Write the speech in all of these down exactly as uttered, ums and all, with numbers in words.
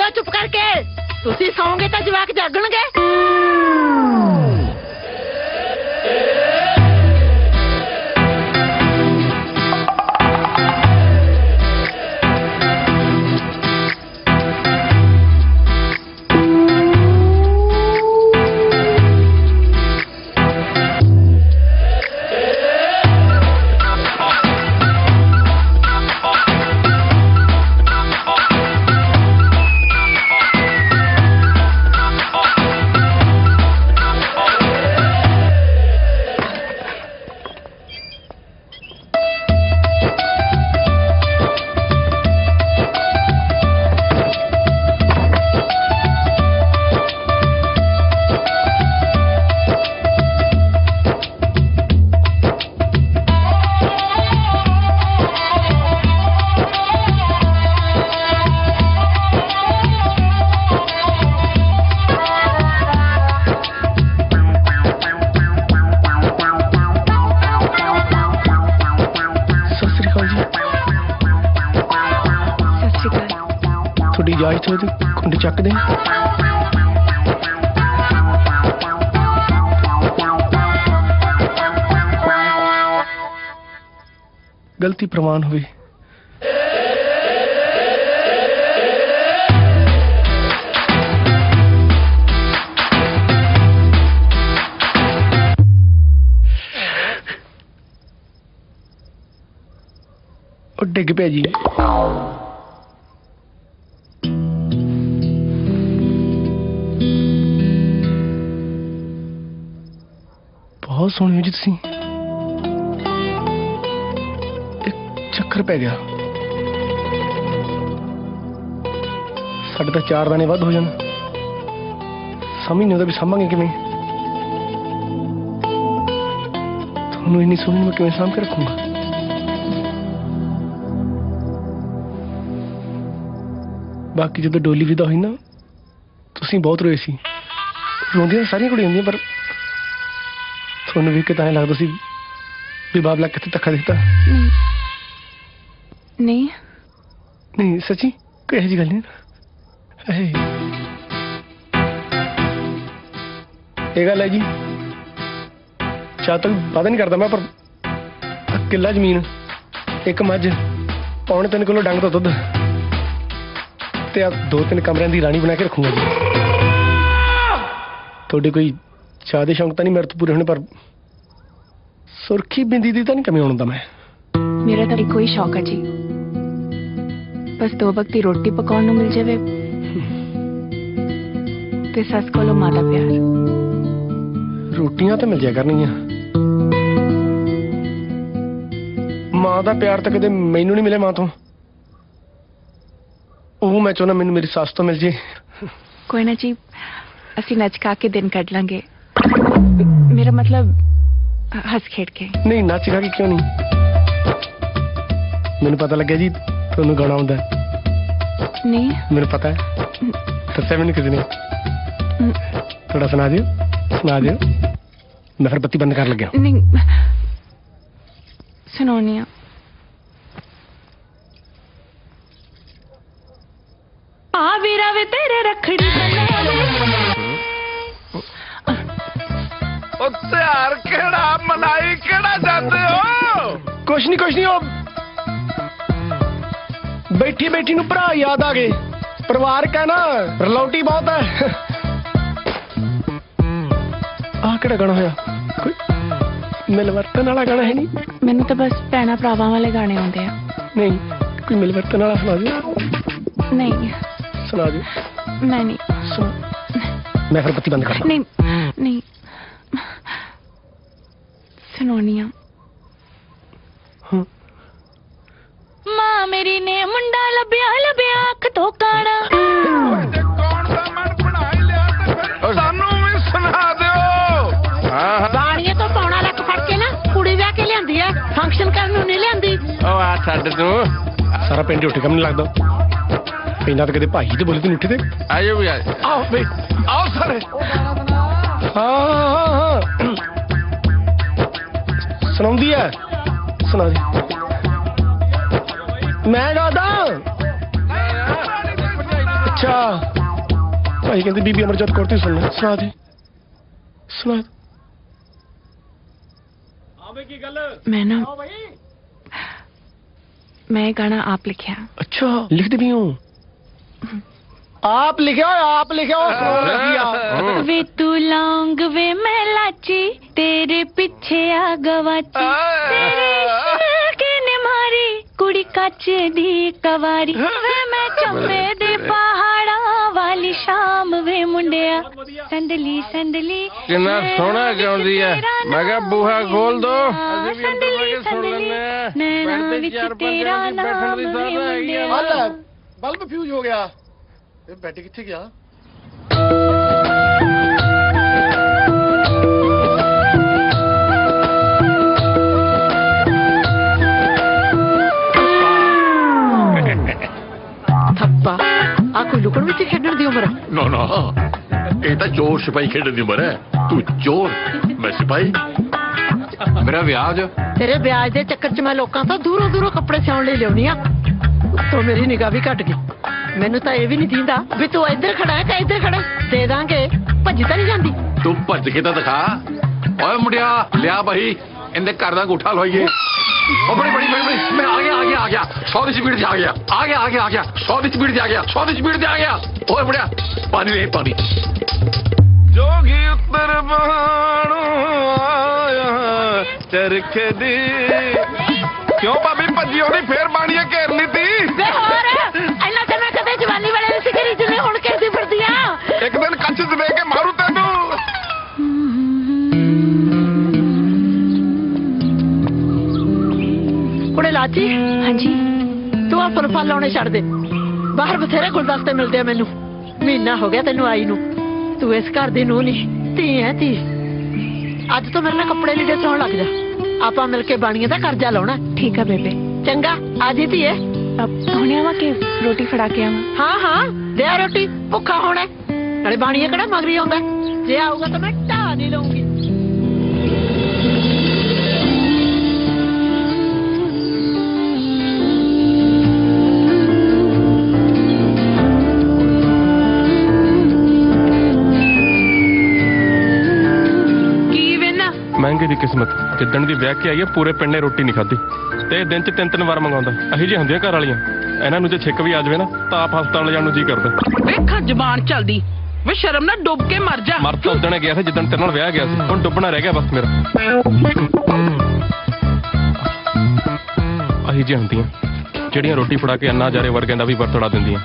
जाओ चुप करके, तुसी सौंगे तो जवाक जागणगे। कुंडी चक दे। गलती प्रमाण हुई। और डिग पे जी। बहुत सोहनी हो जी तुसी। एक चक्कर पै गया, साढ़े तो चार दाने वध हो जान, समझ नहीं आता भी सामांगे किवें। तुहानू इन्नी सोहनी मैं किवें साम के रखूंगा। बाकी जो डोली विदा हुई ना, तुसी बहुत रोए सी। रोंदियां सारियां कुड़ियां होंदियां, पर थोनू भी कि लगता सी भी बाबला कितने धक्का देता। नहीं नहीं नहीं सची कोई ऐसी गल नहीं। ये गल है जी, चाह तक वादा नहीं करता मैं, पर किला जमीन, एक मझ, पौने तीन किलो डंग तो दुध, ते दो तीन कमरियां दी रानी बना के रखूंगा जी। थोड़े कोई चाह दे शौक तो नहीं मेरे तो पूरे होने, पर सुर्खी बिंदी दी तो नहीं कमी होने दा मैं। मेरा तो कोई शौक है जी, बस दो वक्त की रोटी पकाने मिल जाए ते सस कोलों मां दा प्यार। रोटियां तो मिल जाया करनियां, मां दा प्यार तो कदे मैनू नहीं मिले मां तो। ਉਹ मैं चाहना मैनू मेरी सस तो मिल जे। कोई ना जी, असी नच का के दिन कट लांगे। मेरा मतलब हंस खेड़ के। नहीं नच का के क्यों नहीं, मैनू पता लग गया जी तुहानू गाना आउंदा। नहीं मैनू पता है, दस्सिया मैनू किसी ने। थोड़ा सुना दियो, सुना दियो। मैं फिर बत्ती बंद कर लग्या। नहीं सुनानी आ। आ वीरा वे तेरे रखड़ी त्यार केड़ा मलाई केड़ा जाते हो? कुछ नहीं कुछ नहीं, ओ बैठी बैठी नू भरा याद आ गए। परिवार का ना रलौटी बहुत है। आ केड़ा गाना होया? कोई मिलवर्तन वाला गाना है नहीं? मैनू तो बस भैणा भरावां वाले गाने आउंदे आ। नहीं कोई मिलवर्तन वाला सुना दियो। नहीं सुना दियो। मैं नहीं सुन, मैं फिर बत्ती बंद कर। नहीं नहीं सुनानी आ। हाँ। मां मेरी ने मुंडा लभ्या लभ्या अख तो काड़ा। कौन सा मन बना ही लिया ते फिर सानू भी सुना दियो। हां गाड़ियां तो पौना लख फड़ के ना कुड़ी विआह के लियांदी है, फंक्शन करन नूं नहीं लियांदी। ओ आ छੱਡ तू, सारा पिंड उठ कम नहीं लगदा। इन्ना तो कदे भाई ते बोले तू उठे ते। आयो भी आओ बे आओ सारे। हाँ हाँ सुनाउंदी है, सुना दी। मैं गादा। ਅੱਛਾ ਭਾਈ ਕਹਿੰਦੇ ਬੀਬੀ ਅਮਰਜੋਤ ਕੌਰ ਤੇ ਸੁਣਨਾ ਸੁਣਾ ਦੇ ਸੁਣਾ ਆਵੇ ਕੀ ਗੱਲ मैं ना मैं ये गाना आप लिखा। अच्छा लिखते भी हूँ आप लिखे हो आप लिखे हो वे तू लौंग वे मैं लाची तेरे पीछे आ गवाची तेरे इश्क ने मारी कुड़ी काच दी कवारी वे मैं चंबे दे पहाड़ा वाली शाम वे मुंडिया संदली संदली कितना सोना गाउंदी है मैं कहा बूहा खोल दो संदली संदली नैना विच तेरा नाम वे मुंडिया बल्ब फ्यूज हो गया बैठे किथे गया थप्पा आ कोई लुकड़ विच खेडण दी उम्र ना ना ये तो चोर सिपाही खेडण दी उम्र है तू चोर मैं सिपाही मेरा ब्याज तेरे ब्याज दे चक्कर च मैं लोकां तो दूरों दूरों कपड़े सिउण लई लियाउणी आ तो मेरी निगाह भी घट गई मैनू तो यह भी नहीं दींदा भी तू इधर खड़ा है कि इधर खड़ा दे दांगे भज तो नहीं जाती तू भज के तो दिखा ओए मुंडिया लिया भाई इनके घर का अंगूठा लवाइए ओ बड़ी बड़ी बड़ी बड़ी मैं आ गया आ गया आ गया सौ की स्पीड से आ गया आ गया आ गया आ गया सौ की स्पीड से आ गया सौ की स्पीड से आ गया ओए मुंडिया पानी ले पानी जोगी उत्तर बहानो आया चरखे दी क्यों भाभी भजी होनी फिर बाणिया घेर ली थी जवानी वाले सिगरी जिले हुण कैसी फिरदी आ एक दिन कच्छ च दे के मारू तेनू कुड़े लाची हाँ जी तू आ फुलफल लाने छड़ दे बाहर बथेरे गुलदस्ते मिलते हैं मैनू महीना हो गया तेनू आई नू तू इस घर दी नूं नहीं धी है धी अज तो मेरे नाल कपड़े लीडे सौण लग जा आपां मिल के बाणीए दा करजा लाउणा ठीक है बेबे चंगा आ जी धीए अब हुणे आवा के रोटी फड़ा के आवा हाँ हाँ दे आ रोटी भुखा होना नाले बाणीए किहड़ा मगरी आउंदा जे आऊगा तो मैं ढा नहीं लऊंगी महंगे दी किस्मत जिद्दण दी ब्याह के आई है पूरे पिंड ने रोटी नहीं खाधी ते दिन च तीन तीन वार मंगाउंदा अही जी हुंदियां घर वालियां इन्हां नूं जे छिक भी आ जावे ना तां आप हस्पताल ले जाण नूं जी करदा वेखा जबान चलदी वे शर्म ना डुब के मर जा मर तो उदण गया सी जिद्दण तेरे नाल ब्याह गया सी हुण डुबना रह गया बस मेरा अही जी हुंदियां ਜਿਹੜੀਆਂ रोटी फड़ा के अन्ना जारे वर्गों का भी वरतड़ा दिंदियां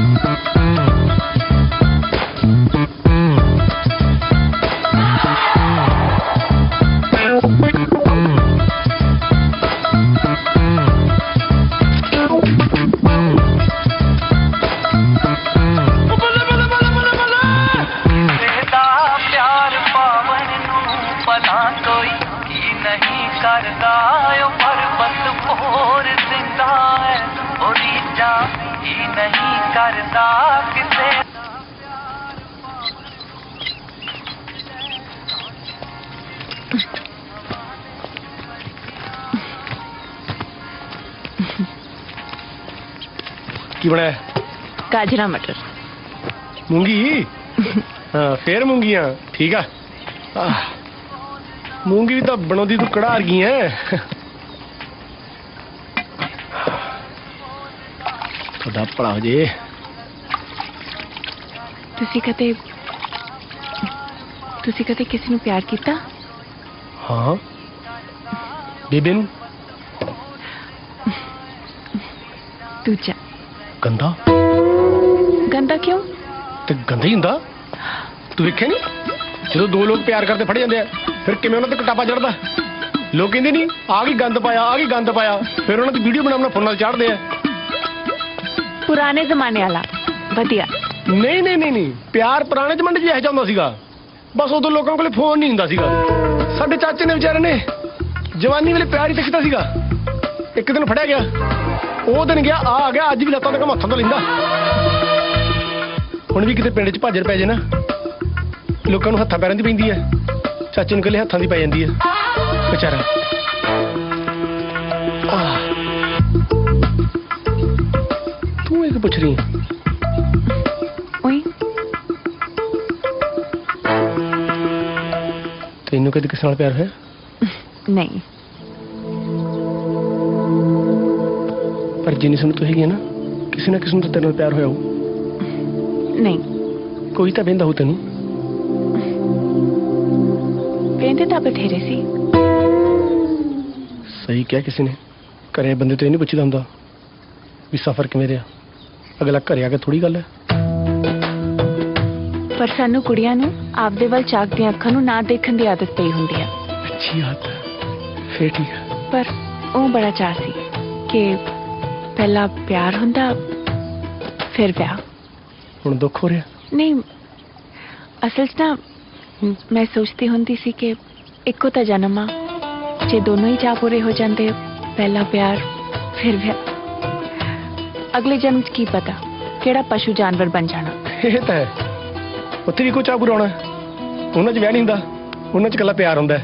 की बनाया गाजरा मटर मूंगी हाँ फिर मूंगियां ठीक है मूंगी भी तो बनौदी तू कड़ा गई है थोड़ा भला हो जे तुसी कदे तुसी कदे किसी नूं प्यार कीता हाँ बेबिन तू जा गंदा गंदा क्यों ते गंदा ही हुंदा तू वेखे नहीं जो दो लोग प्यार करते फड़ जाते हैं फिर किवें उन्हां ते कटापा चढ़दा लोग कहंदे नहीं आ गई गंद पाया आ गई गंद पाया फिर उन्हां दी वीडियो बना बना फोन नाल चाढ़दे हैं पुराने जमाने वाला वधिया नहीं नहीं नहीं नहीं प्यार पुराने जमाने च ਇਹੋ ਜਿਹਾ ਹੁੰਦਾ ਸੀਗਾ बस उदों लोगों कोल फोन नहीं हुंदा सीगा साडे चाचे ने बेचारे ने जवानी वेले प्यार ही तो कीता सीगा एक दिन फड़िया गया ਉਹ ਦਿਨ ਗਿਆ ਆ ਆ ਗਿਆ ਅੱਜ ਵੀ ਲੱਤਾਂ ਤੱਕ ਹੱਥਾਂ ਤੋਂ ਲੈਂਦਾ ਹੁਣ ਵੀ ਕਿਤੇ ਪਿੰਡ 'ਚ ਭਾਜਰ ਪੈ ਜੇ ਨਾ ਲੋਕਾਂ ਨੂੰ ਹੱਥਾਂ ਪੈਰਾਂ ਦੀ ਪੈਂਦੀ ਹੈ ਚਾਚੇ ਨੂੰ ਕੱਲੇ ਹੱਥਾਂ ਦੀ ਪੈ ਜਾਂਦੀ ਹੈ ਵਿਚਾਰਾ ਤੂੰ ਇਹ ਪੁੱਛ ਰਹੀ ਤੈਨੂੰ ਕਦੇ ਕਿਸੇ ਨਾਲ ਪਿਆਰ ਹੋਇਆ? ਨਹੀਂ, ਪਰ ਜਿੰਨੀ ਸੁਣ ਤੂੰ ਹੈਗੀ ਹੈ ਨਾ, ਕਿਸੇ ਨਾ ਕਿਸੇ ਨੂੰ ਤਾਂ ਤੇਰੇ ਨਾਲ ਪਿਆਰ ਹੋਇਆ ਹੋਊ। ਨਹੀਂ, ਕੋਈ ਤਾਂ ਵੇਂਦਾ ਹੋ ਤੈਨੂੰ। ਕਹਿੰਦੇ ਤਾਂ ਬਥੇਰੇ ਸੀ। ਸਹੀ ਕਿਹਾ ਕਿਸੇ ਨੇ। ਘਰੇ ਬੰਦੇ ਤੋਂ ਇਹ ਨਹੀਂ ਪੁੱਛਦਾ ਹੁੰਦਾ ਵੀ ਸਫ਼ਰ ਕਿਵੇਂ ਰਿਹਾ। ਅਗਲਾ ਘਰੇ ਆ ਕੇ ਥੋੜੀ ਗੱਲ ਹੈ। ਪਰ ਸਾਨੂੰ ਕੁੜੀਆਂ ਨੂੰ ਆਪਦੇ ਵੱਲ ਝਾਕਦੀਆਂ ਅੱਖਾਂ ਨੂੰ ਨਾ ਦੇਖਣ ਦੀ ਆਦਤ ਪਈ ਹੁੰਦੀ ਆ। ਅੱਛੀ ਆਦਤ ਹੈ, ਫੇਰ ਠੀਕ ਹੈ। ਪਰ ਉਹ ਬੜਾ ਚਾਅ ਸੀ ਕਿ ਪਹਿਲਾਂ ਪਿਆਰ ਹੁੰਦਾ ਫਿਰ ਵਿਆਹ। ਹੁਣ ਦੁੱਖ ਹੋ ਰਿਹਾ? ਨਹੀਂ, ਅਸਲ 'ਚ ਨਾ ਮੈਂ ਸੋਚਦੀ ਹੁੰਦੀ ਸੀ ਕਿ ਇੱਕੋ ਤਾਂ ਜਨਮ ਆ, ਜੇ ਦੋਨੋਂ ਹੀ ਚਾਅ ਪੂਰੇ ਹੋ ਜਾਂਦੇ, ਪਹਿਲਾ ਪਿਆਰ ਫਿਰ ਵਿਆਹ, ਅਗਲੇ ਜਨਮ 'ਚ ਕੀ ਪਤਾ ਕਿਹੜਾ ਪਸ਼ੂ ਜਾਨਵਰ ਬਣ ਜਾਣਾ। ਇਹ ਤਾਂ ਹੈ, ਉੱਥੇ ਵੀ ਕੋਈ ਚਾਅ ਪੂਰਾ ਹੋਣਾ। ਉਹਨਾਂ 'ਚ ਵਿਆਹ ਨਹੀਂ ਹੁੰਦਾ, ਉਹਨਾਂ 'ਚ ਇਕੱਲਾ ਪਿਆਰ ਹੁੰਦਾ।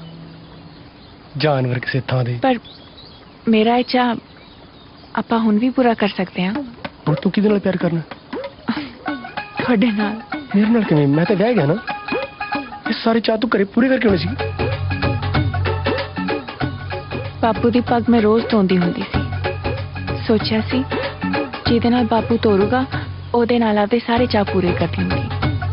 ਜਾਨਵਰ ਕਿਸੇ ਥਾਂ ਦੇ। ਪਰ ਮੇਰਾ ਇਹ ਚਾਅ ਆਪਾਂ ਹੁਣ ਵੀ ਪੂਰਾ ਕਰ ਸਕਦੇ ਹਾਂ। ਹੁਣ ਤੂੰ ਕਿਹਦੇ ਨਾਲ ਪਿਆਰ ਕਰਨਾ? ਤੁਹਾਡੇ ਨਾਲ। ਮੇਰੇ ਨਾਲ ਕਿਵੇਂ? ਮੈਂ ਤਾਂ ਵਿਆਹ ਗਿਆ ਨਾ। ਇਹ ਸਾਰੇ ਚਾਅ ਤੂੰ ਘਰੇ ਪੂਰੇ ਕਰਕੇ ਆਉਣੇ ਸੀ। ਬਾਪੂ ਦੀ ਪੱਗ ਮੈਂ ਰੋਜ਼ ਧੋਂਦੀ ਹੁੰਦੀ ਸੀ। ਸੋਚਿਆ ਸੀ ਜਿਹਦੇ ਨਾਲ ਬਾਪੂ ਤੋਰੂਗਾ ਉਹਦੇ ਨਾਲ ਆਪਦੇ ਸਾਰੇ ਚਾਅ ਪੂਰੇ ਕਰਦੀ ਹੁੰਦੀ।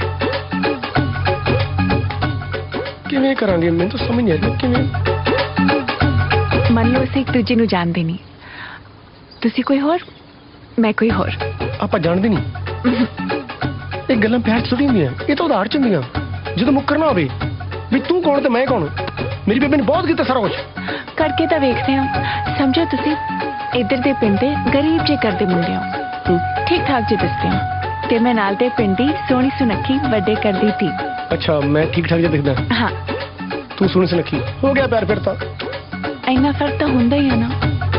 ਕਿਵੇਂ ਕਰਾਂਗੇ? ਮੈਨੂੰ ਤਾਂ ਸਮਝ ਨਹੀਂ ਆ ਰਹੀ ਕਿਵੇਂ। ਮੰਨ ਲਓ ਅਸੀਂ ਇੱਕ ਦੂਜੇ ਨੂੰ ਜਾਣਦੇ ਨਹੀਂ। ਤੁਸੀਂ ਕੋਈ ਹੋਰ, ਮੈਂ ਕੋਈ ਹੋਰ। ਆਪਾਂ ਜਾਣਦੇ ਨਹੀਂ। ਇਹ ਗੱਲਾਂ ਪਿਆਰ ਚ ਥੋੜੀ ਹੁੰਦੀਆਂ, ਇਹ ਤਾਂ ਉਧਾਰ ਚ ਹੁੰਦੀਆਂ। ਜਦੋਂ ਮੁੱਕਰ ਨਾ ਹੋਵੇ ਵੀ ਤੂੰ ਕੌਣ ਤੇ ਮੈਂ ਕੌਣ। ਮੇਰੀ ਬੇਬੇ ਨੇ ਬਹੁਤ ਕੀਤਾ ਸਾਰਾ ਕੁਝ ਕਰਕੇ ਤਾਂ ਵੇਖਦੇ ਹਾਂ। ਸਮਝੋ ਤੁਸੀਂ ਇੱਧਰ ਦੇ ਪਿੰਡ ਦੇ ਗਰੀਬ ਜੇ ਘਰ ਦੇ ਮੁੰਡੇ ਹੋ, ਠੀਕ ਠਾਕ ਜੇ ਦਿਸਦੇ ਹੋ, ਤੇ ਮੈਂ ਨਾਲ ਦੇ ਪਿੰਡ ਦੀ ਸੋਹਣੀ ਸੁਨੱਖੀ ਵੱਡੇ ਘਰ ਦੀ ਧੀ। ਅੱਛਾ, ਮੈਂ ਠੀਕ ਠਾਕ ਜੇ ਦਿਖਦਾ? ਹਾਂ। ਤੂੰ ਸੋਹਣੀ ਸੁਨੱਖੀ, ਹੋ ਗਿਆ ਪਿਆਰ ਫਿਰ ਤਾਂ। ਇੰਨਾ ਫਰਕ ਤਾਂ ਹੁੰਦਾ ਹੀ ਹੈ ਨਾ।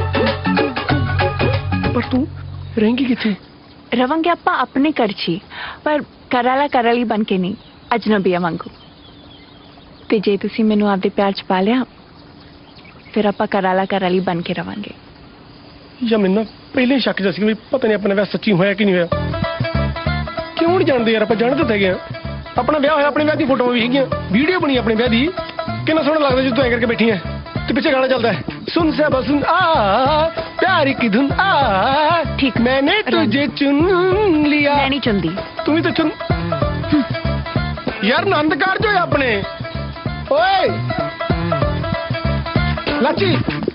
ਪਰ ਤੂੰ ਰਹੇਂਗੀ ਕਿੱਥੇ? ਰਵਾਂਗੇ ਆਪਾਂ ਆਪਣੇ ਘਰ 'ਚ ਹੀ, ਪਰ ਘਰ ਵਾਲਾ ਘਰ ਵਾਲੀ ਬਣ ਕੇ ਨਹੀਂ, ਅਜਨਬੀਆਂ ਵਾਂਗੂ। ਤੇ ਜੇ ਤੁਸੀਂ ਮੈਨੂੰ ਆਪਦੇ ਪਿਆਰ 'ਚ ਪਾ ਲਿਆ, ਫਿਰ ਆਪਾਂ ਘਰ ਵਾਲਾ ਘਰ ਵਾਲੀ ਬਣ ਕੇ ਰਵਾਂਗੇ। ਜਾਂ ਮੈਨੂੰ ਪਹਿਲੇ ਸ਼ੱਕ ਜਿਹਾ ਸੀ ਵੀ ਪਤਾ ਨਹੀਂ ਆਪਣਾ ਵਿਆਹ ਸੱਚੀ ਹੋਇਆ ਕਿ ਨਹੀਂ ਹੋਇਆ। ਕਿਉਂ ਨਹੀਂ ਜਾਣਦੇ ਯਾਰ? ਆਪਾਂ ਜਾਣਦੇ ਤਾਂ ਹੈਗੇ ਆ। ਆਪਣਾ ਵਿਆਹ ਹੋਇਆ, ਆਪਣੇ ਵਿਆਹ ਦੀ ਫੋਟੋਆਂ ਵੀ ਹੈਗੀਆਂ, ਵੀਡੀਓ ਬਣੀ ਆਪਣੇ ਵਿਆਹ ਦੀ। ਕਿੰਨਾ ਸੋਹਣਾ ਲੱਗਦਾ ਜਦੋਂ ਤੂੰ ਐਂ ਕਰਕੇ ਬੈਠੀ ਹੈ ਤੇ ਪਿੱਛੇ ਗਾਣਾ ਚੱਲਦਾ ਹੈ, ਸੁਨ ਸੇ ਬਸੁਨ ਆ प्यार की धुन आ। ठीक, मैंने तुझे चुन लिया। मैं नहीं चुनती, तू ही तो चुन। यार नंद कार जो है अपने। ओए लाची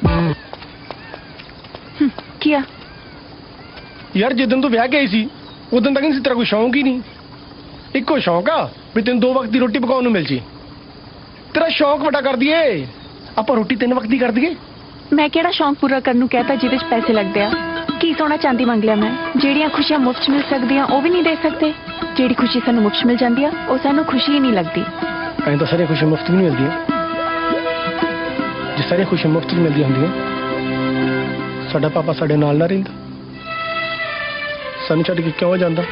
किया यार, जिदन तू ब्याह गई सी उदन तक तेरा कोई शौक ही नहीं। इको शौक आ भी तेन दो वक्त की रोटी पकाने मिल जी। तेरा शौक वड्डा कर दिए, ਆਪਾਂ ਰੋਟੀ ਤਿੰਨ ਵਕਤ ਦੀ ਕਰ ਦਈਏ। ਮੈਂ ਕਿਹੜਾ ਸ਼ੌਂਕ ਪੂਰਾ ਕਰਨ ਨੂੰ ਕਹਤਾ ਜਿਹਦੇ 'ਚ ਪੈਸੇ ਲੱਗਦੇ ਆ। ਕੀ ਸੋਨਾ ਚਾਂਦੀ ਮੰਗ ਲਿਆ ਮੈਂ? ਜਿਹੜੀਆਂ ਖੁਸ਼ੀਆਂ ਮੁਫਤ 'ਚ ਮਿਲ ਸਕਦੀਆਂ ਉਹ ਵੀ ਨਹੀਂ ਦੇ ਸਕਦੇ। ਜਿਹੜੀ ਖੁਸ਼ੀ ਸਾਨੂੰ ਮੁਫਤ 'ਚ ਮਿਲ ਜਾਂਦੀ ਆ ਉਹ ਸਾਨੂੰ ਖੁਸ਼ੀ ਹੀ ਨਹੀਂ ਲੱਗਦੀ। ਐਂ ਤਾਂ ਸਾਰੀਆਂ ਖੁਸ਼ੀਆਂ ਮੁਫਤ ਵੀ ਨਹੀਂ ਮਿਲਦੀਆਂ। ਜੇ ਸਾਰੀਆਂ ਖੁਸ਼ੀਆਂ ਮੁਫਤ 'ਚ ਮਿਲਦੀਆਂ ਹੁੰਦੀਆਂ, ਸਾਡਾ ਪਾਪਾ ਸਾਡੇ ਨਾਲ ਨਾ ਰਹਿੰਦਾ, ਸਾਨੂੰ ਛੱਡ ਕੇ ਕਿਉਂ ਜਾਂਦਾ?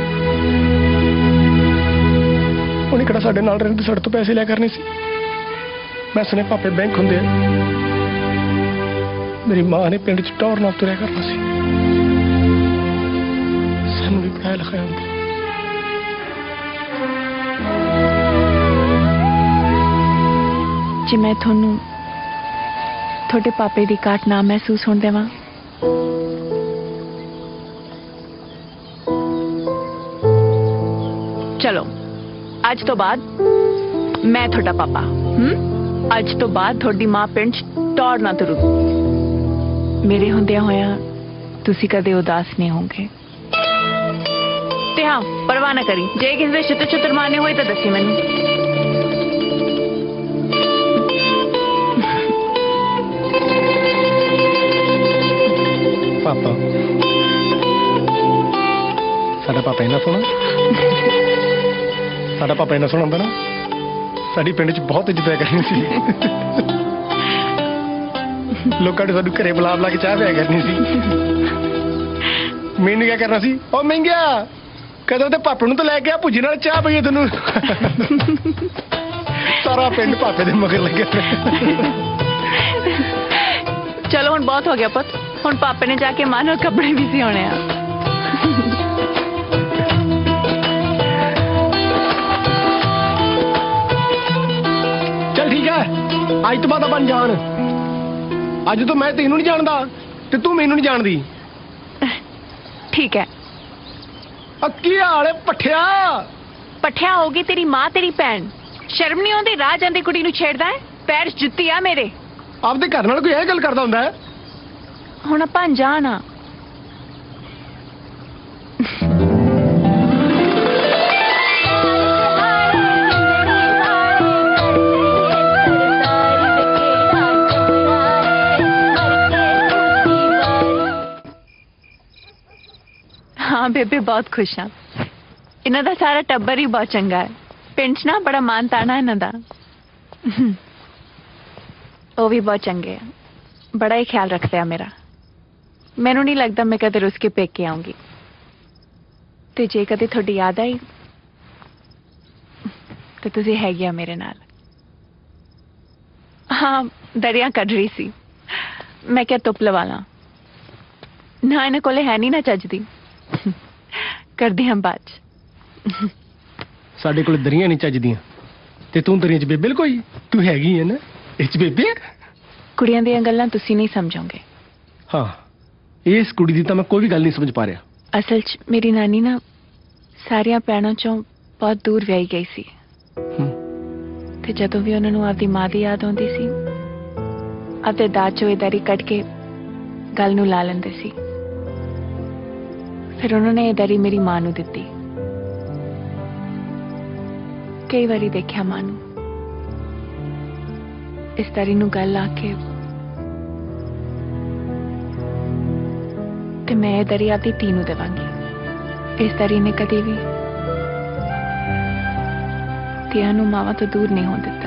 ਉਹਨੇ ਕਿਹੜਾ ਸਾਡੇ ਨਾਲ ਰਹਿੰਦੇ ਸਾਡੇ ਤੋਂ ਪੈਸੇ ਲਿਆ ਕਰਨੇ ਸੀ। ਮੈਂ ਸੁਣਿਆ ਪਾਪੇ ਬੈਂਕ ਹੁੰਦੇ ਆ। ਮੇਰੀ ਮਾਂ ਨੇ ਪਿੰਡ 'ਚ ਟੌਰ ਨਾਲ ਤੁਰਿਆ ਕਰਨਾ ਸੀ। ਸਾਨੂੰ ਵੀ ਪੜਾਇਆ ਲਿਖਾਇਆ ਹੁੰਦਾ। ਜੇ ਮੈਂ ਤੁਹਾਨੂੰ ਤੁਹਾਡੇ ਪਾਪੇ ਦੀ ਕਾਟ ਨਾ ਮਹਿਸੂਸ ਹੋਣ ਦੇਵਾਂ, ਚਲੋ ਅੱਜ ਤੋਂ ਬਾਅਦ ਮੈਂ ਤੁਹਾਡਾ ਪਾਪਾ। ਹੂੰ ਅੱਜ ਤੋਂ ਬਾਅਦ ਤੁਹਾਡੀ ਮਾਂ ਪਿੰਡ 'ਚ ਟੌਰ ਨਾ ਤੁਰੂ। ਮੇਰੇ ਹੁੰਦਿਆਂ ਹੋਇਆਂ ਤੁਸੀਂ ਕਦੇ ਉਦਾਸ ਨਹੀਂ ਹੋਗੇ। ਤੇ ਹਾਂ, ਪਰਵਾਹ ਨਾ ਕਰੀ, ਜੇ ਕਿਸੇ ਦੇ ਛਿੱਤਰ ਛਿੱਤਰ ਮਾਰਨੇ ਹੋਏ ਤਾਂ ਦੱਸੀ ਮੈਨੂੰ। ਪਾਪਾ ਸਾਡਾ ਪਾਪਾ ਇੰਨਾ ਸੋਹਣਾ, ਸਾਡਾ ਪਾਪਾ ਇੰਨਾ ਸੋਹਣਾ ਹੁੰਦਾ ਨਾ, ਸਾਡੀ ਪਿੰਡ 'ਚ ਬਹੁਤ ਇੱਜ਼ਤ ਕਰਨੀ ਸੀ। ਲੋਕਾਂ ਨੇ ਸਾਨੂੰ ਘਰੇ ਬੁਲਾ ਬੁਲਾ ਕੇ ਚਾਹ ਪਿਆ ਕਰਨੀ ਸੀ। ਮੈਨੂੰ ਕੀ ਕਰਨਾ ਸੀ? ਉਹ ਮਹਿੰਗਿਆ ਕਦੋਂ ਤੇ ਪਾਪੇ ਨੂੰ ਤਾਂ ਲੈ ਕੇ ਆ, ਭੁੱਜੀ ਨਾਲ ਚਾਹ ਪਈਏ ਤੈਨੂੰ। ਸਾਰਾ ਪਿੰਡ ਪਾਪੇ ਦੇ ਮਗਰ ਲੱਗਿਆ। ਚਲੋ ਹੁਣ ਬਹੁਤ ਹੋ ਗਿਆ ਪੁੱਤ, ਹੁਣ ਪਾਪੇ ਨੇ ਜਾ ਕੇ ਮਾਂ ਨਾਲ ਕੱਪੜੇ ਵੀ ਸਿਉਣੇ ਆ। ਅੱਜ ਤੋਂ ਬਾਅਦ ਆਪਾਂ ਅਣਜਾਣ। ਅੱਜ ਤੋਂ ਮੈਂ ਤੈਨੂੰ ਨਹੀਂ ਜਾਣਦਾ ਤੇ ਤੂੰ ਮੈਨੂੰ ਨਹੀਂ ਜਾਣਦੀ। ठीक है। ਕੀ ਹਾਲ ਹੈ ਪੱਠਿਆ? पठिया होगी तेरी माँ तेरी भैन। शर्म नहीं आती राह जाती कुड़ी नूं छेड़दा है? पैर च जुत्ती आ मेरे। ਆਪਦੇ ਘਰ ਨਾਲ ਕੋਈ ਇਹ ਗੱਲ ਕਰਦਾ ਹੁੰਦਾ ਹੈ? हुण आपां अनजान आ। हाँ बेबे बहुत खुश हाँ। इन्हां दा सारा टब्बर ही बहुत चंगा है। पिंड च ना बड़ा मान ताना इन्हां दा। वो भी बहुत चंगे है, बड़ा ही ख्याल रखते हैं मेरा। मैनू नहीं लगता मैं कदे रुस के पेके आऊंगी। ते जे कदे थोड़ी याद आई तो तुझे है गया मेरे नाल। हाँ दरिया कढ़ रही सी, मैं क्या तुप लवा ला। ना इन्हें कोले है नहीं ना चजदी। कर दी हम बात। ਸਾਡੇ ਕੋਲ ਦਰੀਆਂ ਨਹੀਂ ਚੱਜਦੀਆਂ ਤੇ ਤੂੰ ਦਰੀਆਂ 'ਚ ਬੇਬੇ ਕੋਈ ਤੂੰ ਹੈਗੀ ਹੈ ਨਾ ਇਹ 'ਚ ਬੇਬੇ। ਕੁੜੀਆਂ ਦੀਆਂ ਗੱਲਾਂ ਤੁਸੀਂ ਨਹੀਂ ਸਮਝੋਗੇ। ਹਾਂ ਇਸ ਕੁੜੀ ਦੀ ਤਾਂ ਮੈਂ ਕੋਈ ਵੀ ਗੱਲ ਨਹੀਂ ਸਮਝ ਪਾ ਰਿਹਾ। ਅਸਲ 'ਚ ਮੇਰੀ ਨਾਨੀ ਨਾ ਸਾਰੀਆਂ ਭੈਣਾਂ 'ਚੋਂ ਬਹੁਤ ਦੂਰ ਵਿਆਹੀ ਗਈ ਸੀ ਤੇ ਜਦੋਂ ਵੀ ਉਹਨਾਂ ਨੂੰ ਆਪਦੀ ਮਾਂ ਦੀ ਯਾਦ ਆਉਂਦੀ ਸੀ ਅਤੇ ਦਾਜ 'ਚੋਂ ਇਹ ਦਰੀ ਕੱਢ ਕੇ ਗੱਲ ਨੂੰ ਲਾ ਲੈਂਦੇ ਸੀ। ਫਿਰ ਉਹਨਾਂ ਨੇ ਇਹ ਦਰੀ ਮੇਰੀ ਮਾਂ ਨੂੰ ਦਿੱਤੀ। ਕਈ ਵਾਰੀ ਦੇਖਿਆ ਮਾਂ ਨੂੰ ਇਸ ਦਰੀ ਨੂੰ ਗੱਲ ਲਾ ਕੇ ਤੇ ਮੈਂ ਇਹ ਦਰੀ ਆਪਦੀ ਧੀ ਨੂੰ ਦੇਵਾਂਗੀ। ਇਸ ਦਰੀ ਨੇ ਕਦੇ ਵੀ ਧੀਆਂ ਨੂੰ ਮਾਵਾਂ ਤੋਂ ਦੂਰ ਨਹੀਂ ਹੋਣ ਦਿੱਤਾ।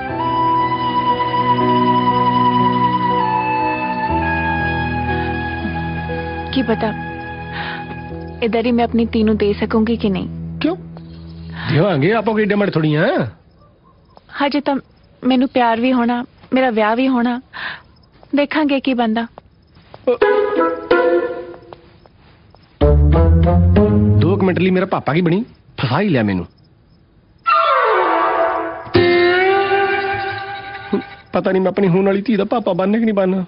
ਕੀ ਪਤਾ ਇਹ ਦਰੀ ਮੈਂ ਆਪਣੀ ਧੀ ਨੂੰ ਦੇ ਸਕੂੰਗੀ ਕਿ ਨਹੀਂ। ਕਿਉਂ ਦੇਵਾਂਗੇ ਆਪਾਂ ਕੋਈ ਏਡੇ ਮਾੜੇ ਥੋੜੀ ਆ। ਹਜੇ ਤਾਂ ਮੈਨੂੰ ਪਿਆਰ ਵੀ ਹੋਣਾ, ਮੇਰਾ ਵਿਆਹ ਵੀ ਹੋਣਾ, ਦੇਖਾਂਗੇ ਕੀ ਬੰਦਾ। ਦੋ ਮਿੰਟ ਲਈ ਮੇਰਾ ਪਾਪਾ ਕੀ ਬਣੀ ਫਸਾ ਹੀ ਲਿਆ ਮੈਨੂੰ। ਪਤਾ ਨਹੀਂ ਮੈਂ ਆਪਣੀ ਹੋਣ ਵਾਲੀ ਧੀ ਦਾ ਪਾਪਾ ਬਣਨਾ ਕਿ ਨਹੀਂ ਬਣਨਾ।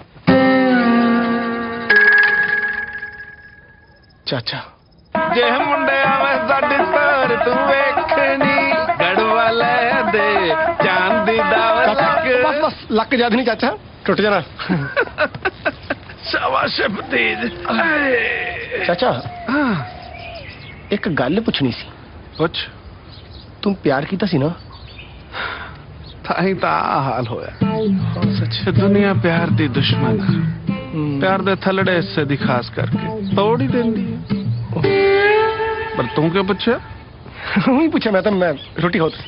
ਚਾਚਾ ਜੇ ਮੁੰਡਿਆਂ ਮੈਂ ਸਾਡੀ ਤਾਰ ਤੂੰ ਵੇਖਣੀ ਗੜਵਾ ਲੈ ਦੇ ਚਾਂਦੀ ਦਾ ਲੱਕ। ਬਸ ਬਸ ਲੱਕ ਯਾਦ ਨਹੀਂ ਚਾਚਾ ਟੁੱਟ ਜਾਣਾ। ਸ਼ਾਬਾਸ਼ ਭਤੀਜ। ਚਾਚਾ ਇੱਕ ਗੱਲ ਪੁੱਛਣੀ ਸੀ। ਪੁੱਛ। ਤੂੰ ਪਿਆਰ ਕੀਤਾ ਸੀ ਨਾ? ਤਾਂ ਹੀ ਤਾਂ ਆਹ ਹਾਲ ਹੋਇਆ। ਸੱਚ ਦੁਨੀਆ ਪਿਆਰ ਦੀ ਦੁਸ਼ਮਣ ਹੈ। ਪਿਆਰ ਦੇ ਥੱਲੜੇ ਹਿੱਸੇ ਦੀ ਖਾਸ ਕਰਕੇ ਤੋੜ ਹੀ ਦਿੰਦੀ ਹੈ। ਪਰ ਤੂੰ ਕਿਉਂ ਪੁੱਛਿਆ? ਉਹੀ ਪੁੱਛਿਆ ਮੈਂ ਤਾਂ। ਮੈਂ ਰੋਟੀ ਖਾਓ।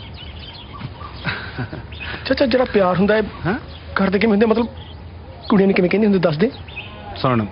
ਚਾਚਾ ਜਿਹੜਾ ਪਿਆਰ ਹੁੰਦਾ ਹੈ ਕਰਦੇ ਕਿਵੇਂ ਹੁੰਦੇ? ਮਤਲਬ ਕੁੜੀਆਂ ਨੇ ਕਿਵੇਂ ਕਹਿੰਦੇ ਹੁੰਦੇ ਦੱਸ ਦੇ। ਸੁਣ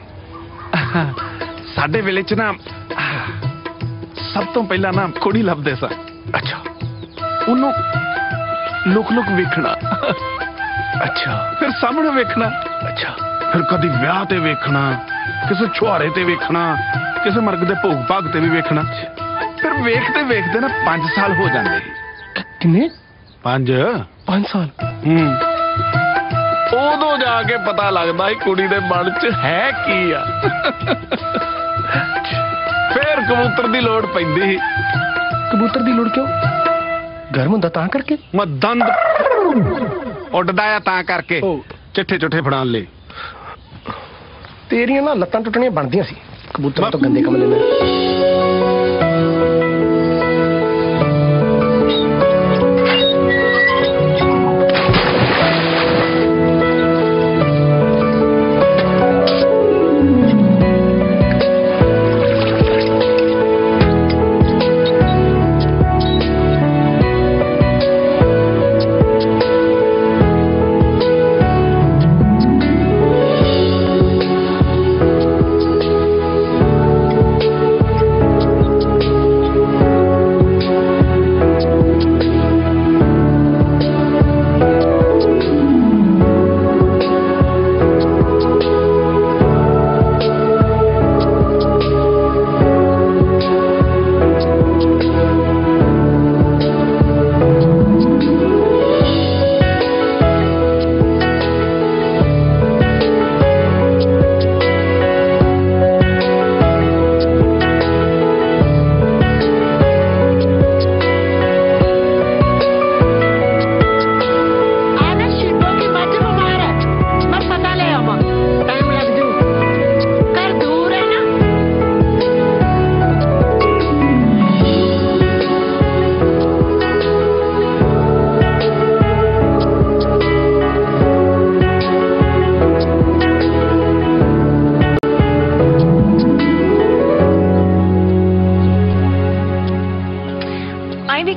ਸਾਡੇ ਵੇਲੇ ਚ ਨਾ ਸਭ ਤੋਂ ਪਹਿਲਾਂ ਨਾ ਕੁੜੀ ਲੱਭਦੇ ਸਾਂ। ਅੱਛਾ ਉਹਨੂੰ ਲੁਕ ਲੁਕ ਵੇਖਣਾ। ਅੱਛਾ ਫਿਰ ਸਾਹਮਣੇ ਵੇਖਣਾ। ਅੱਛਾ ਫਿਰ ਕਦੀ ਵਿਆਹ ਤੇ ਵੇਖਣਾ, ਕਿਸੇ ਛੁਹਾਰੇ ਤੇ ਵੇਖਣਾ, ਕਿਸੇ ਮਰਗ ਦੇ ਭੋਗ ਭਾਗ ਤੇ ਵੀ ਵੇਖਣਾ। ਫਿਰ ਵੇਖਦੇ ਵੇਖਦੇ ਨਾ ਪੰਜ ਸਾਲ ਹੋ ਜਾਂਦੇ। ਕਿੰਨੇ? ਪੰਜ ਪੰਜ ਸਾਲ। ਹੂੰ ਉਦੋਂ ਜਾ ਕੇ ਪਤਾ ਲੱਗਦਾ ਕੁੜੀ ਦੇ ਮਨ ਚ ਹੈ ਕੀ ਆ। ਫਿਰ ਕਬੂਤਰ ਦੀ ਲੋੜ ਪੈਂਦੀ। ਕਬੂਤਰ ਦੀ ਲੋੜ ਕਿਉਂ? ਗਰਮ ਹੁੰਦਾ ਤਾਂ ਕਰਕੇ? ਮੈਂ ਦੰਦ ਉੱਡਦਾ ਆ ਤਾਂ ਕਰਕੇ। ਚਿੱਠੇ ਚੁੱਠੇ ਫੜਾਉਣ ਲਈ। ਤੇਰੀਆਂ ਨਾ ਲੱਤਾਂ ਟੁੱਟਣੀਆਂ ਬਣਦੀਆਂ ਸੀ ਕਬੂਤਰਾਂ ਤੋਂ ਗੰਦੇ ਕੰਮ ਲੈਣਾ।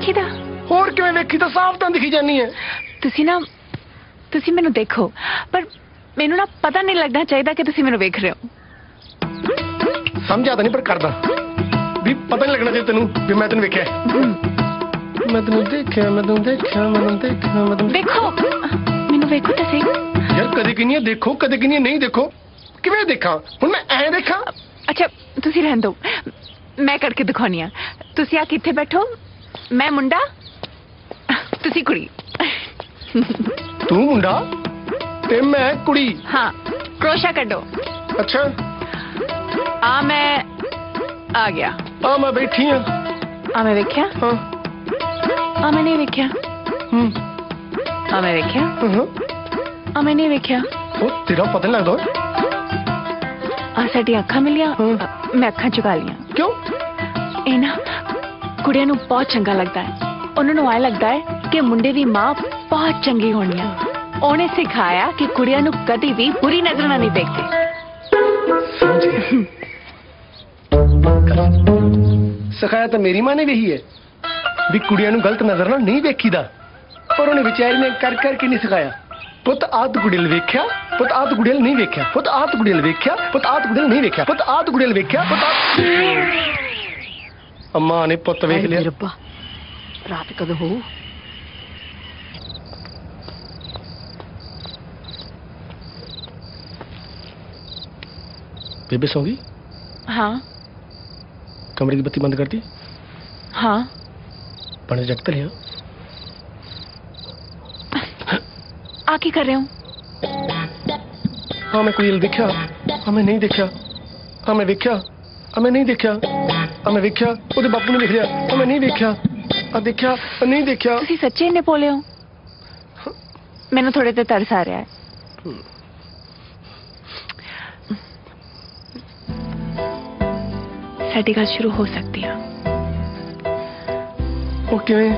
ਵੇਖੀਦਾ ਹੋਰ ਕਿਵੇਂ ਵੇਖੀ ਤਾਂ ਸਾਫ਼ ਤਾਂ ਦਿਖੀ ਜਾਨੀ ਹੈ। ਤੁਸੀਂ ਨਾ ਤੁਸੀਂ ਮੈਨੂੰ ਦੇਖੋ ਪਰ ਮੈਨੂੰ ਨਾ ਪਤਾ ਨਹੀਂ ਲੱਗਣਾ ਚਾਹੀਦਾ ਕਿ ਤੁਸੀਂ ਮੈਨੂੰ ਵੇਖ ਰਹੇ ਹੋ। ਸਮਝਾ ਤਾਂ ਨਹੀਂ ਪਰ ਕਰਦਾ ਵੀ ਪਤਾ ਨਹੀਂ ਲੱਗਣਾ ਚਾਹੀਦਾ ਤੈਨੂੰ ਵੀ ਮੈਂ ਤੈਨੂੰ ਵੇਖਿਆ। ਮੈਂ ਤੈਨੂੰ ਦੇਖਿਆ ਮੈਂ ਤੈਨੂੰ ਦੇਖਿਆ ਮੈਂ ਤੈਨੂੰ ਦੇਖਿਆ ਮੈਂ ਤੈਨੂੰ ਦੇਖੋ ਮੈਨੂੰ ਵੇਖੋ ਤਾਂ ਸਹੀ। ਯਾਰ ਕਦੇ ਕਿੰਨੀ ਦੇਖੋ ਕਦੇ ਕਿੰਨੀ ਨਹੀਂ ਦੇਖੋ। ਕਿਵੇਂ ਦੇਖਾਂ ਹੁਣ ਮੈਂ ਐਂ ਦੇਖਾਂ। ਅੱਛਾ ਤੁਸੀਂ ਰਹਿਣ ਦਿਓ ਮੈਂ ਕਰਕੇ ਦਿਖਾਉਣੀ ਆ। ਤੁਸੀਂ ਆ ਕਿੱਥੇ ਬੈਠੋ ਮੈਂ ਮੁੰਡਾ ਤੁਸੀਂ ਕੁੜੀ। ਤੂੰ ਮੁੰਡਾ ਤੇ ਮੈਂ ਕੁੜੀ। ਹਾਂ ਕਰੋਸ਼ਾ ਕੱਢੋ। ਅੱਛਾ ਆ ਮੈਂ ਆ ਗਿਆ। ਆ ਮੈਂ ਬੈਠੀ ਆ। ਆ ਮੈਂ ਵੇਖਿਆ। ਹਾਂ ਆ ਮੈਂ ਨਹੀਂ ਵੇਖਿਆ। ਹੂੰ ਆ ਮੈਂ ਵੇਖਿਆ। ਹਾਂ ਆ ਮੈਂ ਨਹੀਂ ਵੇਖਿਆ। ਉਹ ਤੇਰਾ ਪਤਾ ਨਹੀਂ ਲੱਗਦਾ ਓਏ। ਆ ਸਾਡੀਆਂ ਅੱਖਾਂ ਮਿਲੀਆਂ ਹਾਂ। ਮੈਂ ਅੱਖਾਂ ਚੁਕਾ ਲੀਆਂ। ਕਿਉਂ? ਇਹ ਨਾ ਕੁੜੀਆਂ ਨੂੰ ਬਹੁਤ ਚੰਗਾ ਲੱਗਦਾ ਹੈ। ਉਹਨਾਂ ਨੂੰ ਐ ਲੱਗਦਾ ਹੈ ਕਿ ਮੁੰਡੇ ਦੀ ਮਾਂ ਬਹੁਤ ਚੰਗੀ ਹੋਣੀ ਆ। ਉਹਨੇ ਸਿਖਾਇਆ ਕਿ ਕੁੜੀਆਂ ਨੂੰ ਕਦੀ ਵੀ ਬੁਰੀ ਨਜ਼ਰ ਨਾਲ ਨਹੀਂ ਦੇਖਦੇ। ਸਿਖਾਇਆ ਤਾਂ ਮੇਰੀ ਮਾਂ ਨੇ ਵੀ ਇਹੀ ਹੈ ਵੀ ਕੁੜੀਆਂ ਨੂੰ ਗਲਤ ਨਜ਼ਰ ਨਾਲ ਨਹੀਂ ਵੇਖੀਦਾ। ਪਰ ਉਹਨੇ ਵਿਚਾਰੀ ਨੇ ਕਰ ਕਰਕੇ ਨਹੀਂ ਸਿਖਾਇਆ। ਪੁੱਤ ਆਤ ਗੁੜੀਲ ਵੇਖਿਆ ਪੁੱਤ ਆਤ ਗੁੜੀਲ ਨਹੀਂ ਵੇਖਿਆ ਪੁੱਤ ਆਤ ਗੁੜੀਲ ਵੇਖਿਆ ਪੁੱਤ ਆਤ ਗੁੜੀਲ ਨਹੀਂ ਵੇਖਿਆ ਪੁੱਤ ਆਤ ਗੁੜੀਲ ਵੇਖਿਆ ਪੁੱਤ ਅੰਮਾ ਨੇ ਪੁੱਤ ਵੇਖ ਲਿਆ। ਰੱਬਾ ਰਾਤ ਕਦੋਂ ਹੋ। बेबे सो गई? हाँ कमरे की बत्ती बंद कर दी? हाँ पानी जग तो लिया। आ की कर रहे हो? हाँ मैं कोई देखा हाँ मैं नहीं देखा हाँ मैं देखा हाँ मैं नहीं देखा हाँ मैं देखा ਉਹਦੇ ਬਾਪੂ ਨੇ ਲਿਖ ਲਿਆ हाँ मैं नहीं देखा ਆ ਦੇਖਿਆ ਨਹੀਂ ਦੇਖਿਆ। ਤੁਸੀਂ ਸੱਚੇ ਨੇ ਬੋਲੇ ਹੋ। ਮੈਨੂੰ ਥੋੜੇ ਤੇ ਤਰਸ ਆ ਰਿਹਾ ਹੈ। ਸਾਡੀ ਗੱਲ ਸ਼ੁਰੂ ਹੋ ਸਕਦੀ ਆ। ਉਹ ਕਿਵੇਂ?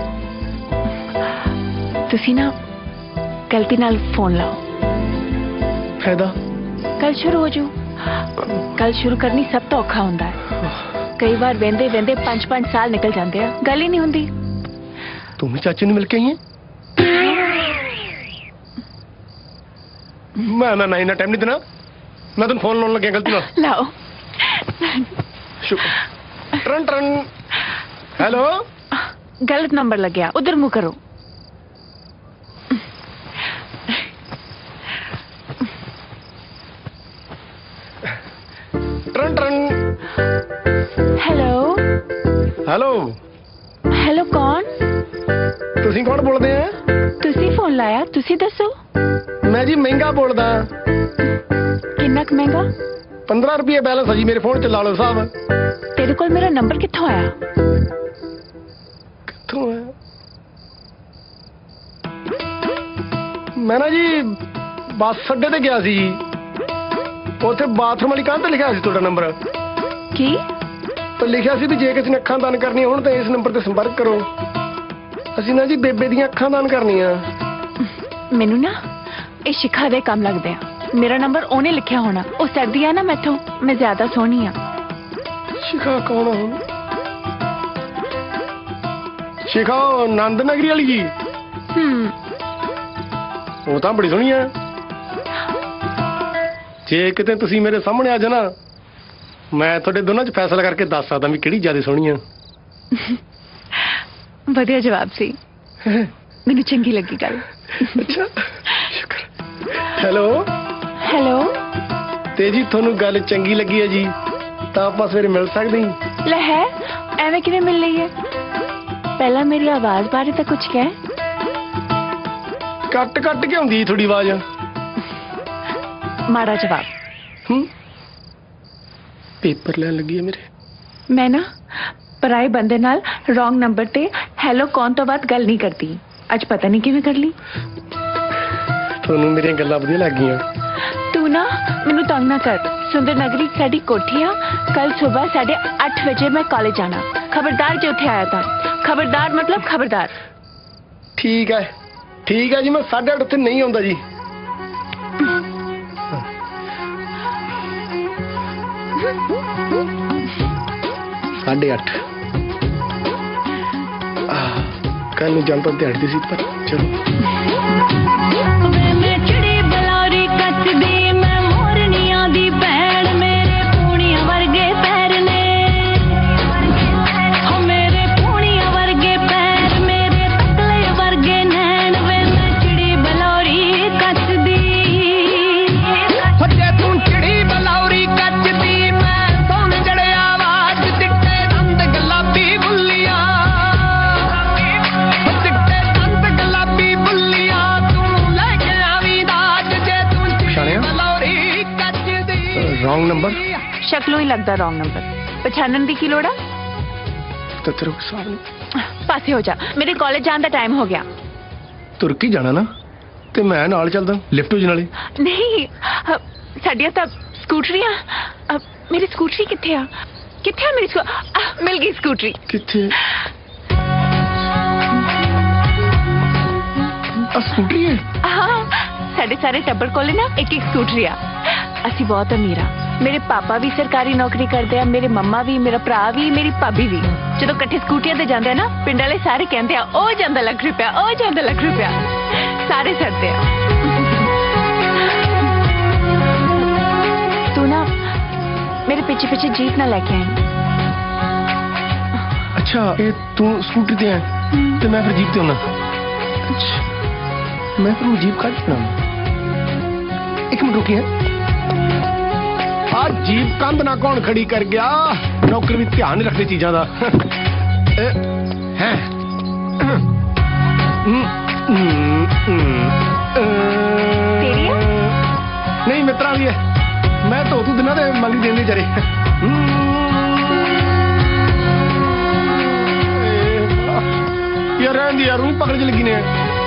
ਤੁਸੀਂ ਨਾ ਗਲਤੀ ਨਾਲ ਫੋਨ ਲਾਓ। ਫਾਇਦਾ? ਕੱਲ ਸ਼ੁਰੂ ਹੋ ਜੂ। ਕੱਲ ਸ਼ੁਰੂ ਕਰਨੀ ਸਭ ਤੋਂ ਔਖਾ ਹੁੰਦਾ ਹੈ। ਕਈ ਵਾਰ ਵੇਂਦੇ ਵੇਂਦੇ ਪੰਜ ਪੰਜ ਸਾਲ ਨਿਕਲ ਜਾਂਦੇ ਆ ਗੱਲ ਹੀ ਨਹੀਂ ਹੁੰਦੀ। ਤੂੰ ਵੀ ਚਾਚੇ ਨੂੰ ਮਿਲ ਕੇ ਆਈ ਹੈ? ਮੈਂ ਨਾ ਨਹੀਂ ਨਾ ਟਾਈਮ ਨਹੀਂ ਦੇਣਾ। ਮੈਂ ਤੈਨੂੰ ਫੋਨ ਲਾਉਣ ਲੱਗਿਆ ਗਲਤੀ ਨਾਲ। ਲਾਓ। शुक्र ट्रन ट्रन हेलो गलत नंबर लग गया उधर मुंह करो। ट्रन ट्रन हेलो हेलो हेलो कौन? ਤੁਸੀਂ ਕੌਣ ਬੋਲਦੇ ਆ? ਤੁਸੀਂ ਫੋਨ ਲਾਇਆ ਤੁਸੀਂ ਦੱਸੋ। ਮੈਂ ਜੀ ਮਹਿੰਗਾ ਬੋਲਦਾ। ਕਿੰਨਾ ਕੁ ਮਹਿੰਗਾ? पंद्रह रुपये बैलेंस है जी मेरे फोन च ला लो साहब। तेरे कोल मेरा नंबर कित्थों आया? कित्थों आया? मैं ना जी बस अड्डे ते गया सी। उत्थे बाथरूम वाली कंध ते लिखा सी तुहाडा नंबर। की? तो लिखा सी भी जे किसी ने अखां दान करनी होण तां इस नंबर ते संपर्क करो। असीं ना जी बेबे दीयां अखां दान करनियां। मैनू ना ये शिखा दे काम लगदे आ। मेरा नंबर ओने लिखा होना। वो सर्दी है ना मैथों मैं ज्यादा सोहनी हाँ। शिखा कौन है? शिखा नंद नगरी वाली जी। हम्म वो तो बड़ी सोहनी है। जे किते तुसी मेरे सामने आ जाना मैं थोड़े दोनों च फैसला करके दस सकदा भी किहड़ी ज्यादा सोहनी है। वधिया जवाब सी। मैनू चंगी लगी गल। अच्छा शुक्र। हेलो हेलो ते जी थोनू गल चंगी लगी है जी तां आपां सवेरे मिल सकदे ही। ले है एवें किवें मिल रही है? पहला मेरी आवाज बारे तो कुछ कह। कट कट के आउंदी थोड़ी आवाज। माड़ा जवाब। हम्म पेपर लैन लगी है मेरे। मैं ना पराए बंदे नाल रॉन्ग नंबर ते हेलो कौन तो बात गल नहीं करती। अज पता नहीं किवें कर ली। थोनू मेरियां गल्लां वधिया लग गईयां। तू ना मैनू तंग ना कर। सुंदर नगरी साडी कोठी आ। कल सुबह साढ़े अठ बजे मैं कॉलेज जाना। खबरदार जो उठे आया था। खबरदार मतलब खबरदार। ठीक है ठीक है जी मैं साढ़े अठ उत्थे नहीं आउंदा जी। साढ़े अठ ਕੱਲ ਨੂੰ ਜਨਤਾ ਦਿਹਾੜੀ ਸੀ ਪਰ ਚਲੋ ਵੇ ਮੈਂ ਚਿੜੀ ਬਲੌਰੀ ਕੱਚਦੀ ਮੈਂ ਮੋਰਨੀਆਂ ਦੀ ਭੈਣ ਮੇਰੇ ਪੂਣੀਆਂ ਵਰਗੇ ਪੈਰ ਨੇ ਹੋ ਮੇਰੇ ਪੂਣੀਆਂ ਵਰਗੇ ਪੈਰ ਮੇਰੇ ਤਕਲੇ ਵਰਗੇ ਨੈਣ ਵੇ ਮੈਂ ਚਿੜੀ ਬਲੌਰੀ ਕੱਚਦੀ ਫੱਟੇ ਤੂੰ ਚਿੜੀ ਬਲੌਰੀ ਕੱਚਦੀ ਮੈਂ ਸੁਣ ਜੜੇ ਆਵਾਜ਼ ਚਿੱਟੇ ਦੰਦ ਗੁਲਾਬੀ ਬੁੱਲੀਆਂ ਚਿੱਟੇ ਦੰਦ ਗੁਲਾਬੀ ਬੁੱਲੀਆਂ ਤੂੰ ਲੈ ਕੇ ਆਵੀਂ ਦਾਜ ਜੇ ਤੂੰ ਚਿੜੀ ਬਲੌਰੀ ਕੱਚਦੀ ਰੌਂਗ ਨੰਬਰ ਸ਼ਕਲੋਂ ਹੀ ਲੱਗਦਾ ਰੌਂਗ ਨੰਬਰ ਪਛਾਣਨ ਦੀ ਕੀ ਲੋੜ ਆ ਤੇ ਤੇਰੇ ਸਾਹਮਣੇ ਪਾਸੇ ਹੋ ਜਾ ਮੇਰੇ ਕਾਲਜ ਜਾਣ ਦਾ ਟਾਈਮ ਹੋ ਗਿਆ ਤੁਰ ਕੇ ਜਾਣਾ ਨਾ ਤੇ ਮੈਂ ਨਾਲ ਚੱਲਦਾ ਲਿਫਟ ਹੋ ਨਾਲੇ ਨਹੀਂ ਅ, ਸਾਡੀਆਂ ਤਾਂ ਸਕੂਟਰੀਆਂ ਅ, ਮੇਰੀ ਸਕੂਟਰੀ ਕਿੱਥੇ ਆ ਕਿੱਥੇ ਆ ਮੇਰੀ ਸਕੂ- ਅ, ਮਿਲ ਗਈ ਸਕੂਟਰੀ ਕਿੱਥੇ ਆ ਸਕੂਟਰੀ ਹੈ ਹਾਂ ਸਾਡੇ ਸਾਰੇ ਟੱਬਰ ਕੋਲੇ ਨਾ ਇੱਕ ਇੱਕ ਸਕੂਟਰੀ ਆ ਅਸੀਂ ਬਹੁਤ ਅਮੀਰ ਆ ਮੇਰੇ ਪਾਪਾ ਵੀ ਸਰਕਾਰੀ ਨੌਕਰੀ ਕਰਦੇ ਆ ਮੇਰੇ ਮੰਮਾ ਵੀ ਮੇਰਾ ਭਰਾ ਵੀ ਮੇਰੀ ਭਾਬੀ ਵੀ ਜਦੋਂ ਇਕੱਠੇ ਸਕੂਟੀਆਂ ਤੇ ਜਾਂਦੇ ਆ ਨਾ ਪਿੰਡ ਵਾਲੇ ਸਾਰੇ ਕਹਿੰਦੇ ਆ ਉਹ ਜਾਂਦਾ ਲੱਖ ਰੁਪਇਆ ਉਹ ਜਾਂਦਾ ਲੱਖ ਰੁਪਇਆ ਸਾਰੇ ਸੜਦੇ ਆ ਤੂੰ ਨਾ ਮੇਰੇ ਪਿੱਛੇ ਪਿੱਛੇ ਜੀਪ ਨਾ ਲੈ ਕੇ ਆਈ ਅੱਛਾ ਇਹ ਤੂੰ ਸਕੂਟਰੀ ਤੇ ਆ ਤੇ ਮੈਂ ਫਿਰ ਜੀਪ ਤੇ ਆਉਣਾ ਅੱਛਾ ਮੈਂ ਫਿਰ ਜੀਪ ਕੱਢ ਬਣਾਉਂ ਇੱਕ ਮਿੰਟ ਰੁਕੀ ਹੈ ਆ ਜੀਪ ਕੰਧ ਨਾ ਕੌਣ ਖੜੀ ਕਰ ਗਿਆ ਨੌਕਰ ਵੀ ਧਿਆਨ ਨਹੀਂ ਰੱਖਦੇ ਚੀਜ਼ਾਂ ਦਾ ਹੈ ਤੇਰੀ ਆ? ਨਹੀਂ ਮਿੱਤਰਾਂ ਦੀ ਹੈ ਮੈਂ ਧੋ ਤੂੰ ਦਿਨਾਂ ਦੇ ਮੰਗੀ ਦੇਣ ਦੇ ਜਰੇ ਯਾਰ ਰਹਿੰਦੀ ਯਾਰ ਉਹ ਪਕੜ ਚ ਲੱਗੀ ਨੇ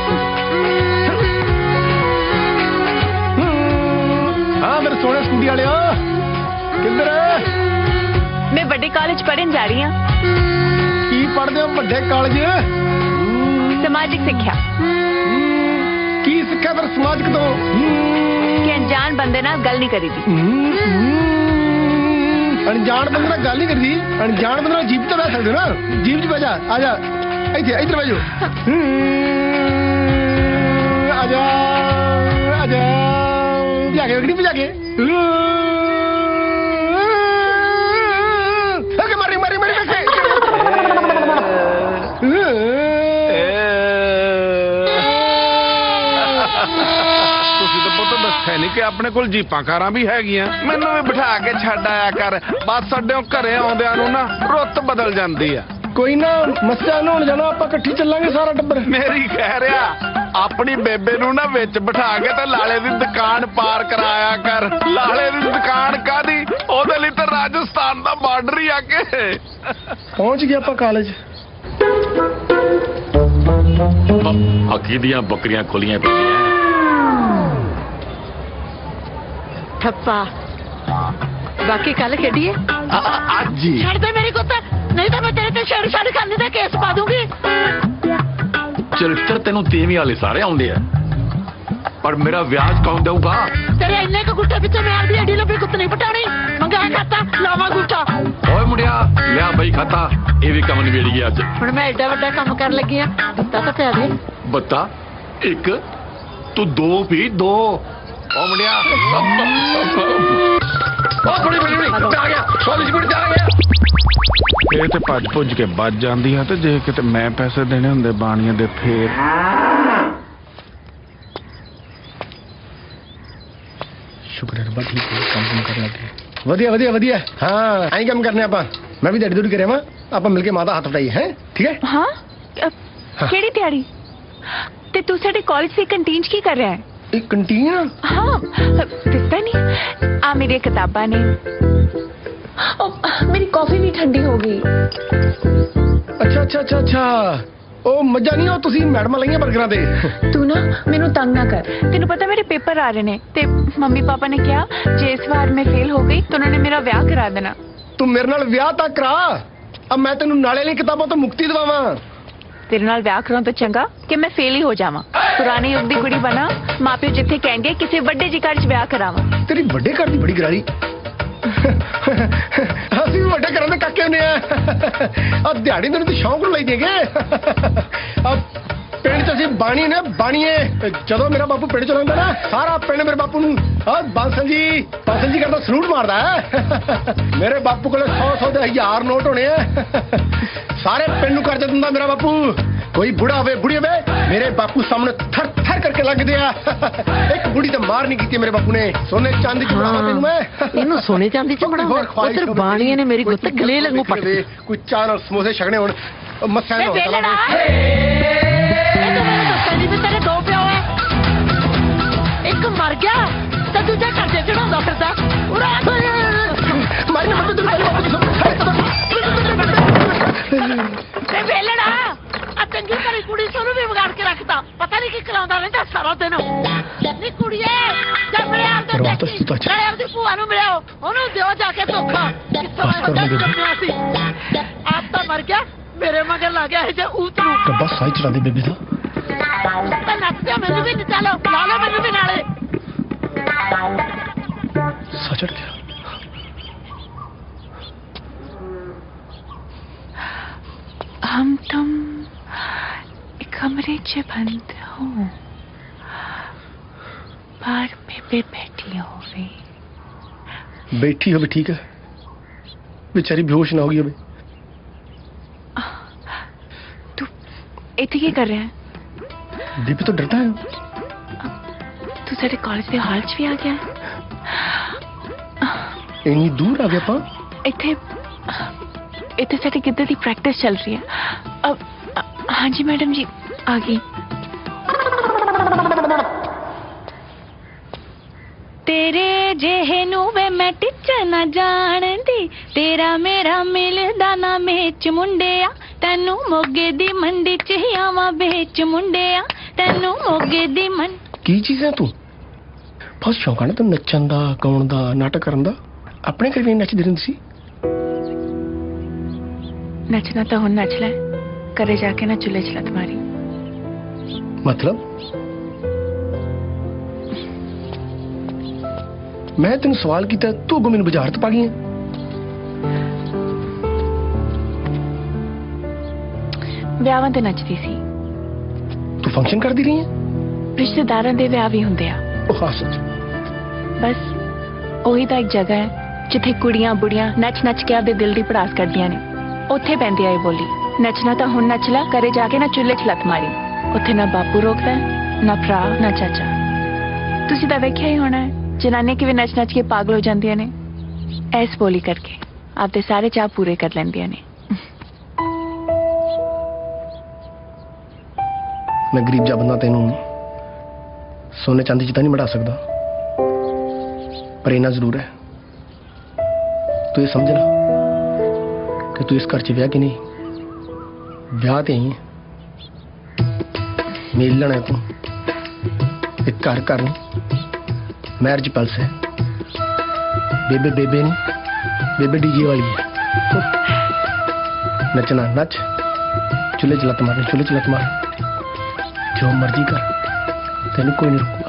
ਹਾਂ ਮੇਰੇ ਸੋਹਣੇ ਸਕੂਟੀ ਵਾਲਿਓ ਕਿੱਧਰ ਮੈਂ ਵੱਡੇ ਕਾਲਜ ਪੜ੍ਹਨ ਜਾ ਰਹੀ ਹਾਂ ਕੀ ਪੜ੍ਹਦੇ ਹੋ ਵੱਡੇ ਕਾਲਜ ਸਮਾਜਿਕ ਸਿੱਖਿਆ ਕੀ ਸਿੱਖਿਆ ਫਿਰ ਸਮਾਜਿਕ ਤੋਂ ਕਿ ਅਣਜਾਣ ਬੰਦੇ ਨਾਲ ਗੱਲ ਨਹੀਂ ਕਰੀਦੀ ਅਣਜਾਣ ਬੰਦੇ ਨਾਲ ਗੱਲ ਨਹੀਂ ਕਰਦੀ ਅਣਜਾਣ ਬੰਦੇ ਨਾਲ ਜੀਪ ਤੇ ਬਹਿ ਸਕਦੇ ਨਾ ਜੀਪ 'ਚ ਬਹਿ ਜਾ ਆ ਜਾ ਇੱਥੇ ਇੱਧਰ ਬਹਿ ਜਾ ਆ ਜਾ ਆ ਜਾ ਭਜਾ ਕੇ ਗੱਡੀ ਭਜਾ ਕੇ ਮਾਰੀ ਮਾਰੀ ਮਾਰੀ ਤੁਸੀਂ ਤਾਂ ਪੁੱਤ ਦੱਸਿਆ ਨਹੀਂ ਕਿ ਆਪਣੇ ਕੋਲ ਜੀਪਾਂ ਕਾਰਾਂ ਵੀ ਹੈਗੀਆਂ ਮੈਨੂੰ ਵੀ ਬਿਠਾ ਕੇ ਛੱਡ ਆਇਆ ਕਰ ਬੱਸ ਅੱਡਿਓਂ ਘਰੇ ਆਉਂਦਿਆਂ ਨੂੰ ਨਾ ਰੁੱਤ ਬਦਲ ਜਾਂਦੀ ਆ ਕੋਈ ਨਾ ਮੱਸਿਆ ਨਹਾਉਣ ਜਾਣਾ ਆਪਾਂ ਇਕੱਠੀ ਚੱਲਾਂਗੇ ਸਾਰਾ ਟੱਬਰ ਮੇਰੀ ਕਹਿ ਰਿਹਾ ਆਪਣੀ ਬੇਬੇ ਨੂੰ ਨਾ ਵਿੱਚ ਬਿਠਾ ਕੇ ਤੇ ਲਾਲੇ ਦੀ ਦੁਕਾਨ ਪਾਰ ਕਰਾਇਆ ਕਰ ਲਾਲੇ ਦੀ ਦੁਕਾਨ ਕਾਦੀ ਉਹਦੇ ਲਈ ਤਾਂ ਰਾਜਸਥਾਨ ਦਾ ਬਾਰਡਰ ਹੀ ਆ ਕੇ ਪਹੁੰਚ ਗਿਆ ਆਪਾਂ ਕਾਲਜ ਹੱਕੀ ਦੀਆਂ ਬੱਕਰੀਆਂ ਖੋਲੀਆਂ ਪਈਆਂ ਠੱਪਾ ਬਾਕੀ ਕੱਲ ਖੇਡੀਏ ਅੱਜ ਹੀ ਛੱਡ ਦੇ ਮੇਰੀ ਕੁੱਤ ਨਹੀਂ ਤਾਂ ਮੈਂ ਤੇਰੇ ਤੇ ਛੇੜ ਛਾੜ ਕਰਨੀ ਦਾ ਕੇਸ ਪਾ ਦੂੰਗੀ ਚਰਿੱਤਰ ਤੈਨੂੰ ਤੇਵੀਂ ਵਾਲੇ ਸਾਰੇ ਆਉਂਦੇ ਆ ਪਰ ਮੇਰਾ ਵਿਆਜ ਕੌਣ ਦੇਊਗਾ ਤੇਰੇ ਇੰਨੇ ਕੁ ਗੁੱਟੇ ਪਿੱਛੇ ਮੈਂ ਆਪਦੀ ਐਡੀ ਲੱਭੀ ਕੁੱਤ ਨਹੀਂ ਪਟਾਣੀ ਮੰਗਾ ਖਾਤਾ ਲਾਵਾ ਗੁੱਟਾ ਓਏ ਮੁੰਡਿਆ ਲਿਆ ਬਈ ਖਾਤਾ ਇਹ ਵੀ ਕੰਮ ਨਿਬੇੜ ਗਿਆ ਅੱਜ ਹੁਣ ਮੈਂ ਐਡਾ ਵੱਡਾ ਕੰਮ ਕਰਨ ਲੱਗੀ ਆ ਦਿੱਤਾ ਤਾਂ ਪਿਆ ਦੇ ਬੱਤਾ ਇੱਕ ਤੂੰ ਦੋ ਵੀ ਦੋ ਓ ਮੁੰਡਿਆ ਓ ਬੜੀ ਬੜੀ ਬੜੀ ਆ ਗਿਆ ਸੌ ਦੀ ਸਪੀਡ ਆ ਗਿਆ ਇਹ ਤੇ ਭੱਜ ਭੁੱਜ ਕੇ ਵੱਜ ਜਾਂਦੀ ਆ ਤੇ ਜੇ ਕਿਤੇ ਮੈਂ ਪੈਸੇ ਦੇਣੇ ਹੁੰਦੇ ਬਾਣੀਆਂ ਦੇ ਫੇਰ ਸ਼ੁਕਰ ਹੈ ਰੱਬਾ ਠੀਕ ਹੈ ਕੰਮ ਕਰਨ ਲੱਗੇ ਵਧੀਆ ਵਧੀਆ ਵਧੀਆ ਹਾਂ ਐਂ ਕੰਮ ਕਰਨੇ ਆਪਾਂ ਮੈਂ ਵੀ ਦਿਹਾੜੀ ਦੂੜੀ ਕਰਿਆ ਵਾ ਆਪਾਂ ਮਿਲ ਕੇ ਮਾਤਾ ਹੱਥ ਵਟਾਈ ਹੈ ਠੀਕ ਹੈ ਹਾਂ ਅ, ਕਿਹੜੀ ਤਿਆਰੀ ਤੇ ਤੂੰ ਸਾਡੇ ਕਾਲਜ ਦੀ ਕੰਟੀਨ 'ਚ ਕੀ ਕਰ ਰਿਹਾ ਹੈ ਇਹ ਕੰਟੀਨ ਹਾਂ ਦਿਸਦਾ ਨਹੀਂ ਆ ਮੇਰੀਆਂ ਕਿਤਾਬਾਂ ਨੇ ਮੇਰੀ ਕਾਫੀ ਵੀ ਠੰਡੀ ਹੋ ਗਈ ਅੱਛਾ ਅੱਛਾ ਅੱਛਾ ਅੱਛਾ ਉਹ ਮੱਝਾਂ ਨਹੀਂ ਉਹ ਤੁਸੀਂ ਮੈਡਮਾਂ ਲਈਆਂ ਬਰਗਰਾਂ ਤੇ ਤੂੰ ਨਾ ਮੈਨੂੰ ਤੰਗ ਨਾ ਕਰ ਤੈਨੂੰ ਪਤਾ ਮੇਰੇ ਪੇਪਰ ਆ ਰਹੇ ਨੇ ਤੇ ਮੰਮੀ ਪਾਪਾ ਨੇ ਕਿਹਾ ਜੇ ਇਸ ਵਾਰ ਮੈਂ ਫੇਲ ਹੋ ਗਈ ਤਾਂ ਉਹਨਾਂ ਨੇ ਮੇਰਾ ਵਿਆਹ ਕਰਾ ਦੇਣਾ ਤੂੰ ਮੇਰੇ ਨਾਲ ਵਿਆਹ ਤਾਂ ਕਰਾ अब मैं तेन नाले वाली किताबों तो मुक्ति दवावा तेरे नाल विआह करां तो चंगा कि मैं फेल ही हो जावां पुराने युग दी कुड़ी बना माँ प्यो जिथे कहेंगे किसी बड़े जी घर च विआह करावां तेरी बड़े घर दी बड़ी गरारी ਅਸੀਂ ਵੀ ਵੱਡੇ ਘਰਾਂ ਦੇ ਕਾਕੇ ਹੁੰਦੇ ਆ ਆ ਦਿਹਾੜੀ ਮੈਨੂੰ ਤੇ ਸ਼ੌਂਕ ਨੂੰ ਲਈ ਦੇਗੇ ਆ बाणी ने बाणीए जदों मेरा बापू पिंड चलांदा ना सारा पिंड मेरे बापू नूं बांसल जी बांसल जी करदा सलूट मारदा है मेरे बापू कोले सौ सौ दे हजार नोट होने हैं सारे पिंड नूं कर दिंदा मेरा बापू कोई बुढ़ा होवे बुढ़ी होवे मेरे बापू सामने थर थर करके लगदे आ एक बुढ़ी ते मार नहीं कीती मेरे बापू ने सोने चांदी च बनावा तैनूं मैं इनू सोने चांदी च बनावा उधर बाणीए ने मेरी गुत्त गले लंगू पट दे कुछ चाह नाल समोसे छकने हुण मस्सा नो बेलड़ा भी तेरे दो प्यो है एक मर गया तो दूजा कर्जे चढ़ाਉਂਦਾ ਫਿਰਦਾ ਉਰਾ मारी मत तू मेरे बापू ਤੇ ਵੇਲੜਾ ਆ ਚੰਗੀ ਭਲੀ ਕੁੜੀ ਸੋਨੂੰ ਵੀ ਵਿਗਾੜ ਕੇ ਰੱਖਤਾ ਪਤਾ ਨਹੀਂ ਕੀ ਕਰਾਉਂਦਾ ਰਹਿੰਦਾ ਸਾਰਾ ਦਿਨ ਨੀ ਕੁੜੀਏ ਜਾ ਮੇਰੇ ਆਪ ਤੇ ਦੇਖੀ ਮੇਰੇ ਆਪ ਦੀ ਭੂਆ ਨੂੰ ਮਿਲਿਓ ਉਹਨੂੰ ਦਿਓ ਜਾ ਕੇ ਧੋਖਾ ਕਿੱਥੋਂ ਆਇਆ ਸੀ ਆਪ ਤਾਂ ਮਰ ਗਿਆ ਮੇਰੇ ਮਗਰ ਲੱਗ ਗਿਆ ਜੇ ਉਤਰੂ ਬਸ ਸਾਈ ਚਲਾਉਂਦੀ ਬੇਬੇ ਦਾ ਤਾਂ ਨੱਚਦੇ ਮੈਨੂੰ ਵੀ ਚਲੋ ਲਾ ਲਓ ਮੈਨੂੰ ਵੀ ਨਾਲੇ सचड़ गया हम तुम एक कमरे च बंद हो बाहर बेबे बैठी होवे बैठी हो ठीक है बेचारी बेहोश ना होगी अबे तू इतने क्या कर रहा है दीपी तो डरता है तू सारे कॉलेज के हाल च भी आ गया इन्नी दूर आ गया पा इतने इतने सारी गिद्दे की प्रैक्टिस चल रही है अब हाँ जी मैडम जी आ गई तेरे जेहे नू वे मैं टिच ना जानदी तेरा मेरा मिलदा ना मेच मुंडिया तैनू मोगे दी मंडी च आवां बेच मुंडिया तैनू मोगे दी मन की चीज है तू बहुत शौक है ना तू नचन दा गाउण दा नाटक करन दा अपने घर भी नचदी रहिंदी सी नचना तो हुन नच ले करे जाके ना चूल्हे च लत मारी मतलब मैं तेन सवाल किया तू अगों मैनू बाजार तो पा गई है ਵਿਆਹਾਂ ਤੇ ਨੱਚਦੀ ਸੀ तू फंक्शन कर दी रही है ਰਿਸ਼ਤੇਦਾਰਾਂ ਦੇ ਵਿਆਹ ਵੀ ਹੁੰਦੇ ਆ ਉਹ ਹਾਂ ਸੱਚ ਬਸ ਉਹੀ ਤਾਂ ਇੱਕ ਜਗ੍ਹਾ ਹੈ ਜਿੱਥੇ ਕੁੜੀਆਂ ਬੁੜੀਆਂ ਨੱਚ ਨੱਚ ਕੇ ਆਪਦੇ ਦਿਲ ਦੀ ਪੜਾਸ ਕਰਦੀਆਂ ਨੇ ਉੱਥੇ ਪੈਂਦੀ ਆ ਇਹ ਬੋਲੀ ਨੱਚਣਾ ਤਾਂ ਹੁਣ ਨੱਚ ਲੈ ਕਰੇ ਜਾ ਕੇ ਨਾ ਚੁੱਲ੍ਹੇ 'ਚ ਲੱਤ ਮਾਰੀ ਉੱਥੇ ਨਾ ਬਾਪੂ ਰੋਕਦਾ ਨਾ ਭਰਾ ਨਾ ਚਾਚਾ ਤੁਸੀਂ ਤਾਂ ਵੇਖਿਆ ਹੀ ਹੋਣਾ ਹੈ ਜਨਾਨੀਆਂ ਕਿਵੇਂ ਨੱਚ ਨੱਚ ਕੇ ਪਾਗਲ ਹੋ ਜਾਂਦੀਆਂ ਨੇ ਐਸ ਬੋਲੀ ਕਰਕੇ ਆਪਦੇ ਸਾਰੇ ਚਾਅ ਪੂਰੇ ਕਰ ਲੈਂਦੀਆਂ ਨੇ मैं गरीब जा बंदा तेनू सोने चांदी च तां नहीं बढ़ा सकदा पर इन्ना जरूर है तू ये समझ ला कि तू इस घर च ब्याह की नहीं ब्याह ते आई है मिलना है तू एक घर घर नहीं मैरिज पैलेस है बेबे बेबे नहीं बेबे डीजे वाली है नचना नच चूल्हे च लत मारनी चूल्हे च लत मार जो मर्जी कर तेन कोई नहीं रुकूगा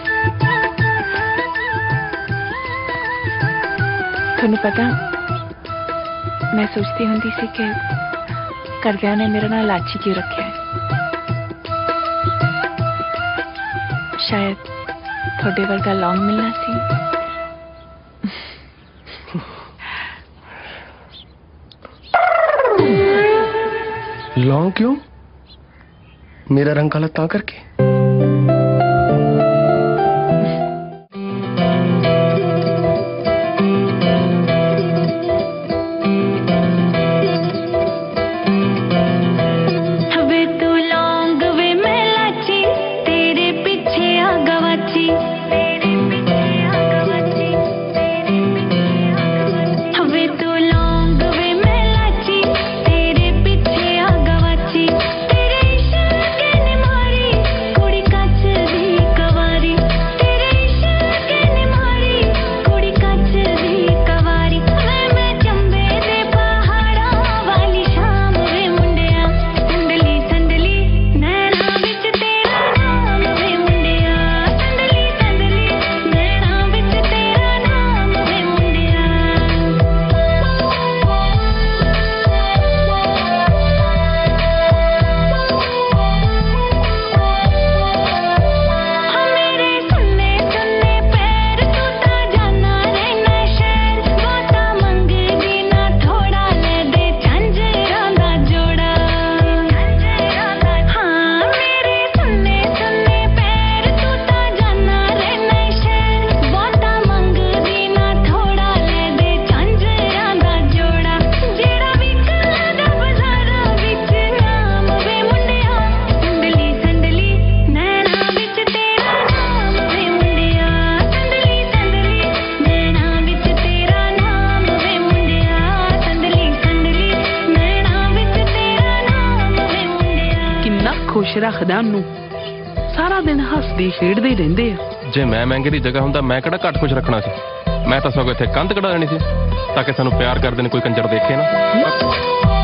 ਤੁਹਾਨੂੰ ਪਤਾ मैं सोचती ਹੁੰਦੀ ਸੀ ਕਿ ਘਰਦਿਆਂ ਨੇ ਮੇਰੇ ਨਾਲ ਲਾਚੀ ਕਿਉਂ ਰੱਖਿਆ ਹੈ ਸ਼ਾਇਦ ਤੁਹਾਡੇ ਵਰਗਾ ਲੌਂਗ ਮਿਲਣਾ ਸੀ लौंग क्यों मेरा रंग काला ता करके वे तू लौंग वे मैं लाची तेरे पीछे आ गवाची तेरे पीछे आ गवाची तेरे पीछे आ गवाची वे तू लौंग वे मैं लाची तेरे पीछे आ गवाची तेरे इश्क ने मारी ਖੁਸ਼ ਰੱਖਦਾ ਉਹਨੂੰ। ਸਾਰਾ ਦਿਨ ਹੱਸਦੇ ਖੇਡਦੇ ਰਹਿੰਦੇ ਆ। ਜੇ ਮੈਂ ਮਹਿੰਗੇ ਦੀ ਜਗ੍ਹਾ ਹੁੰਦਾ ਮੈਂ ਕਿਹੜਾ ਘੱਟ ਖੁਸ਼ ਰੱਖਣਾ ਸੀ। ਮੈਂ ਤਾਂ ਸਗੋਂ ਇੱਥੇ ਕੰਧ ਕਢਾ ਦੇਣੀ ਸੀ ਤਾਂ ਕਿ ਸਾਨੂੰ ਪਿਆਰ ਕਰਦੇ ਨੇ ਕੋਈ ਕੰਜਰ ਦੇਖੇ ਨਾ।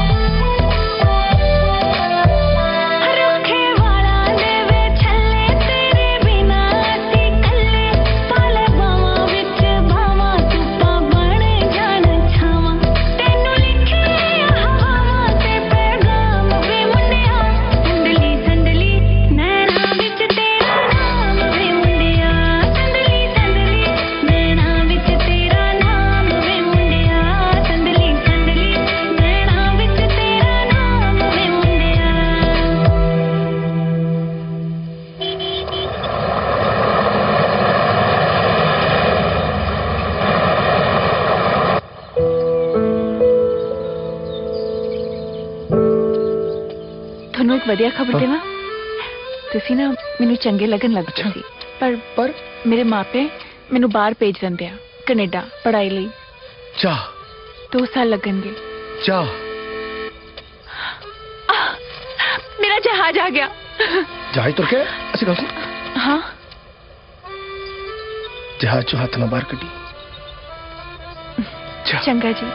ਤੁਹਾਨੂੰ ਇੱਕ ਵਧੀਆ ਖਬਰ ਦੇਵਾਂ। ਤੁਸੀਂ ਨਾ ਮੈਨੂੰ ਚੰਗੇ ਲੱਗਣ ਲੱਗ ਪਏ ਸੀ, ਪਰ ਪਰ ਮੇਰੇ ਮਾਪੇ ਮੈਨੂੰ ਬਾਹਰ ਭੇਜ ਦਿੰਦੇ ਆ ਕੈਨੇਡਾ ਪੜ੍ਹਾਈ ਲਈ। ਚਾਹ ਦੋ ਸਾਲ ਲੱਗਣਗੇ। ਚਾਹ ਮੇਰਾ ਜਹਾਜ਼ ਆ ਗਿਆ। ਜਹਾਜ਼ ਤੁਰ ਕੇ ਅਸੀਂ ਗੱਲ ਸੁਣ। ਹਾਂ ਜਹਾਜ਼ ਚੋਂ ਹੱਥ ਨਾ ਬਾਹਰ ਕੱਢੀ। ਚੰਗਾ ਜੀ।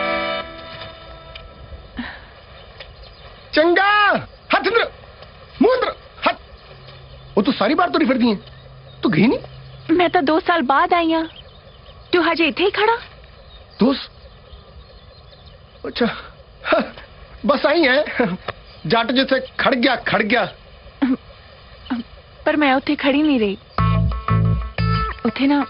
ਚੰਗਾ ਹੱਥ ਅੰਦਰ ਮੂੰਹ ਅੰਦਰ ਹੱਥ। ਉਹ ਤੂੰ ਸਾਰੀ ਬਾਰ ਤੁਰੀ ਫਿਰਦੀ ਹੈ, ਤੂੰ ਗਈ ਨਹੀਂ। ਮੈਂ ਤਾਂ ਦੋ ਸਾਲ ਬਾਅਦ ਆਈ ਹਾਂ, ਤੂੰ ਹਜੇ ਇੱਥੇ ਹੀ ਖੜਾ। ਦੋਸਤ ਅੱਛਾ ਬਸ ਆਈ ਹੈ। ਜੱਟ ਜਿੱਥੇ ਖੜ ਗਿਆ ਖੜ ਗਿਆ। ਪਰ ਮੈਂ ਉੱਥੇ ਖੜੀ ਨਹੀਂ ਰਹੀ। ਉੱਥੇ ਨਾ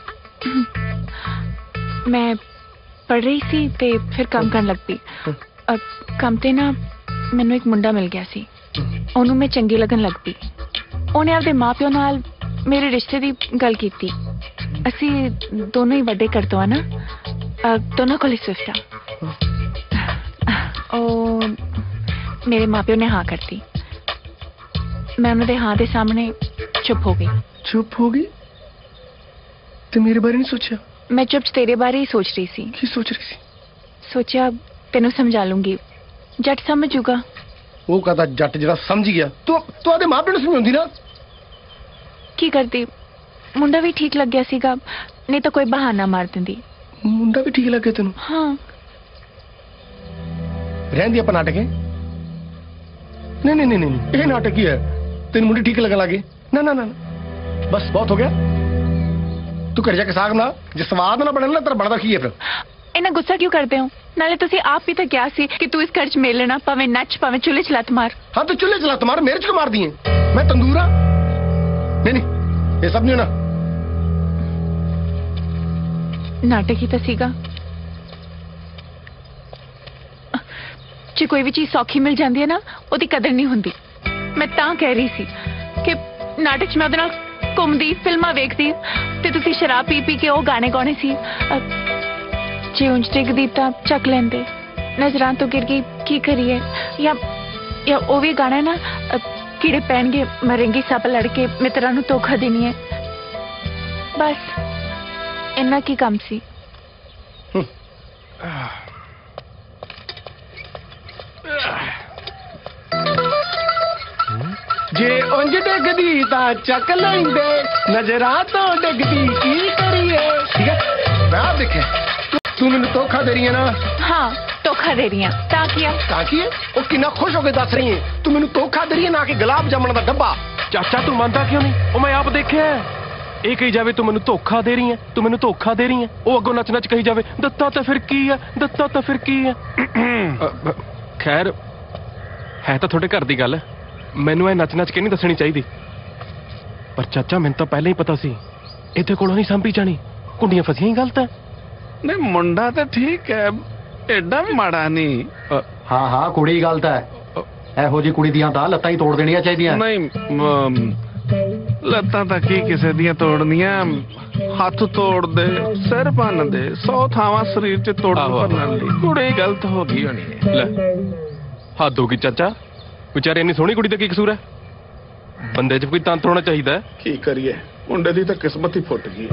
ਮੈਂ ਪੜ ਰਹੀ ਸੀ ਤੇ ਫਿਰ ਕੰਮ ਕਰਨ ਲੱਗ ਪਈ। ਕੰਮ ਤੇ ਨਾ ਮੈਨੂੰ ਇੱਕ ਮੁੰਡਾ ਮਿਲ ਗਿਆ ਸੀ, ਉਹਨੂੰ ਮੈਂ ਚੰਗੀ ਲੱਗਣ ਲੱਗ ਪਈ। ਉਹਨੇ ਆਪਦੇ ਮਾਪਿਓ ਨਾਲ ਮੇਰੇ ਰਿਸ਼ਤੇ ਦੀ ਗੱਲ ਕੀਤੀ। ਅਸੀਂ ਦੋਨੋਂ ਹੀ ਵੱਡੇ ਘਰ ਤੋਂ ਆ ਨਾ, ਦੋਨੋਂ ਕੋਲ ਸਵਿਫਟ ਆ। ਉਹ ਮੇਰੇ ਮਾਪਿਓ ਨੇ ਹਾਂ ਕਰਤੀ। ਮੈਂ ਉਹਨਾਂ ਦੇ ਹਾਂ ਦੇ ਸਾਹਮਣੇ ਚੁੱਪ ਹੋ ਗਈ। ਚੁੱਪ ਹੋ ਗਈ ਤੇ ਮੇਰੇ ਬਾਰੇ ਨਹੀਂ ਸੋਚਿਆ? ਮੈਂ ਚੁੱਪ ਤੇਰੇ ਬਾਰੇ ਹੀ ਸੋਚ ਰਹੀ ਸੀ। ਕੀ ਸੋਚ ਰਹੀ ਸੀ? ਸੋਚਿਆ ਤੈਨੂੰ ਸਮਝਾ ਲੂੰਗੀ, ਜੱਟ ਸਮਝ ਜੂਗਾ। ਉਹ ਕਹਦਾ ਜੱਟ ਜਿਹੜਾ ਸਮਝ ਗਿਆ। ਤੂੰ ਤੂੰ ਆਦੇ ਮਾਪਿਆਂ ਨੂੰ ਸਮਝਾਉਂਦੀ ਨਾ। ਕੀ ਕਰਦੀ? ਮੁੰਡਾ ਵੀ ਠੀਕ ਲੱਗਿਆ ਸੀਗਾ, ਨਹੀਂ ਤਾਂ ਕੋਈ ਬਹਾਨਾ ਮਾਰ ਦਿੰਦੀ। ਮੁੰਡਾ ਵੀ ਠੀਕ ਲੱਗਿਆ ਤੈਨੂੰ? ਹਾਂ। ਰਹਿੰਦੀ ਆਪਾਂ ਨਾਟਕ ਹੈ? ਨਹੀਂ ਨਹੀਂ ਨਹੀਂ ਇਹ ਨਾਟਕ ਹੀ ਹੈ। ਤੈਨੂੰ ਮੁੰਡੇ ਠੀਕ ਲੱਗਣ ਲੱਗੇ? ਨਾ ਨਾ ਨਾ ਬਸ ਬਹੁਤ ਹੋ ਗਿਆ। ਤੂੰ ਘਰ ਜਾ ਕੇ ਸਾਗ ਬਣਾ, ਜੇ ਸਵਾਦ ਨਾ ਬਣੇ ਨਾ ਤੇਰਾ ਬਣਦਾ ਕੀ ਹੈ ਫਿਰ? ਇੰਨਾ ਗੁੱਸਾ ਕਿਉਂ ਕਰਦੇ ਹੋ? ਨਾਲੇ ਤੁਸੀਂ ਆਪ ਵੀ ਤਾਂ ਕਿਹਾ ਸੀ ਕਿ ਤੂੰ ਇਸ ਘਰ 'ਚ ਮੇਲ ਲੈਣਾ, ਭਾਵੇਂ ਨੱਚ ਭਾਵੇਂ ਚੁੱਲ੍ਹੇ 'ਚ ਲੱਤ ਮਾਰ। ਹਾਂ ਤੂੰ ਚੁੱਲ੍ਹੇ 'ਚ ਲੱਤ ਮਾਰ, ਮੇਰੇ 'ਚ ਕਿਉਂ ਮਾਰਦੀ ਹੈ? ਮੈਂ ਤੰਦੂਰ ਆ। ਨਹੀਂ ਨਹੀਂ ਇਹ ਸਭ ਨਹੀਂ ਹੋਣਾ। ਨਾਟਕ ਹੀ ਤਾਂ ਸੀਗਾ। ਜੇ ਕੋਈ ਵੀ ਚੀਜ਼ ਸੌਖੀ ਮਿਲ ਜਾਂਦੀ ਹੈ ਨਾ, ਉਹਦੀ ਕਦਰ ਨਹੀਂ ਹੁੰਦੀ। ਮੈਂ ਤਾਂ ਕਹਿ ਰਹੀ ਸੀ ਕਿ ਨਾਟਕ 'ਚ ਮੈਂ ਉਹਦੇ ਨਾਲ ਘੁੰਮਦੀ, ਫਿਲਮਾਂ ਵੇਖਦੀ ਤੇ ਤੁਸੀਂ ਸ਼ਰਾਬ ਪੀ ਪੀ ਕੇ ਉਹ ਗਾਣੇ ਗਾਉਣੇ ਸੀ। ਜੇ ਉਂਝ ਡਿੱਗਦੀ ਤਾਂ ਚੱਕ ਲੈਂਦੇ। ਨਜ਼ਰਾਂ ਤੋਂ ਗਿਰ ਗਈ ਕੀ ਕਰੀਏ? ਜਾਂ ਜਾਂ ਉਹ ਵੀ ਗਾਣਾ ਨਾ, ਕੀੜੇ ਪੈਣਗੇ ਮਰੇਂਗੀ ਸੱਪ ਲੜ ਕੇ, ਮਿੱਤਰਾਂ ਨੂੰ ਧੋਖਾ ਦੇਣੀ ਹੈ। ਬਸ ਇੰਨਾ ਕੀ ਕੰਮ ਸੀ। ਜੇ ਉਂਝ ਡਿੱਗਦੀ ਤਾਂ ਚੱਕ ਲੈਂਦੇ, ਨਜ਼ਰਾਂ ਤੋਂ ਡਿੱਗਦੀ ਕੀ ਕਰੀਏ? ਠੀਕ ਹੈ ਮੈਂ ਆਪ ਦੇਖਿਆ। ਤੂੰ ਮੈਨੂੰ ਧੋਖਾ ਦੇ ਰਹੀ ਹੈ ਨਾ? ਹਾਂ ਧੋਖਾ ਦੇ ਰਹੀ ਹਾਂ। ਤਾਂ ਕੀ ਹੈ? ਤਾਂ ਕੀ ਹੈ? ਉਹ ਕਿੰਨਾ ਖੁਸ਼ ਹੋ ਕੇ ਦੱਸ ਰਹੀ ਹੈ ਤੂੰ ਮੈਨੂੰ ਧੋਖਾ ਦੇ ਰਹੀ ਹੈ, ਨਾ ਕਿ ਗੁਲਾਬ ਜਾਮਣ ਦਾ ਡੱਬਾ। ਚਾਚਾ ਤੂੰ ਮੰਨਦਾ ਕਿਉਂ ਨਹੀਂ? ਉਹ ਮੈਂ ਆਪ ਦੇਖਿਆ। ਇਹ ਕਹੀ ਜਾਵੇ ਤੂੰ ਮੈਨੂੰ ਧੋਖਾ ਦੇ ਰਹੀ ਹੈ, ਤੂੰ ਮੈਨੂੰ ਧੋਖਾ ਦੇ ਰਹੀ ਹੈ। ਉਹ ਅੱਗੋਂ ਨੱਚ ਨੱਚ ਕਹੀ ਜਾਵੇ ਦਿੱਤਾ ਤਾਂ ਫਿਰ ਕੀ ਹੈ, ਦਿੱਤਾ ਤਾਂ ਫਿਰ ਕੀ ਹੈ। ਖੈਰ ਹੈ ਤਾਂ ਤੁਹਾਡੇ ਘਰ ਦੀ ਗੱਲ, ਮੈਨੂੰ ਇਹ ਨੱਚ ਨੱਚ ਕੇ ਨਹੀਂ ਦੱਸਣੀ ਚਾਹੀਦੀ। ਪਰ ਚਾਚਾ ਮੈਨੂੰ ਤਾਂ ਪਹਿਲਾਂ ਹੀ ਪਤਾ ਸੀ ਇਹਦੇ ਕੋਲੋਂ ਨਹੀਂ ਸਾਂਭੀ ਜਾਣੀ। ਕੁੰਡੀਆਂ ਫਸੀਆਂ ਹੀ ਗਲਤ ਹੈ। ਨਹੀਂ ਮੁੰਡਾ ਤਾਂ ਠੀਕ ਹੈ, ਐਡਾ ਵੀ ਮਾੜਾ ਨਹੀਂ। ਹਾਂ ਹਾਂ ਕੁੜੀ ਗਲਤ ਹੈ। ਇਹੋ ਜਿਹੀ ਕੁੜੀ ਦੀਆਂ ਤਾਂ ਲੱਤਾਂ ਹੀ ਤੋੜ ਦੇਣੀਆਂ ਚਾਹੀਦੀਆਂ। ਨਹੀਂ ਲੱਤਾਂ ਤਾਂ ਕੀ ਕਿਸੇ ਦੀਆਂ ਤੋੜਨੀਆਂ, ਹੱਥ ਤੋੜ ਦੇ, ਸਿਰ ਭੰਨ ਦੇ, ਸੌ ਥਾਵਾਂ ਸਰੀਰ 'ਚ ਤੋੜਨ ਭੰਨਣ ਲਈ। ਕੁੜੀ ਗਲਤ ਹੋ ਗਈ ਹੋਣੀ ਹੈ। ਲੈ ਹੱਦ ਹੋ ਗਈ ਚਾਚਾ, ਵਿਚਾਰੇ ਇੰਨੀ ਸੋਹਣੀ ਕੁੜੀ ਦਾ ਕੀ ਕਸੂਰ ਹੈ? ਬੰਦੇ 'ਚ ਕੋਈ ਤੰਤ ਹੋਣਾ ਚਾਹੀਦਾ। ਕੀ ਕਰੀਏ, ਮੁੰਡੇ ਦੀ ਤਾਂ ਕਿਸਮਤ ਹੀ ਫੁੱਟ ਗਈ।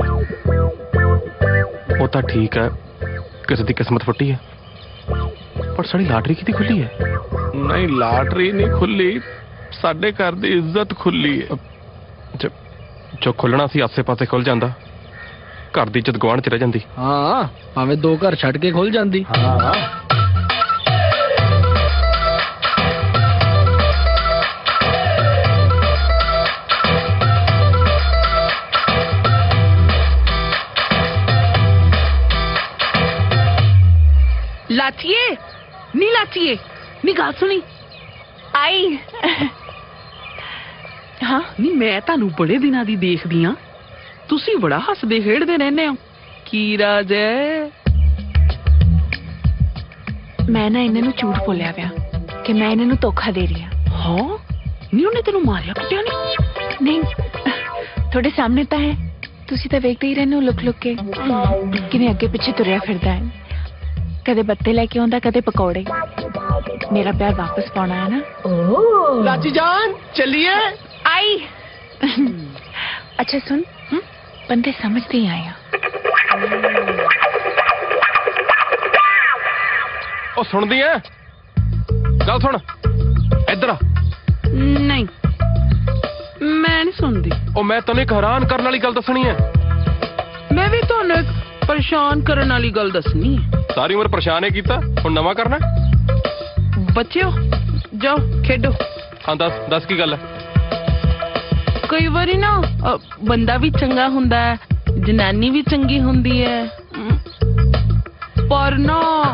ਉਹ ਤਾਂ ਠੀਕ ਹੈ, ਕਿਸੇ ਦੀ ਕਿਸਮਤ ਫੁੱਟੀ ਹੈ, ਪਰ ਸਾਡੀ ਲਾਟਰੀ ਕਿਤੇ ਖੁੱਲੀ ਹੈ? ਨਹੀਂ ਲਾਟਰੀ ਨਹੀਂ ਖੁੱਲੀ, ਸਾਡੇ ਘਰ ਦੀ ਇੱਜ਼ਤ ਖੁੱਲੀ ਹੈ। ਜੋ- ਜੋ ਖੁੱਲਣਾ ਸੀ ਆਸੇ ਪਾਸੇ ਖੁੱਲ ਜਾਂਦਾ, ਘਰ ਦੀ ਇੱਜ਼ਤ ਗੁਆਂਢ ਚ ਰਹਿ ਜਾਂਦੀ। ਹਾਂ ਭਾਵੇਂ ਦੋ ਘਰ ਛੱਡ ਕੇ ਖੁੱਲ ਜਾਂਦੀ। ਹਾਂ ਲਾਚੀਏ ਨੀ ਲਾਚੀਏ ਨੀ ਗੱਲ ਸੁਣੀ। ਆਈ ਹਾਂ ਨੀ ਮੈਂ ਤੁਹਾਨੂੰ ਬੜੇ ਦਿਨਾਂ ਦੀ ਦੇਖਦੀ ਆ, ਤੁਸੀਂ ਬੜਾ ਹੱਸਦੇ ਖੇਡਦੇ ਰਹਿੰਦੇ ਹੋ, ਕੀ ਰਾਜ ਹੈ? ਮੈਂ ਨਾ ਇਹਨਾਂ ਨੂੰ ਝੂਠ ਬੋਲਿਆ ਪਿਆ ਕਿ ਮੈਂ ਇਹਨਾਂ ਨੂੰ ਧੋਖਾ ਦੇ ਰਹੀ ਹਾਂ। ਹਾਂ ਨੀ ਉਹਨੇ ਤੈਨੂੰ ਮਾਰਿਆ ਕੁੱਟਿਆ ਨਹੀਂ? ਨਹੀਂ, ਤੁਹਾਡੇ ਸਾਹਮਣੇ ਤਾਂ ਹੈ, ਤੁਸੀਂ ਤਾਂ ਵੇਖਦੇ ਹੀ ਰਹਿੰਦੇ ਹੋ ਲੁਕ ਲੁਕ ਕੇ ਕਿਵੇਂ ਅੱਗੇ ਪਿੱਛੇ ਤੁਰਿਆ ਫਿਰਦਾ ਹੈ। ਕਦੇ ਬੱਤੇ ਲੈ ਕੇ ਆਉਂਦਾ, ਕਦੇ ਪਕੌੜੇ। ਮੇਰਾ ਪਿਆਰ ਵਾਪਸ ਪਾਉਣਾ ਹੈ ਨਾ। ਲਾਚੀ जान चलिए। आई अच्छा सुन, बंदे समझते ही आया। ਉਹ ਸੁਣਦੀ ਐ ਗੱਲ? ਸੁਣ ਇੱਧਰ ਆ। ਨਹੀਂ ਮੈਂ ਨਹੀਂ ਸੁਣਦੀ। ਉਹ ਮੈਂ ਤੈਨੂੰ ਇੱਕ ਹੈਰਾਨ ਕਰਨ ਵਾਲੀ ਗੱਲ ਦੱਸਣੀ ਐ। ਮੈਂ ਵੀ ਤੁਹਾਨੂੰ ਇੱਕ ਪਰੇਸ਼ਾਨ ਕਰਨ ਵਾਲੀ ਗੱਲ ਦੱਸਣੀ ਹੈ। ਸਾਰੀ ਉਮਰ ਪਰੇਸ਼ਾਨ ਹੀ ਕੀਤਾ, ਹੁਣ ਨਵਾਂ ਕਰਨਾ? ਬੱਚਿਓ ਜਾਓ ਖੇਡੋ। ਹਾਂ ਦੱਸ ਦੱਸ ਕੀ ਗੱਲ ਹੈ? ਕਈ ਵਾਰੀ ਨਾ ਅ, ਬੰਦਾ ਵੀ ਚੰਗਾ ਹੁੰਦਾ ਹੈ, ਜਨਾਨੀ ਵੀ ਚੰਗੀ ਹੁੰਦੀ ਹੈ, ਅਮ, ਪਰ ਨਾ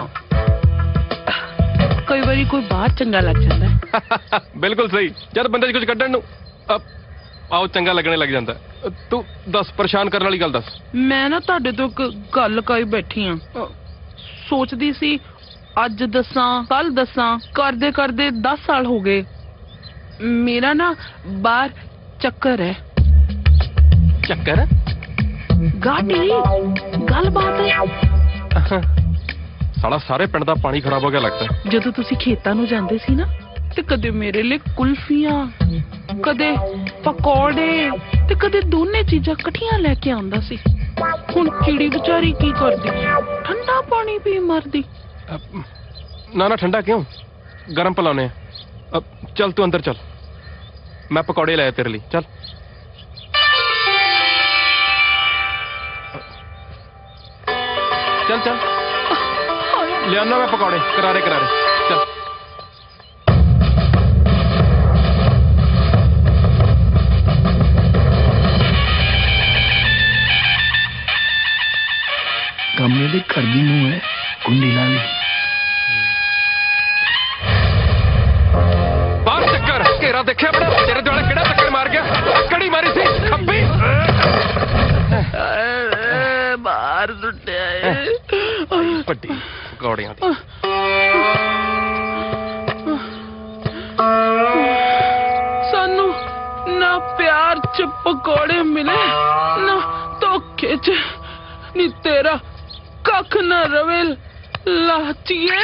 ਕਈ ਵਾਰੀ ਕੋਈ ਬਾਹਰ ਚੰਗਾ ਲੱਗ ਜਾਂਦਾ ਹੈ। ਬਿਲਕੁਲ ਸਹੀ, ਜਦ ਬੰਦੇ 'ਚ ਕੁਝ ਕੱਢਣ ਨੂੰ ਅ, ਆਓ ਚੰਗਾ ਲੱਗਣੇ ਲੱਗ ਜਾਂਦਾ। ਅ, ਤੂੰ ਦੱਸ ਪਰੇਸ਼ਾਨ ਕਰਨ ਵਾਲੀ ਗੱਲ ਦੱਸ। ਮੈਂ ਨਾ ਤੁਹਾਡੇ ਤੋਂ ਇੱਕ ਗੱਲ ਕਹੀ ਬੈਠੀ ਆ, ਸੋਚਦੀ ਸੀ ਅੱਜ ਦੱਸਾਂ ਕੱਲ ਦੱਸਾਂ, ਕਰਦੇ ਕਰਦੇ ਦਸ ਸਾਲ ਹੋ ਗਏ। ਮੇਰਾ ਨਾ ਬਾਹਰ ਚੱਕਰ ਹੈ। ਚੱਕਰ? ਗਾਡੀ ਗੱਲਬਾਤ ਹੈ। ਸਾਲਾ ਸਾਰੇ ਪਿੰਡ ਦਾ ਪਾਣੀ ਖਰਾਬ ਹੋ ਗਿਆ ਲੱਗਦਾ। ਜਦੋਂ ਤੁਸੀਂ ਖੇਤਾਂ ਨੂੰ ਜਾਂਦੇ ਸੀ ਨਾ, ਤੇ ਕਦੇ ਮੇਰੇ ਲਈ ਕੁਲਫੀਆਂ, ਕਦੇ ਪਕੌੜੇ, ਤੇ ਕਦੇ ਦੋਨੇ ਚੀਜ਼ਾਂ ਇਕੱਠੀਆਂ ਲੈ ਕੇ ਆਉਂਦਾ ਸੀ। ਹੁਣ ਚਿੜੀ ਵਿਚਾਰੀ ਕੀ ਕਰਦੀ, ਠੰਡਾ ਪਾਣੀ ਪੀ ਮਰਦੀ। ਨਾ ਨਾ ਠੰਡਾ ਕਿਉਂ, ਗਰਮ ਪਿਲਾਉਨੇ ਆ। ਚੱਲ ਤੂੰ ਅੰਦਰ ਚੱਲ, ਮੈਂ ਪਕੌੜੇ ਲਾਇਆ ਤੇਰੇ ਲਈ। ਚੱਲ ਚੱਲ ਚੱਲ ਲਿਆਉਣਾ ਮੈਂ ਪਕੌੜੇ ਕਰਾਰੇ ਕਰਾਰੇ। ਚੱਲ ਕਮਰੇ ਦੇ ਘਰ ਦੀ ਨੂੰ ਹੈ, ਕੁੰਡੀ ਲਾ ਲਈ। ਬਾਹਰ ਚੱਕਰ ਘੇਰਾ ਦੇਖਿਆ ਬੜਾ, ਤੇਰੇ ਦੁਆਲੇ ਕਿਹੜਾ ਚੱਕਰ ਮਾਰ ਗਿਆ? ਕੜੀ ਮਾਰੀ ਸੀ ਖੱਬੀ। ਬਾਹਰ ਸੁੱਟਿਆ ਵੱਡੀ ਪਕੌੜਿਆਂ ਦੀ। ਸਾਨੂੰ ਨਾ ਪਿਆਰ ਚ ਪਕੌੜੇ ਮਿਲੇ, ਨਾ ਧੋਖੇ ਚ। ਨੀ ਤੇਰਾ ਕੱਖ ਨਾ ਰਵੇ ਲਾਚੀਏ।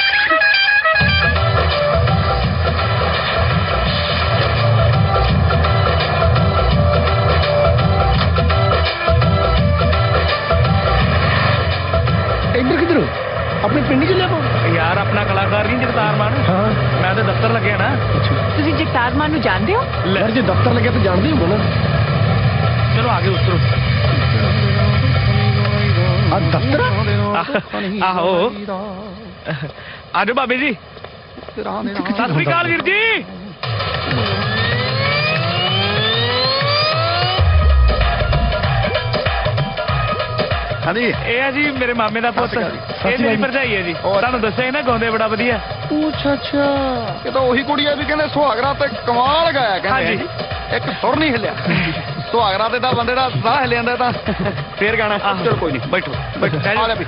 ਇੱਧਰ ਕਿੱਧਰ? ਆਪਣੇ ਪਿੰਡ ਚ ਲੈ ਪਾਓ ਯਾਰ। ਆਪਣਾ ਕਲਾਕਾਰ ਨਹੀਂ ਜਗਤਾਰ ਮਾਨ? ਹਾਂ ਮੈਂ ਤਾਂ ਦਫ਼ਤਰ ਲੱਗਿਆ ਨਾ। ਤੁਸੀਂ ਜਗਤਾਰ ਮਾਨ ਨੂੰ ਜਾਣਦੇ ਹੋ? ਯਾਰ ਜੇ ਦਫ਼ਤਰ ਲੱਗਿਆ ਤਾਂ ਜਾਣਦੇ ਹੋ ਨਾ। ਚਲੋ ਆਗੇ ਉਤਰੋ। ਆ ਦਫ਼ਤਰ? ਆਹੋ ਆਜੋ ਬਾਬੇ ਜੀ। ਸਤਿ ਸ੍ਰੀ ਅਕਾਲ ਵੀਰ ਜੀ। ਹਾਂਜੀ ਇਹ ਹੈ ਜੀ ਮੇਰੇ ਮਾਮੇ ਦਾ ਪੁੱਤ, ਇਹ ਮੇਰੀ ਭਰਜਾਈ ਹੈ ਜੀ। ਤੁਹਾਨੂੰ ਦੱਸਿਆ ਸੀ ਨਾ ਗਾਉਂਦੇ ਬੜਾ ਵਧੀਆ। ਅੱਛਾ ਅੱਛਾ, ਇਹ ਤਾਂ ਉਹੀ ਕੁੜੀ ਆ ਵੀ ਕਹਿੰਦੇ ਸੁਹਾਗਰਾ ਤੇ ਕਮਾਲ ਗਾਇਆ ਕਹਿੰਦੇ। ਇੱਕ ਸੁਰ ਨਹੀਂ ਹਿੱਲਿਆ। ਸੁਹਾਗਰਾ ਤੇ ਤਾਂ ਬੰਦੇ ਦਾ ਸਾਹ ਹਿੱਲ ਜਾਂਦਾ। ਤਾਂ ਫੇਰ ਗਾਣਾ। ਚਲੋ ਕੋਈ ਨਹੀਂ, ਬੈਠੋ ਬੈਠੋ। ਆ ਲੈ ਵੀ।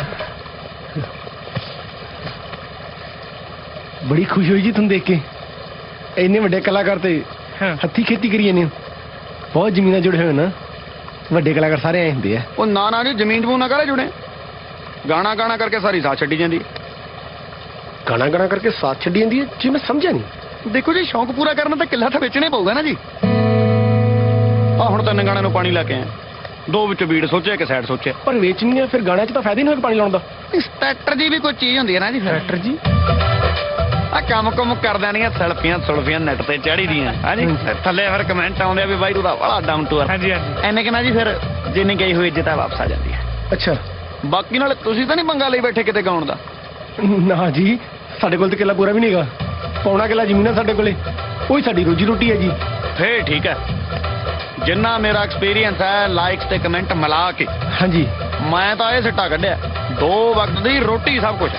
ਬੜੀ ਖੁਸ਼ੀ ਹੋਈ ਜੀ ਤੁਹਾਨੂੰ ਦੇਖ ਕੇ। ਇੰਨੇ ਵੱਡੇ ਕਲਾਕਾਰ ਤੇ ਹੱਥੀਂ ਖੇਤੀ ਕਰੀ ਜਾਂਦੇ ਹੋ। ਬਹੁਤ ਜ਼ਮੀਨਾਂ ਜੁੜੇ ਹੋਏ ਨਾ, ਵੱਡੇ ਕਲਾਕਾਰ ਸਾਰੇ ਆਏ ਹੁੰਦੇ ਆ। ਉਹ ਨਾ ਨਾ ਜੀ, ਜ਼ਮੀਨ ਜਮੂਨ ਨਾਲ ਕਾਹਲੇ ਜੁੜੇ। ਗਾਣਾ ਗਾਣਾ ਕਰਕੇ ਸਾਰੀ ਸਾਥ ਛੱਡੀ ਜਾਂਦੀ। ਗਾਣਾ ਗਾਣਾ ਕਰਕੇ ਸਾਥ ਛੱਡੀ ਜਾਂਦੀ ਹੈ ਜੀ? ਮੈਂ ਸਮਝਿਆ ਨਹੀਂ। ਦੇਖੋ ਜੀ, ਸ਼ੌਂਕ ਪੂਰਾ ਕਰਨਾ ਤਾਂ ਕਿੱਲਾ ਤਾਂ ਵੇਚਣਾ ਹੀ ਪਊਗਾ ਨਾ ਜੀ। ਆ ਹੁਣ ਤਿੰਨ ਗਾਣਿਆਂ ਨੂੰ ਪਾਣੀ ਲਾ ਕੇ ਆਏ, ਦੋ ਵਿੱਚ ਬੀੜ ਸੋਚਿਆ, ਇੱਕ ਸਾਈਡ ਸੋਚਿਆ। ਪਰ ਵੇਚਣੀ ਹੈ ਫਿਰ ਗਾਣਿਆਂ 'ਚ ਤਾਂ ਫਾਇਦਾ ਹੀ ਨਹੀਂ ਹੋਇਆ ਪਾਣੀ ਲਾਉਣ ਦਾ। ਸਟੈਟਰ ਜੀ ਵੀ ਕੋਈ ਚੀਜ਼ ਹੁੰਦੀ ਹੈ ਨਾ ਜੀ। ਡਾਇਰੈਕਟਰ ਜੀ ਆ ਕੰਮ ਕੁਮ ਕਰਦਿਆਂ ਦੀਆਂ ਸੈਲਫੀਆਂ ਸੁਲਫੀਆਂ ਨੈਟ ਤੇ ਚੜੀ ਦੀਆਂ ਹਾਂਜੀ ਥੱਲੇ ਫਿਰ ਕਮੈਂਟ ਆਉਂਦੇ ਆ ਵੀ ਬਾਈ ਦਾ ਬੜਾ ਡਾਊਨ ਟੂ ਅਰਥ। ਹਾਂਜੀ ਹਾਂਜੀ ਐਵੇਂ ਕਿ ਨਾ ਜੀ ਫਿਰ ਜਿੰਨੀ ਗਈ ਹੋਈ ਇੱਜ਼ਤ ਆ ਵਾਪਸ ਆ ਜਾਂਦੀ ਹੈ। ਅੱਛਾ ਬਾਕੀ ਨਾਲ ਤੁਸੀਂ ਤਾਂ ਨਹੀਂ ਪੰਗਾ ਲਈ ਬੈਠੇ ਕਿਤੇ ਗਾਉਣ ਦਾ? ਨਾ ਜੀ ਸਾਡੇ ਕੋਲ ਤੇ ਕਿੱਲਾ ਪੂਰਾ ਵੀ ਨਹੀਂ ਹੈਗਾ, ਪੌਣਾ ਕਿੱਲਾ ਜ਼ਮੀਨ ਆ ਸਾਡੇ ਕੋਲੇ, ਉਹੀ ਸਾਡੀ ਰੋਜੀ ਰੋਟੀ ਹੈ ਜੀ। ਫੇਰ ਠੀਕ ਹੈ, ਜਿੰਨਾ ਮੇਰਾ ਐਕਸਪੀਰੀਅੰਸ ਹੈ ਲਾਈਕਸ ਤੇ ਕਮੈਂਟ ਮਿਲਾ ਕੇ ਹਾਂਜੀ ਮੈਂ ਤਾਂ ਇਹ ਸਿੱਟਾ ਕੱਢਿਆ ਦੋ ਵਕਤ ਦੀ ਰੋਟੀ ਸਭ ਕੁਝ।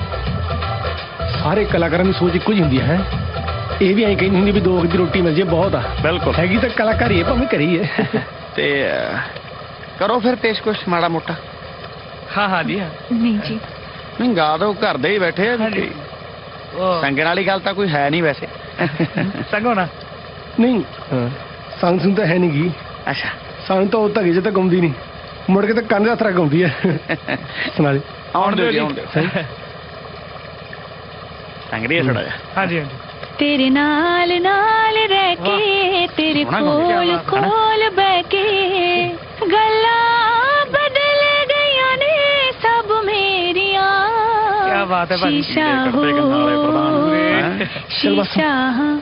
ਸਾਰੇ ਕਲਾਕਾਰਾਂ ਦੀ ਸੋਚ ਇੱਕੋ ਜਿਹੀ ਹੁੰਦੀ ਹੈ, ਇਹ ਵੀ ਐਂ ਕਹਿੰਦੀ ਹੁੰਦੀ ਵੀ ਦੋ ਵਕਤ ਦੀ ਰੋਟੀ ਮਿਲ ਜੇ ਬਹੁਤ ਆ। ਬਿਲਕੁਲ ਹੈਗੀ ਤਾਂ ਕਲਾਕਾਰੀ ਹੈ ਭਾਵੇਂ ਕਰੀਏ। ਤੇ ਕਰੋ ਫਿਰ ਪੇਸ਼ਕਸ਼ ਮਾੜਾ ਮੋਟਾ। ਹਾਂ ਹਾਂ ਜੀ ਹਾਂ। ਨਹੀਂ ਜੀ ਨਹੀਂ ਗਾ ਦੋ, ਘਰ ਦੇ ਹੀ ਬੈਠੇ ਆ ਜੀ, ਸੰਗਣ ਵਾਲੀ ਗੱਲ ਤਾਂ ਕੋਈ ਹੈ ਨਹੀਂ ਵੈਸੇ। ਸੰਗੋ ਨਾ ਨਹੀਂ ਸੰਗ ਸੁਣ ਤਾਂ ਹੈ ਨਹੀਂ ਗੀ। ਅੱਛਾ ਸੰਗ ਤਾਂ ਉਹ ਧਗੇ ਜੇ ਤਾਂ ਗਾਉਂਦੀ ਨਹੀਂ, ਮੁੜ ਕੇ ਤਾਂ ਕੰਨ ਹੱਥ ਰੱਖ ਗਾਉਂਦੀ ਹੈ। ਸੁਣਾ ਦੇ ਆਉਣ ਦਿਓ ਜੀ ਆਉਣ ਦਿਓ। ਸੰਗੜੀ ਹੈ ਥੋੜਾ ਜਿਹਾ। ਹਾਂਜੀ ਹਾਂਜੀ। तेरे नाल नाल रह के तेरे कोल कोल बह के गल्ला बदल गईया ने सब मेरिया। क्या बात है भाई, शीशा हो शीशा।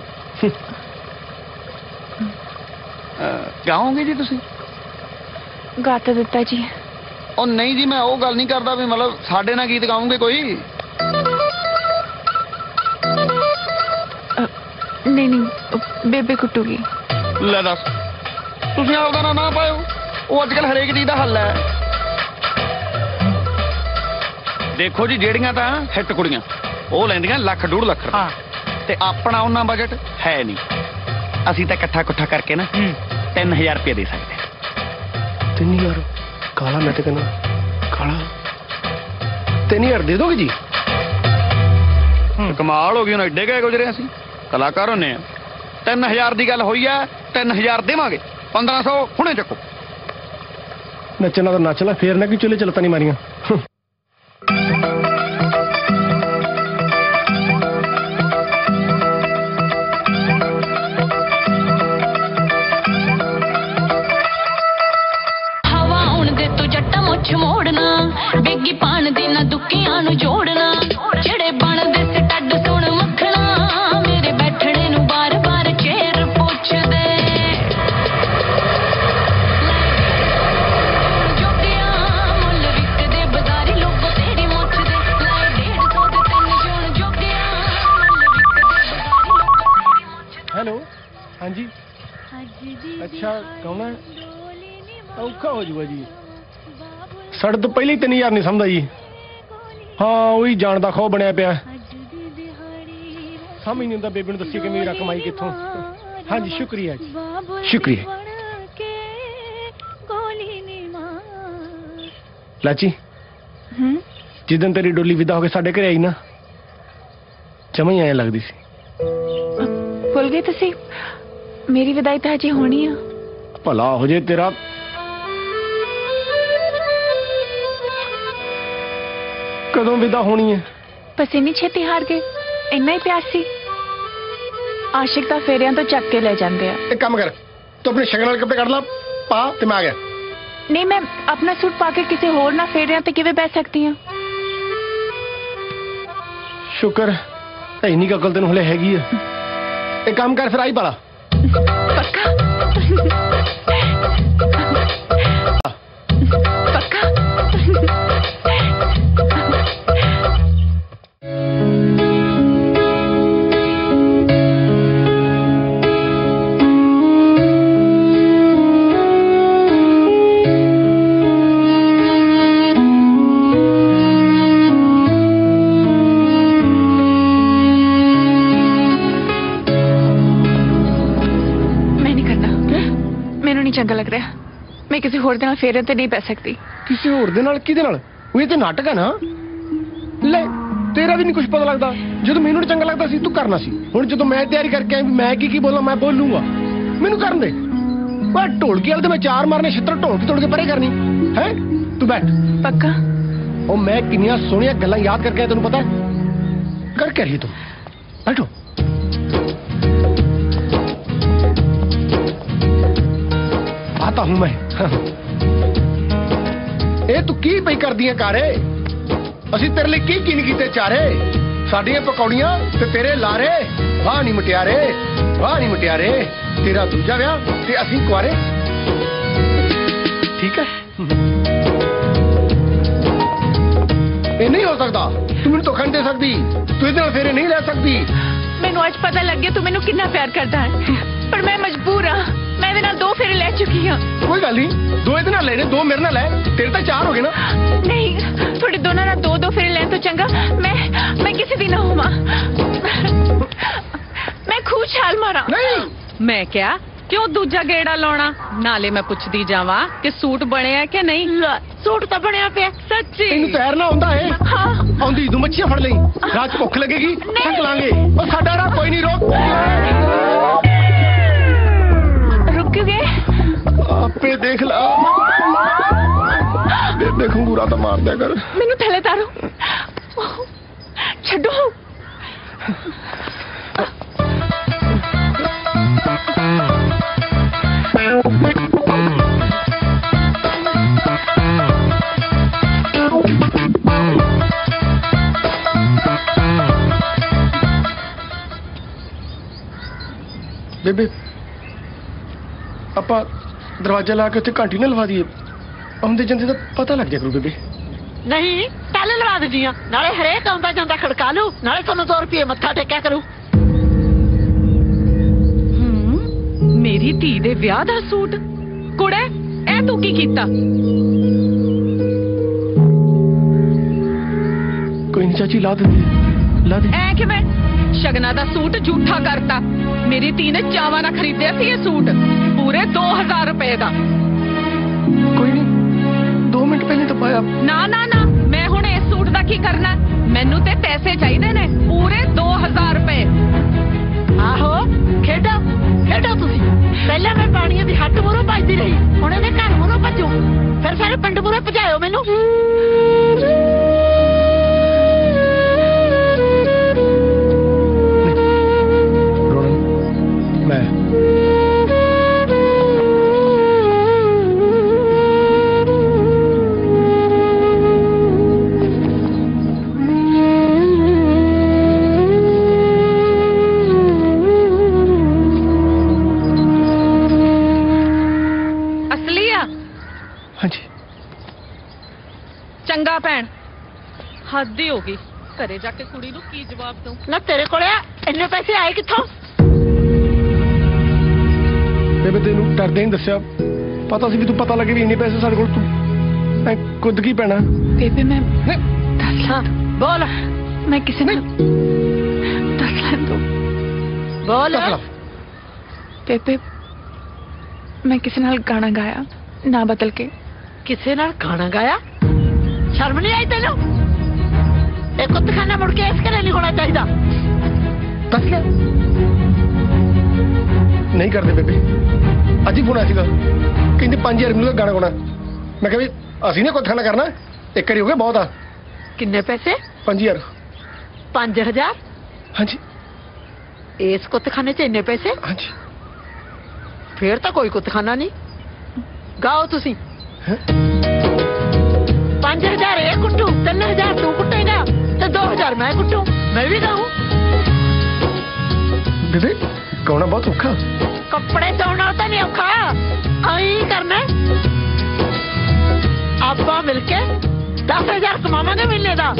ਗਾਓਗੇ ਜੀ ਤੁਸੀਂ? ਗਾ ਤਾਂ ਦਿੱਤਾ ਜੀ। ਉਹ ਨਹੀਂ ਜੀ ਮੈਂ ਉਹ ਗੱਲ ਨਹੀਂ ਕਰਦਾ ਵੀ ਮਤਲਬ ਸਾਡੇ ਨਾਲ ਗੀਤ ਗਾਉਂਗੇ ਕੋਈ? ਨਹੀਂ ਨਹੀਂ ਬੇਬੇ ਕੁੱਟੂਗੀ। ਲੈ ਦੱਸ, ਤੁਸੀਂ ਆਪਦਾ ਨਾ ਨਾ ਪਾਇਓ, ਉਹ ਅੱਜ ਕੱਲ ਹਰੇਕ ਚੀਜ਼ ਦਾ ਹੱਲ ਹੈ। ਦੇਖੋ ਜੀ ਜਿਹੜੀਆਂ ਤਾਂ ਹਿੱਟ ਕੁੜੀਆਂ ਉਹ ਲੈਂਦੀਆਂ ਲੱਖ ਡੂਢ ਲੱਖ ਰੁਪਏ, ਤੇ ਆਪਣਾ ਉਹਨਾਂ ਬਜਟ ਹੈ ਨਹੀਂ। ਅਸੀਂ ਤਾਂ ਇਕੱਠਾ ਕੁੱਠਾ ਕਰਕੇ ਨਾ ਤਿੰਨ ਹਜ਼ਾਰ ਰੁਪਏ ਦੇ ਸਕਦੇ। ਤਿੰਨ ਹਜ਼ਾਰ ਕਾਲਾ? ਮੈਂ ਤੇ ਕਹਿੰਦਾ ਕਾਲਾ ਤਿੰਨ ਹਜ਼ਾਰ ਦੇ ਦੋਗੇ ਜੀ? ਕਮਾਲ ਹੋ ਗਈ, ਹੁਣ ਐਡੇ ਗਏ ਗੁਜਰੇ ਅਸੀਂ ਕਲਾਕਾਰ ਹੁੰਨੇ ਆ। ਤਿੰਨ ਹਜ਼ਾਰ ਦੀ ਗੱਲ ਹੋਈ ਆ, ਤਿੰਨ ਹਜ਼ਾਰ ਦੇਵਾਂਗੇ। ਪੰਦਰਾਂ ਸੌ ਹੁਣੇ ਚੱਕੋ। ਨੱਚਣਾ ਤਾਂ ਨੱਚ ਲੈ, ਫੇਰ ਨਾ ਕਿ ਚੁੱਲੇ ਚਲਤਾ ਨਹੀਂ ਮਾਰੀਆਂ। ਹਵਾ ਹੁਣ ਦੇ ਤੂੰ ਜੱਟਾ ਮੁੱਛ ਮੋੜਨਾ, ਬੇਗੀ ਪਾਣ ਦੀ ਨਾ ਦੁੱਕੀਆਂ ਨੂੰ ਜੋੜਨਾ, ਜਿਹੜੇ ਬਣਦੇ ਸਟੱਡ ਸੁਣ ਮੱਖਣਾ, ਮੇਰੇ ਬੈਠਣੇ ਨੂੰ ਬਾਰ ਬਾਰ ਚੇਰ ਪੁੱਛਦੇ। ਜੋਗਿਆ ਮੁੱਲ ਵਿਕਦੇ ਬਜ਼ਾਰੀ ਲੋਕ ਤੇਰੀ ਮੁੱਛ ਦੇ, ਲਾਏ ਡੇਢ ਸੌ ਦੇ ਤਿੰਨ ਜੋਣ ਜੋਗਿਆ ਮੁੱਲ ਵਿਕਦੇ ਬਜ਼ਾਰੀ ਲੋਕ ਤੇਰੀ ਮੁੱਛ ਦੇ। ਹੈਲੋ ਹਾਂਜੀ ਅੱਛਾ ਕੌਣ? ਔਖਾ ਹੋ ਜੂਗਾ ਜੀ, ਸਾਡੇ ਤੋਂ ਪਹਿਲੇ ਹੀ ਤਿੰਨ ਹਜ਼ਾਰ ਨਹੀਂ ਸਮਝਦਾ ਜੀ। ਹਾਂ ਉਹੀ ਜਾਣ ਦਾ ਖੋ ਬਣਿਆ ਪਿਆ, ਸਮਝ ਨਹੀਂ ਹੁੰਦਾ ਬੇਬੇ ਨੂੰ ਦੱਸੀ ਕਿ ਮੇਰੀ ਰਕਮ ਆਈ ਕਿੱਥੋਂ। ਹਾਂਜੀ ਸ਼ੁਕਰੀਆ ਜੀ, ਸ਼ੁਕਰੀਆ। ਲਾਚੀ ਹੂੰ ਜਿੱਦਣ ਤੇਰੀ ਡੋਲੀ ਵਿਦਾ ਹੋ ਕੇ ਸਾਡੇ ਘਰੇ ਆਈ ਨਾ, ਜਮਾਂ ਹੀ ਐਂ ਲੱਗਦੀ ਸੀ। ਭੁੱਲ ਗਏ ਤੁਸੀਂ? ਮੇਰੀ ਵਿਦਾਈ ਤਾਂ ਹਜੇ ਹੋਣੀ ਆ। ਭਲਾ ਹੋ ਜੇ ਤੇਰਾ। ਕਦੋਂ ਵਿਦਾ ਹੋਣੀ ਹੈ? ਬਸ ਇੰਨੀ ਛੇਤੀ ਹਾਰ ਗਏ? ਇੰਨਾ ਹੀ ਪਿਆਰ ਸੀ? ਆਸ਼ਿਕ ਤਾਂ ਫੇਰਿਆਂ ਤੋਂ ਚੱਕ ਕੇ ਲੈ ਜਾਂਦੇ ਆ। ਇੱਕ ਕੰਮ ਕਰ, ਤੂੰ ਆਪਣੇ ਸ਼ਗਨ ਵਾਲੇ ਕੱਪੜੇ ਕੱਢ ਲਾ, ਪਾ ਤੇ ਮੈਂ ਆ ਗਿਆ। ਨਹੀਂ ਮੈਂ ਆਪਣਾ ਸੂਟ ਪਾ ਕੇ ਕਿਸੇ ਹੋਰ ਨਾਲ ਫੇਰਿਆਂ ਤੇ ਕਿਵੇਂ ਬਹਿ ਸਕਦੀ ਹਾਂ? ਸ਼ੁਕਰ ਇੰਨੀ ਕੁ ਅਕਲ ਤੈਨੂੰ ਹਲੇ ਹੈਗੀ ਆ। ਇੱਕ ਕੰਮ ਕਰ ਫਿਰ ਆਈ ਪਾਲਾ। ਪੱਕਾ ਪੱਕਾ। ਚੰਗਾ ਲੱਗ ਰਿਹਾ, ਮੈਂ ਕਿਸੇ ਹੋਰ ਦੇ ਨਾਲ ਫੇਰੇ ਤੇ ਨਹੀਂ ਪੈ ਸਕਦੀ। ਕਿਸੇ ਹੋਰ ਦੇ ਨਾਲ? ਕਿਹਦੇ ਨਾਲ? ਉਹ ਇਹ ਤੇ ਨਾਟਕ ਹੈ ਨਾ। ਲੈ ਤੇਰਾ ਵੀ ਨਹੀਂ ਕੁਝ ਪਤਾ ਲੱਗਦਾ। ਜਦੋਂ ਮੈਨੂੰ ਚੰਗਾ ਲੱਗਦਾ ਸੀ ਤੂੰ ਕਰਨਾ ਸੀ। ਹੁਣ ਜਦੋਂ ਮੈਂ ਤਿਆਰੀ ਕਰਕੇ ਆਇਆ ਵੀ ਮੈਂ ਕੀ ਕੀ ਬੋਲਾਂ, ਮੈਂ ਬੋਲੂੰਗਾ, ਮੈਨੂੰ ਕਰਨ ਦੇ। ਪਰ ਢੋਲਕੀ ਵਾਲੇ ਤੇ ਮੈਂ ਚਾਰ ਮਾਰਨੇ, ਛਿੱਤਰ ਢੋਲਕੀ ਤੋੜ ਕੇ ਪਰੇ ਕਰਨੀ ਹੈ। ਤੂੰ ਬੈਠ। ਪੱਕਾ? ਉਹ ਮੈਂ ਕਿੰਨੀਆਂ ਸੋਹਣੀਆਂ ਗੱਲਾਂ ਯਾਦ ਕਰਕੇ ਆਇਆ, ਤੈਨੂੰ ਪਤਾ ਕਰ ਕੇ ਰਹੀ ਤੂੰ। ਬੈਠੋ। आता हूं मैं। ਇਹ ਤੂੰ ਕੀ ਪਈ ਕਰਦੀਆਂ ਕਾਰੇ? ਅਸੀਂ ਤੇਰੇ ਲਈ ਕੀ ਕੀ ਨਹੀਂ ਕੀਤੇ ਚਾਰੇ। ਸਾਡੀਆਂ ਪਕੌੜੀਆਂ ਤੇ ਤੇਰੇ ਲਾਰੇ। ਵਾਹ ਨੀ ਮੁਟਿਆਰੇ, ਵਾਹ ਨੀ ਮੁਟਿਆਰੇ, ਤੇਰਾ ਦੂਜਾ ਵਿਆਹ ਤੇ ਅਸੀਂ ਕੁਆਰੇ। ਠੀਕ ਹੈ, ਇਹ ਨਹੀਂ ਹੋ ਸਕਦਾ। ਤੂੰ ਮੈਨੂੰ ਧੋਖਾ ਨਹੀਂ ਦੇ ਸਕਦੀ, ਤੂੰ ਇਹਦੇ ਨਾਲ ਫੇਰੇ ਨਹੀਂ ਲੈ ਸਕਦੀ। ਮੈਨੂੰ ਅੱਜ ਪਤਾ ਲੱਗ ਗਿਆ ਤੂੰ ਮੈਨੂੰ ਕਿੰਨਾ ਪਿਆਰ ਕਰਦਾ ਹੈ, ਪਰ ਮੈਂ ਮਜਬੂਰ ਹਾਂ। ਮੈਂ ਇਹਦੇ ਨਾਲ ਦੋ ਫੇਰੇ ਲੈ ਚੁੱਕੀ ਹਾਂ। ਕੋਈ ਗੱਲ ਨਹੀਂ, ਦੋ ਇਹਦੇ ਨਾਲ ਲੈ ਨੇ, ਦੋ ਮੇਰੇ ਨਾਲ ਲੈ, ਤੇਰੇ ਤਾਂ ਚਾਰ ਹੋ ਗਏ ਨਾ। ਨਹੀਂ, ਤੁਹਾਡੇ ਦੋਨਾਂ ਨਾਲ ਦੋ ਦੋ ਫੇਰੇ ਲੈਣ ਤੋਂ ਚੰਗਾ ਮੈਂ ਮੈਂ ਕਿਸੇ ਦੀ ਨਾ ਹੋਵਾਂ। ਮੈਂ ਖੂਹ ਛਾਲ ਮਾਰਾਂ। ਨਹੀਂ, ਮੈਂ ਕਿਹਾ ਕਿਉਂ ਦੂਜਾ ਗੇੜਾ ਲਾਉਣਾ, ਨਾਲੇ ਮੈਂ ਪੁੱਛਦੀ ਜਾਵਾਂ ਕਿ ਸੂਟ ਬਣਿਆ ਕਿ ਨਹੀਂ। ਸੂਟ ਤਾਂ ਬਣਿਆ ਪਿਆ ਸੱਚੀ। ਤੈਨੂੰ ਤੈਰਨਾ ਆਉਂਦਾ ਏ? ਹਾਂ ਆਉਂਦੀ, ਤੂੰ ਮੱਛੀਆਂ ਫੜ ਲਈ, ਰਾਤ ਭੁੱਖ ਲੱਗੇਗੀ ਛਕ ਲਾਂਗੇ। ਉਹ ਸਾਡਾ ਰਾਹ ਕੋਈ ਨਹੀਂ, ਰੋਕ। ਰੁਕ ਗਏ ਆਪੇ ਦੇਖ ਲਾ। ਬੇਬੇ ਖੰਗੂਰਾ ਤਾਂ ਮਾਰ ਦਿਆ ਕਰ। ਮੈਨੂੰ ਥੱਲੇ ਤਾਰੋ, ਛੱਡੋ। ਬੇਬੇ ਆਪਾਂ ਦਰਵਾਜ਼ਾ ਲਾ ਕੇ ਉੱਥੇ ਘੰਟੀ ਨਾ ਲਵਾ ਦਈਏ, ਆਉਂਦੇ ਜਾਂਦੇ ਤਾਂ ਪਤਾ ਲੱਗ ਜਾ ਕਰੂ। ਬੇਬੇ ਨਹੀਂ, ਟੱਲ ਲਵਾ ਦਿੰਦੀਆਂ, ਨਾਲੇ ਹਰੇਕ ਆਉਂਦਾ ਜਾਂਦਾ ਖੜਕਾ ਲੂ, ਨਾਲੇ ਤੁਹਾਨੂੰ ਦੋ ਰੁਪਏ ਮੱਥਾ ਟੇਕਿਆ ਕਰੂ। ਮੇਰੀ ਧੀ ਦੇ ਵਿਆਹ ਦਾ ਸੂਟ ਕੁੜੇ, ਇਹ ਤੂੰ ਕੀ ਕੀਤਾ? ਕੋਈ ਨਹੀਂ ਚਾਚੀ, ਲਾ ਦਿੰਦੀ, ਲਾ ਦੇ। ਐ ਕਿਵੇਂ? ਸ਼ਗਨਾ ਦਾ ਸੂਟ ਝੂਠਾ ਕਰਤਾ। ਮੇਰੀ ਧੀ ਨੇ ਚਾਵਾਂ ਨਾਲ ਖਰੀਦਿਆ ਸੀ ਇਹ ਸੂਟ, ਪੂਰੇ ਦੋ ਹਜ਼ਾਰ ਰੁਪਏ ਦਾ। ਕੋਈ ਨਹੀਂ, ਦੋ ਮਿੰਟ ਪਹਿਲੇ ਤਾਂ ਪਾਇਆ। ਨਾ ਨਾ ਨਾ, ਮੈਂ ਹੁਣ ਇਸ ਸੂਟ ਦਾ ਕੀ ਕਰਨਾ? ਮੈਨੂੰ ਤੇ ਪੈਸੇ ਚਾਹੀਦੇ ਨੇ, ਪੂਰੇ ਦੋ ਹਜ਼ਾਰ ਰੁਪਏ। ਆਹੋ, ਖੇਡੋ ਖੇਡੋ ਤੁਸੀਂ। ਪਹਿਲਾਂ ਮੈਂ ਪਾਣੀਆਂ ਦੀ ਹੱਟ ਮੂਹਰੋਂ ਭੱਜਦੀ ਰਹੀ, ਹੁਣ ਇਹਦੇ ਘਰ ਮੂਹਰੋਂ ਭੱਜੂ, ਫਿਰ ਸਾਰੇ ਪਿੰਡ ਮੂਹਰੋਂ ਭਜਾਇਓ ਮੈਨੂੰ। ਮੈਂ ਚੰਗਾ ਭੈਣ, ਹੱਦ ਹੀ ਹੋ ਗਈ। ਘਰੇ ਜਾ ਕੇ ਕੁੜੀ ਨੂੰ ਕੀ ਜਵਾਬ ਦਊਂ? ਨਾ ਤੇਰੇ ਕੋਲੇ ਇੰਨੇ ਪੈਸੇ ਆਏ ਕਿੱਥੋਂ? ਬੇਬੇ ਤੈਨੂੰ ਡਰਦੇ ਨਹੀਂ ਦੱਸਿਆ, ਪਤਾ ਸੀ ਵੀ ਤੂੰ ਪਤਾ ਲੱਗੇ ਵੀ ਇੰਨੇ ਪੈਸੇ ਸਾਡੇ ਕੋਲ, ਤੂੰ ਐ ਕੁੱਦ ਕੀ ਪੈਣਾ। ਬੇਬੇ ਮੈਂ ਦੱਸ ਲਾਂ, ਬੋਲ। ਮੈਂ ਕਿਸੇ ਨੂੰ ਦੱਸ ਲਾਂ ਤੂੰ ਬੋਲ। ਬੇਬੇ ਮੈਂ ਕਿਸੇ ਨਾਲ ਗਾਣਾ ਗਾਇਆ, ਨਾ ਬਦਲ ਕੇ। ਕਿਸੇ ਨਾਲ ਗਾਣਾ ਗਾਇਆ? ਸ਼ਰਮ ਨਹੀਂ ਆਈ ਤੈਨੂੰ? ਇਹ ਕੁੱਤਖਾਨਾ ਮੁੜ ਕੇ ਇਸ ਘਰੇ ਨਹੀਂ ਹੋਣਾ ਚਾਹੀਦਾ। ਦੱਸ ਲਿਆ ਨਹੀਂ ਕਰਦੇ ਬੇਬੇ। ਅੱਜ ਹੀ ਫੋਨ ਆਇਆ ਸੀਗਾ, ਕਹਿੰਦੇ ਪੰਜ ਹਜ਼ਾਰ ਮਿਲੂਗਾ ਗਾਣਾ ਗਾਉਣਾ। ਮੈਂ ਕਿਹਾ ਵੀ ਅਸੀਂ ਨੇ ਕੁੱਤਖਾਨਾ ਕਰਨਾ, ਇੱਕ ਵਾਰੀ ਹੋ ਗਿਆ ਬਹੁਤ ਆ। ਕਿੰਨੇ ਪੈਸੇ? ਪੰਜ ਹਜ਼ਾਰ। ਪੰਜ ਹਜ਼ਾਰ? ਹਾਂਜੀ। ਇਸ ਕੁੱਤਖਾਨੇ 'ਚ ਇੰਨੇ ਪੈਸੇ? ਹਾਂਜੀ। ਫੇਰ ਤਾਂ ਕੋਈ ਕੁੱਤਖਾਨਾ ਨਹੀਂ। ਗਾਓ ਤੁਸੀਂ। ਪੰਜ ਹਜ਼ਾਰ ਇਹ ਕੁੱਟੂ, ਤਿੰਨ ਹਜ਼ਾਰ ਤੂੰ ਕੁੱਟੇਗਾ ਤੇ ਦੋ ਹਜ਼ਾਰ ਮੈਂ ਕੁੱਟੂ। ਮੈਂ ਵੀ ਗਾਊਂ। ਬੇਬੇ ਗਾਉਣਾ ਬਹੁਤ ਔਖਾ। ਕੱਪੜੇ ਧੋਣਾ ਤਾਂ ਨਹੀਂ ਔਖਾ, ਆਈ ਕਰਨਾ। ਆਪਾਂ ਮਿਲ ਕੇ ਦਸ ਹਜ਼ਾਰ ਕਮਾਵਾਂਗੇ ਮਹੀਨੇ ਦਾ।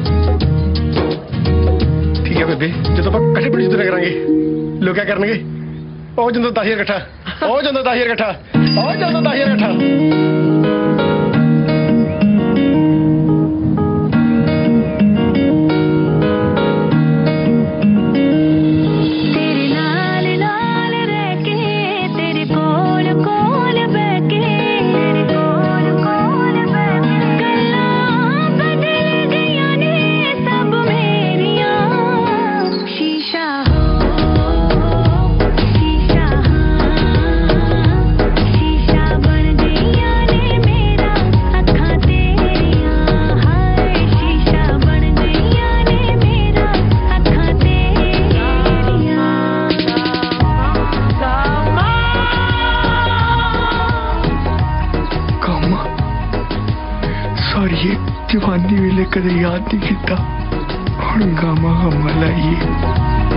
ਠੀਕ ਹੈ ਬੇਬੇ, ਜਦੋਂ ਆਪਾਂ ਇਕੱਠੇ ਬੜੀ ਜਿੱਦ ਕਰਾਂਗੇ ਲੋਕ ਕਿਆ ਕਰਨਗੇ? ਉਹ ਜਦੋਂ ਦਸ ਹਜ਼ਾਰ ਇਕੱਠਾ, ਉਹ ਜਦੋਂ ਦਸ ਹਜ਼ਾਰ ਇਕੱਠਾ, ਉਹ ਜਦੋਂ ਦਸ ਹਜ਼ਾਰ ਇਕੱਠਾ। ਜਵਾਨੀ ਵੇਲੇ ਕਦੇ ਯਾਦ ਨਹੀਂ ਕੀਤਾ, ਹੁਣ ਹੁਣ ਗਾਵਾਂ ਹਮਾ ਲਾਈਏ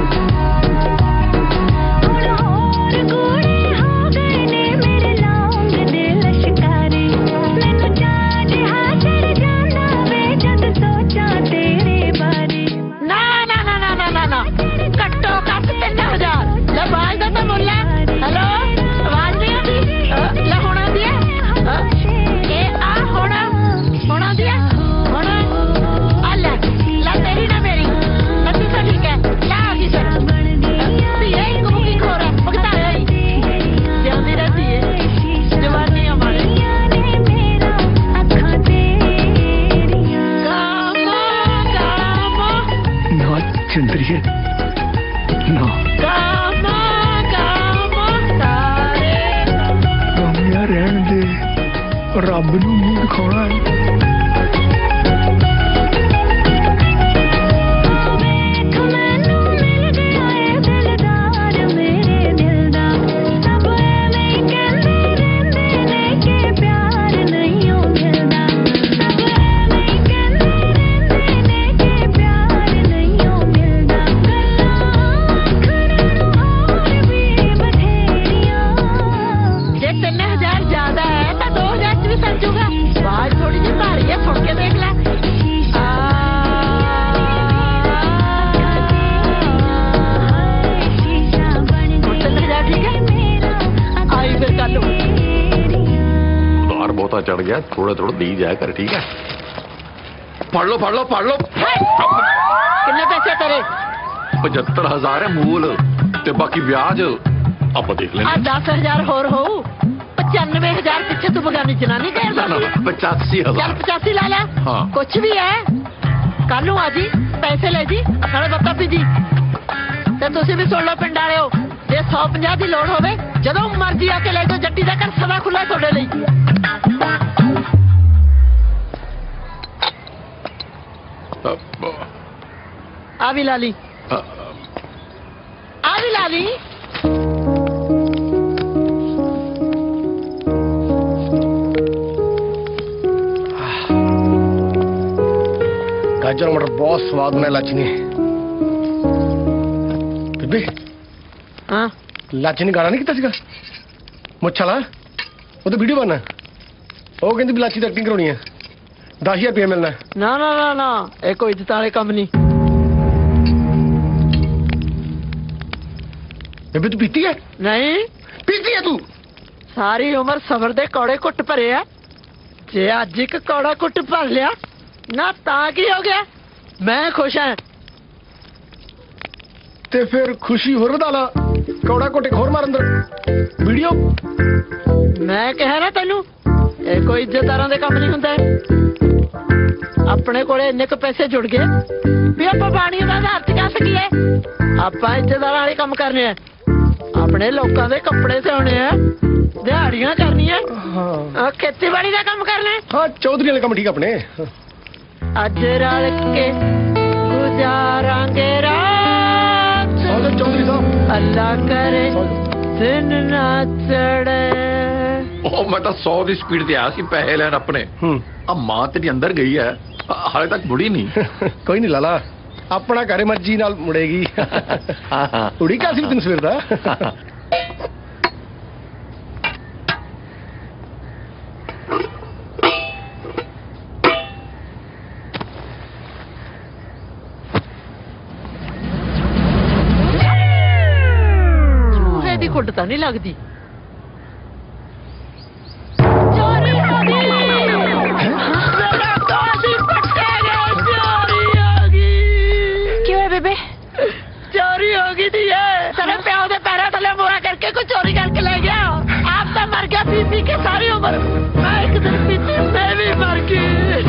ਰੱਬ ਨੂੰ ਮੂੰਹ ਦਿਖਾਉਣਾ चढ़ गया थोड़ा थोड़ा दी जाया कर ठीक है पढ़ लो पढ़ लो पढ़ लो कितने पैसे तेरे पचहत्तर हजार है मूल ते बाकी ब्याज आप देख लेंगे दस हजार होर हो पचानवे हजार पीछे तू बगानी जनानी कह पचासी हजार पचासी ला ला हाँ। कुछ भी है कल नू आ जी पैसे ले जी नाले बत्ता पी जी ते तुसी भी सुन लो पिंड वाले हो जे सौ पंजाह दी लोड़ होवे जदों मर्जी आके ले जाओ जट्टी दा घर सदा खुला तुहाडे लई आ भी ला ली आ भी ला ली गाजर मटर बहुत स्वाद में लाची ने बेबे हाँ लाची ने गाना नहीं किया सीगा मुच्छा ला वो तो वीडियो बनना वो कहती लाची की एक्टिंग करानी है दस हजार रुपया मिलना ना ना ना ना ये कोई इज्जत वाले काम नहीं बेबे तू पीती है नहीं पीती है तू सारी उम्र सबर दे कौड़े कुट भरे है जे अज एक कौड़ा कुट भर लिया ना ता की हो गया मैं खुश हाँ ते फिर खुशी होर वधा ला कौड़ा कुट एक होर मार अंदर वीडियो मैं कह रहा तेनू ये कोई इज्जतदारां दे काम नहीं हुंदा अपने कोले इन्ने क पैसे जुड़ गए भी आप पानी का आधार च कह सकीए आप इज्जतदार वाले काम करने हैं अपने लोगों के कपड़े सिने हैं दिहाड़ियां करनी है हाँ। खेतीबाड़ी का काम करना है हाँ चौधरी वाले काम ठीक अपने अज रल के गुजारांगे रात चौधरी साहब अल्लाह करे दिन ना चढ़े ओ मैं तो सौ की स्पीड ते आया सी पैसे लैन अपने अब मां तेरी अंदर गई है हाले तक मुड़ी नहीं कोई नहीं लाला अपना घरे मर्जी नाल मुड़ेगी उड़ी क्या सी तेन सवेर दा दी खुंडता नहीं लगती चोरी होगी थी ये तेरे प्याओ दे पैरों थले मुआ करके कुछ चोरी करके ले गया आप तो मर गया पी पी के सारी उम्र मैं एक दिन पीती मैं भी मर गई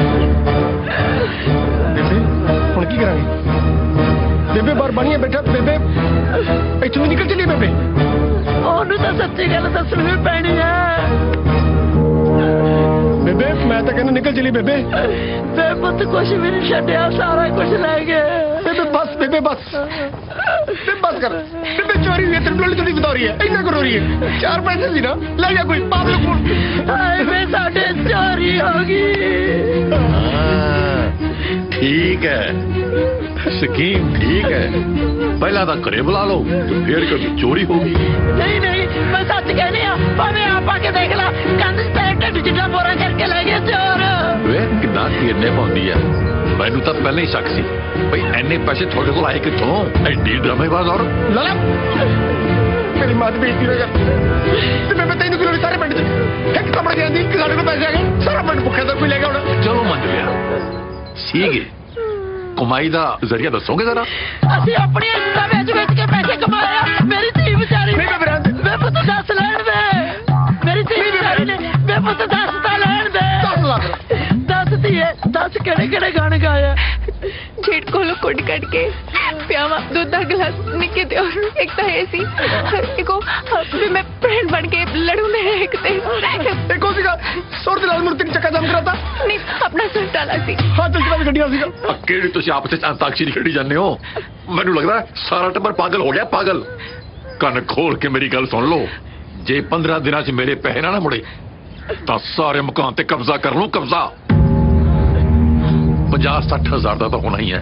बेबे हुण की करांगे बेबे बार बनिए बैठा बेबे इथों निकल चली बेबे ओनू तो सच्ची गल दसनी भी पैनी है बेबे मैं तो कहना निकल चली बेबे बे पुत कुछ भी नहीं छड्या सारा कुछ ले गए बेबे बस बेबे बस बेबे बस कर बेबे चोरी हुई है तेरे लोली थोड़ी बता रही है इतना करो रही है चार पैसे सी ना ले जा कोई पागल कौन हाय बे साडे चोरी होगी ठीक है स्कीम ठीक है पहला तो घरे बुला लो तो फिर कभी चोरी होगी नहीं नहीं मैं सच कहने भावे आप आके देख ला कंध पैर डिजिटल बोरा करके ले गए चोर वे कितना तीरने पाउंदी है मैनू तो पहले ही शक सी भाई इन्ने पैसे थोड़े को आए कितों एडी ड्रामेबाज और लाला मेरी मां बेइज्जती ना कर ते मैं तैनू किलो सारे पिंड च एक कपड़ा दे दी सारे को पैसे आ गए सारा पिंड भुखे तो कोई ले गया होना चलो मान लिया सीगे कमाई दा जरिया दसोगे जरा ਅਸੀਂ ਆਪਣੀ ਇੱਜ਼ਤਾਂ ਵੇਚ ਵੇਚ ਕੇ ਪੈਸੇ ਕਮਾਏ ਆ ਮੇਰੀ ਧੀ ਵਿਚਾਰੀ ਨਹੀਂ ਮੈਂ ਬਰਾਂਦ ਮੈਂ ਪੁੱਤ ਦੱਸ ਲੈਣ ਦੇ ਮੇਰੀ ਧੀ ਵਿਚਾਰੀ ਨੇ ਮੈਂ ਪੁੱਤ ਦੱਸ ਤਾਂ ਲੈਣ ਦੇ दस लाख ਦੱਸ ਧੀਏ ਦੱਸ ਕਿਹੜੇ ਕਿਹੜੇ ਗਾਣੇ ਗਾਏ ਆ जेठ कोलो कुट कट के प्यावा दूध का गिलास निके ते और एक तो है सी एको फिर मैं फ्रेंड बन के लड़ू में एक ते एक और सीगा सौर दे लाल मूर्ति चक्का जाम कराता नहीं अपना सर डाला सी हां चल चला गड्डियां सीगा अकेले तुसी आपस च अंताक्षरी खेडी जाने हो मैनू लगदा सारा टब्बर पागल हो गया पागल कान खोल के मेरी गल सुन लो जे पंद्रह दिनां च मेरे पैसे ना मुड़े तां सारे मकान ते कब्जा कर लूं कब्जा पचास सठ हजार का तो होना ही है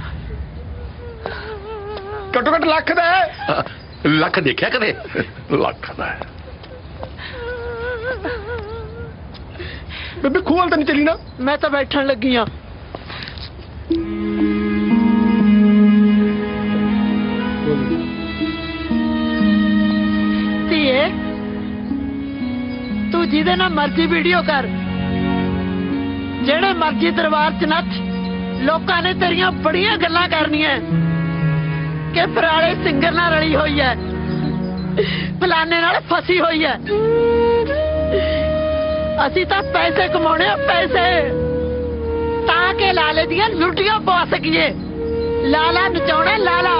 घट्टो घट लख दा है लख देखा कदे लख दा है बेबे खूल तो नहीं चली ना मैं तो बैठन लगी हाँ धीए तू जिदे ना मर्जी वीडियो कर ਜਿਹੜੇ ਮਰਜ਼ੀ ਦਰਬਾਰ ਚ ਨੱਚ ਲੋਕਾਂ ਨੇ ਤੇਰੀਆਂ ਬੜੀਆਂ ਗੱਲਾਂ ਕਰਨੀਆਂ ਕਿ ਪੁਰਾਣੇ ਸਿੰਗਰ ਨਾਲ ਰਲੀ ਹੋਈ ਹੈ ਫਲਾਣੇ ਨਾਲ ਫਸੀ ਹੋਈ ਹੈ ਅਸੀਂ ਤਾਂ ਪੈਸੇ ਕਮਾਉਣੇ ਆ ਪੈਸੇ ਤਾਂ ਕਿ ਲਾਲੇ ਦੀਆਂ ਲੁੱਟੀਆਂ ਪਾ ਸਕੀਏ ਲਾਲਾ ਨਚਾਉਣਾ ਲਾਲਾ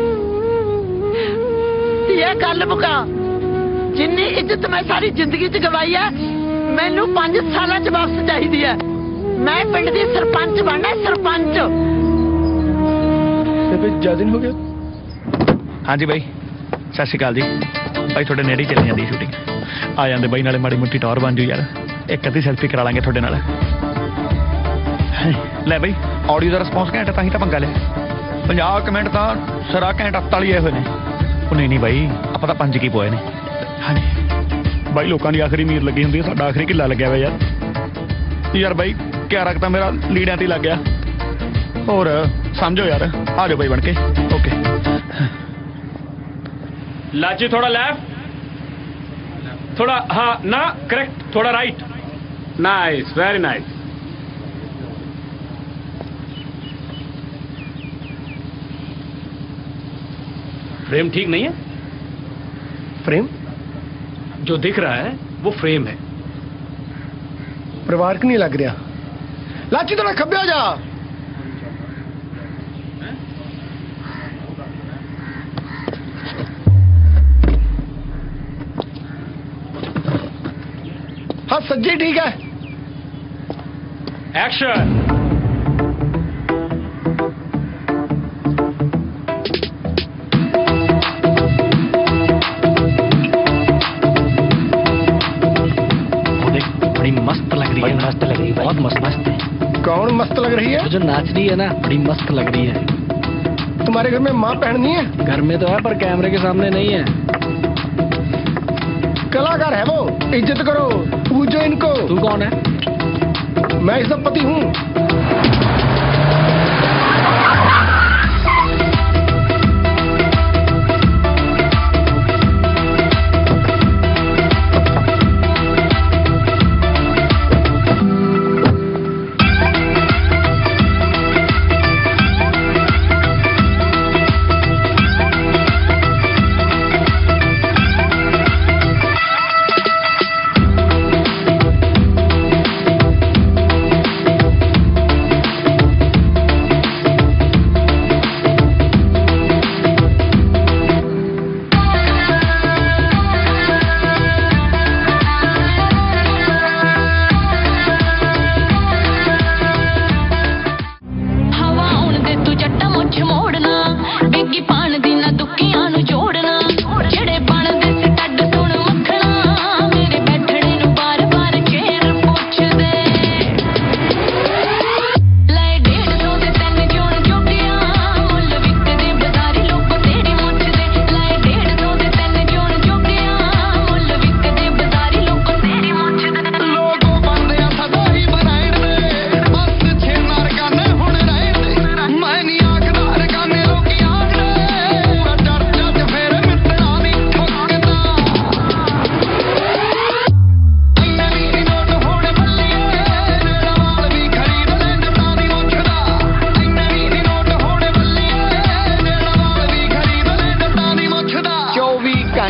ਇਹ ਗੱਲ ਮੁਕਾ ਜਿੰਨੀ ਇੱਜ਼ਤ ਮੈਂ ਸਾਰੀ ਜ਼ਿੰਦਗੀ ਚ ਗਵਾਈ ਹੈ ਮੈਨੂੰ ਪੰਜ ਸਾਲਾਂ ਚ ਵਾਪਸ ਚਾਹੀਦੀ ਹੈ मैं पिंड दी सरपंच बनना सरपंच ज्यादा दिन हो गया हाँ जी भाई सत श्री अकाल जी भाई थोड़े नेड़े चली जाती शूटिंग आ जाते भाई नाले माड़ी मुट्टी टॉर बन जू यार एक अद्धी सैल्फी करा लांगे थोड़े नाल ले भाई ऑडियो का रिस्पॉन्स घंटे तां ही तां पंगा लिया पंजाह क मिनट तां सरा घंटा ताली आए हुए ने नहीं नहीं भाई आप तां पंज की पोए ने हाँ जी भाई लोगों की आखिरी मीर लगी होंगी साडा आखिरी किला लग्या हुआ यार यार भाई क्या रखता मेरा लीडिया ते लग गया और समझो यार आ जाओ भाई बन के ओके लाची थोड़ा लेफ्ट थोड़ा हाँ ना करेक्ट थोड़ा right nice very nice frame ठीक नहीं है फ्रेम जो दिख रहा है वो फ्रेम है परिवार की नहीं लग रहा लाची थोड़ा खब्बे हो जा हाँ सज्जी ठीक है एक्शन बड़ी मस्त लग रही है मस्त लग रही है बहुत मस्त मस्त है कौन मस्त लग रही है जो नाच रही है ना बड़ी मस्त लग रही है तुम्हारे घर में माँ बहन नहीं है घर में तो है पर कैमरे के सामने नहीं है कलाकार है वो इज्जत करो पूजो इनको तू कौन है मैं इसका पति हूँ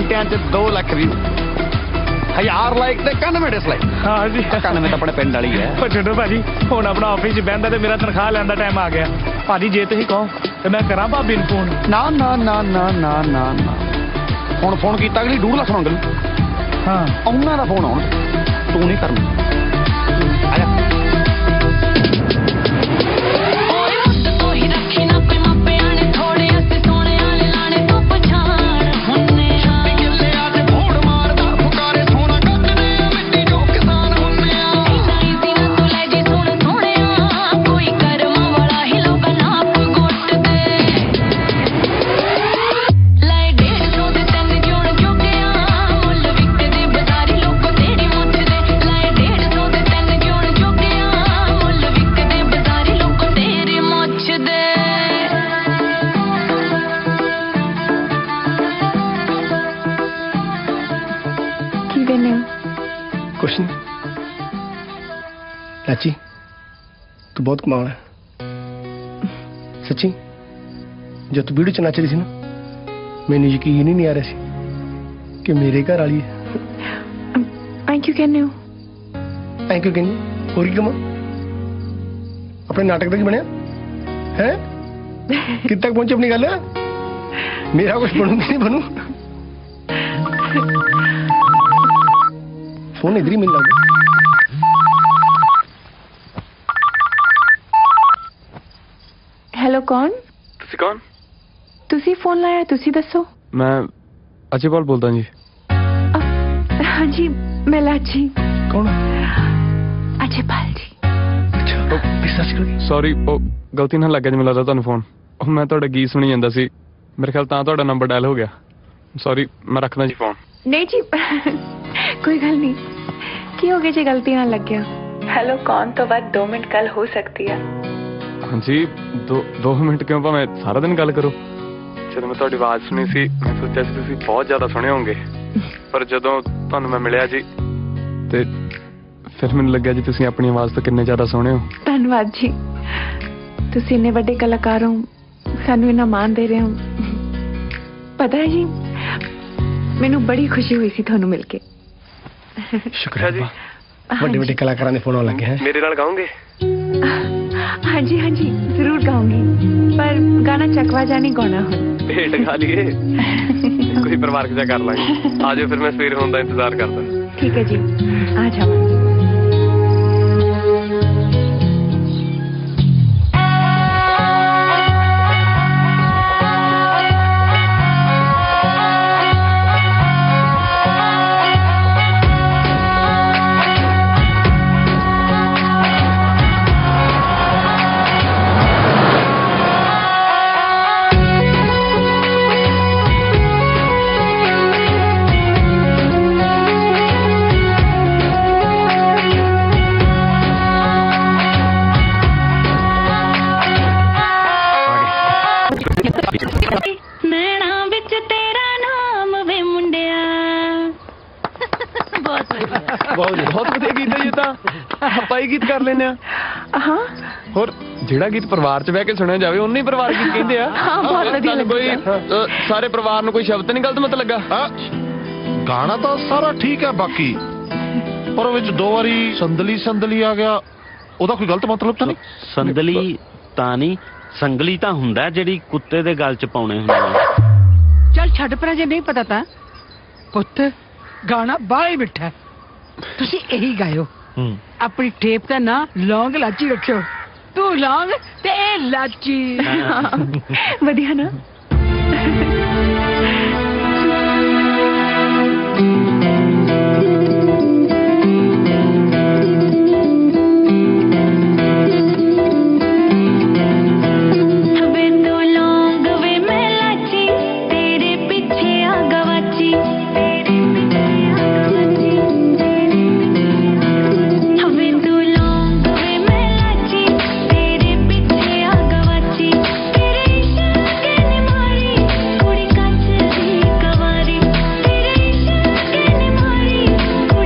ਗੀਟਿਆਂ ਚ दो ਲੱਖ ਦੀ ਹਜ਼ਾਰ ਲਾਈਕ ਤੇ ਇਕਾਨਵੇਂ ਡਿਸਲਾਈਕ। ਹਾਂ ਜੀ ਇਕਾਨਵੇਂ ਤਾਂ ਆਪਣੇ ਪਿੰਡ ਵਾਲੀ ਹੈ। ਪਰ ਛੱਡੋ ਭਾਜੀ, ਹੁਣ ਆਪਣਾ ਆਫਿਸ 'ਚ ਬਹਿੰਦਾ ਤੇ ਮੇਰਾ ਤਨਖਾਹ ਲੈਣ ਦਾ ਟਾਈਮ ਆ ਗਿਆ। ਭਾਜੀ ਜੇ ਤੁਸੀਂ ਕਹੋ ਤੇ ਮੈਂ ਕਰਾਂ ਭਾਬੀ ਨੂੰ ਫੋਨ। ਨਾ ਨਾ ਨਾ ਨਾ ਨਾ ਨਾ ਨਾ ਹੁਣ ਫੋਨ ਕੀਤਾ ਅਗਲੀ ਡੂਢ ਲੱਖ ਮੰਗਲ। ਹਾਂ ਉਹਨਾਂ ਦਾ ਫੋਨ ਆਉਣ ਤੂੰ ਨਹੀਂ ਕਰਨਾ। ਆ ਜਾ चाची तू बहुत कमाल है सच्ची। जब तू वीडियो च नच रही थी ना, मैंने यकीन ही नहीं आ रहा सी कि मेरे घर वाली है। आई क्यों कहने हो? आई क्यों कहनी और की कमा अपने नाटक तक बनया है कि तक पहुंचे अपनी गल। मेरा कुछ बनू कि नहीं बनू। फोन इधर ही मिल लगा। हेलो कौन? ਤੁਸੀਂ ਕੌਣ? ਤੁਸੀਂ ਫੋਨ ਲਾਇਆ, ਤੁਸੀਂ ਦੱਸੋ। ਮੈਂ ਅਜੇਪਾਲ ਬੋਲਦਾ ਜੀ। हाँ जी मैं लाची। कौन? अजयपाल जी। अच्छा ਸੌਰੀ ਉਹ ਗਲਤੀ ਨਾਲ ਲੱਗ ਗਿਆ ਜੀ ਮੈਨੂੰ ਲੱਗਦਾ ਤੁਹਾਨੂੰ ਫੋਨ। ਉਹ ਮੈਂ ਤੁਹਾਡਾ ਗੀਤ ਸੁਣੀ ਜਾਂਦਾ ਸੀ, ਮੇਰੇ ਖਿਆਲ ਤਾਂ ਤੁਹਾਡਾ ਨੰਬਰ ਡਾਇਲ ਹੋ ਗਿਆ। ਸੌਰੀ ਮੈਂ ਰੱਖਦਾ ਜੀ ਫੋਨ। नहीं जी कोई गल नहीं। की हो गया जी गलती ना लग गया। हेलो कौन तो बात दो मिनट कल हो सकती है। ਹਾਂਜੀ ਦੋ ਦੋ ਮਿੰਟ ਕਿਉਂ, ਭਾਵੇਂ ਸਾਰਾ ਦਿਨ ਗੱਲ ਕਰੋ। ਜਦੋਂ ਮੈਂ ਤੁਹਾਡੀ ਆਵਾਜ਼ ਸੁਣੀ ਸੀ ਮੈਂ ਸੋਚਿਆ ਸੀ ਤੁਸੀਂ ਬਹੁਤ ਜ਼ਿਆਦਾ ਸੋਹਣੇ ਹੋਵੋਗੇ, ਪਰ ਜਦੋਂ ਤੁਹਾਨੂੰ ਮੈਂ ਮਿਲਿਆ ਜੀ ਤੇ ਫਿਰ ਮੈਨੂੰ ਲੱਗਿਆ ਜੀ ਤੁਸੀਂ ਆਪਣੀ ਆਵਾਜ਼ ਤੋਂ ਕਿੰਨੇ ਜ਼ਿਆਦਾ ਸੋਹਣੇ ਹੋ। ਧੰਨਵਾਦ ਜੀ, ਤੁਸੀਂ ਇੰਨੇ ਵੱਡੇ ਕਲਾਕਾਰ ਹੋ, ਸਾਨੂੰ ਇੰਨਾ ਮਾਣ ਦੇ ਰਹੇ ਹੋ। ਪਤਾ ਹੈ ਜੀ ਮੈਨੂੰ ਬੜੀ ਖੁਸ਼ੀ ਹੋਈ ਸੀ ਤੁਹਾਨੂੰ ਮਿਲ ਕੇ। ਸ਼ੁਕਰ ਹੈ ਜੀ। ਵੱਡੇ ਵੱਡੇ ਕਲਾਕਾਰਾਂ ਦੇ ਫੋਨ ਆਉਣ ਲੱਗੇ ਹੈ। ਮੇਰੇ ਨਾਲ ਗਾਉਂਗੇ? हाँ जी हाँ जी जरूर गाऊंगी, पर गाना चकवा जानी गाना हो। ਢੇਡ ਖਾ ਲਈਏ ਕੋਈ ਪਰਿਵਾਰਕ ਜਿਹਾ ਕਰ ਲਾਂਗੇ। ਆ ਜਾਓ ਫਿਰ ਮੈਂ ਸਵੇਰ ਹੋਣ ਦਾ ਇੰਤਜ਼ਾਰ ਕਰਦਾ। ठीक है जी आ जाओ। नैना विच तेरा नाम वे मुंडिया। बहुत ਬਹੁਤ ਬਹੁਤ ਵਧੀਆ ਗੀਤ ਹੈ ਜੀ। ਤਾਂ ਆਪਾਂ ਹੀ ਗੀਤ ਕਰ ਲੈਨੇ ਆ। हाँ ਹੋਰ ਜਿਹੜਾ ਗੀਤ ਪਰਿਵਾਰ 'ਚ ਬਹਿ ਕੇ ਸੁਣਿਆ ਜਾਵੇ ਉਹਨੂੰ ਹੀ ਪਰਿਵਾਰ ਗੀਤ ਕਹਿੰਦੇ ਆ। हाँ बहुत वधिया ਤੁਹਾਨੂੰ ਕੋਈ लगेगा। ਅ, ਸਾਰੇ ਪਰਿਵਾਰ ਨੂੰ ਕੋਈ ਸ਼ਬਦ ਨਹੀਂ ਗਲਤ ਮਤ ਲੱਗਾ? ਗਾਣਾ ਤਾਂ ਸਾਰਾ ਠੀਕ ਹੈ, ਬਾਕੀ ਪਰ ਉਹ ਵਿੱਚ ਦੋ ਵਾਰੀ ਸੰਦਲੀ ਸੰਦਲੀ ਆ ਗਿਆ, ਉਹਦਾ ਕੋਈ ਗਲਤ ਮਤਲਬ ਤਾਂ ਨਹੀਂ? ਸੰਦਲੀ ਤਾਂ ਨਹੀਂ, ਸੰਗਲੀ ਤਾਂ ਹੁੰਦਾ ਜਿਹੜੀ ਕੁੱਤੇ ਦੇ ਗਲ 'ਚ ਪਾਉਣੇ ਹੁੰਦੇ ਆ। ਚੱਲ ਛੱਡ ਪਰਾਂ, ਜੇ ਨਹੀਂ ਪਤਾ ਤਾਂ ਪੁੱਤ ਗਾਣਾ ਬਾਹਲਾ ਹੀ ਮਿੱਠਾ ਹੈ, ਤੁਸੀਂ ਇਹੀ ਗਾਇਓ। ਆਪਣੀ ਟੇਪ ਦਾ ਨਾਂ ਲੌਂਗ ਲਾਚੀ ਰੱਖਿਓ। ਤੂੰ ਲੌਂਗ ਤੇ ਇਹ ਲਾਚੀ। वधिया ना। वे तू लौंग वे मैं लाची, तेरे पीछे आ गवाची, तेरे पीछे आ गवाची। वे तू लौंग वे मैं लाची, तेरे पीछे आ गवाची, तेरे इश्क ने मारी कुड़ी कांच दी कवारी, तेरे इश्क ने मारी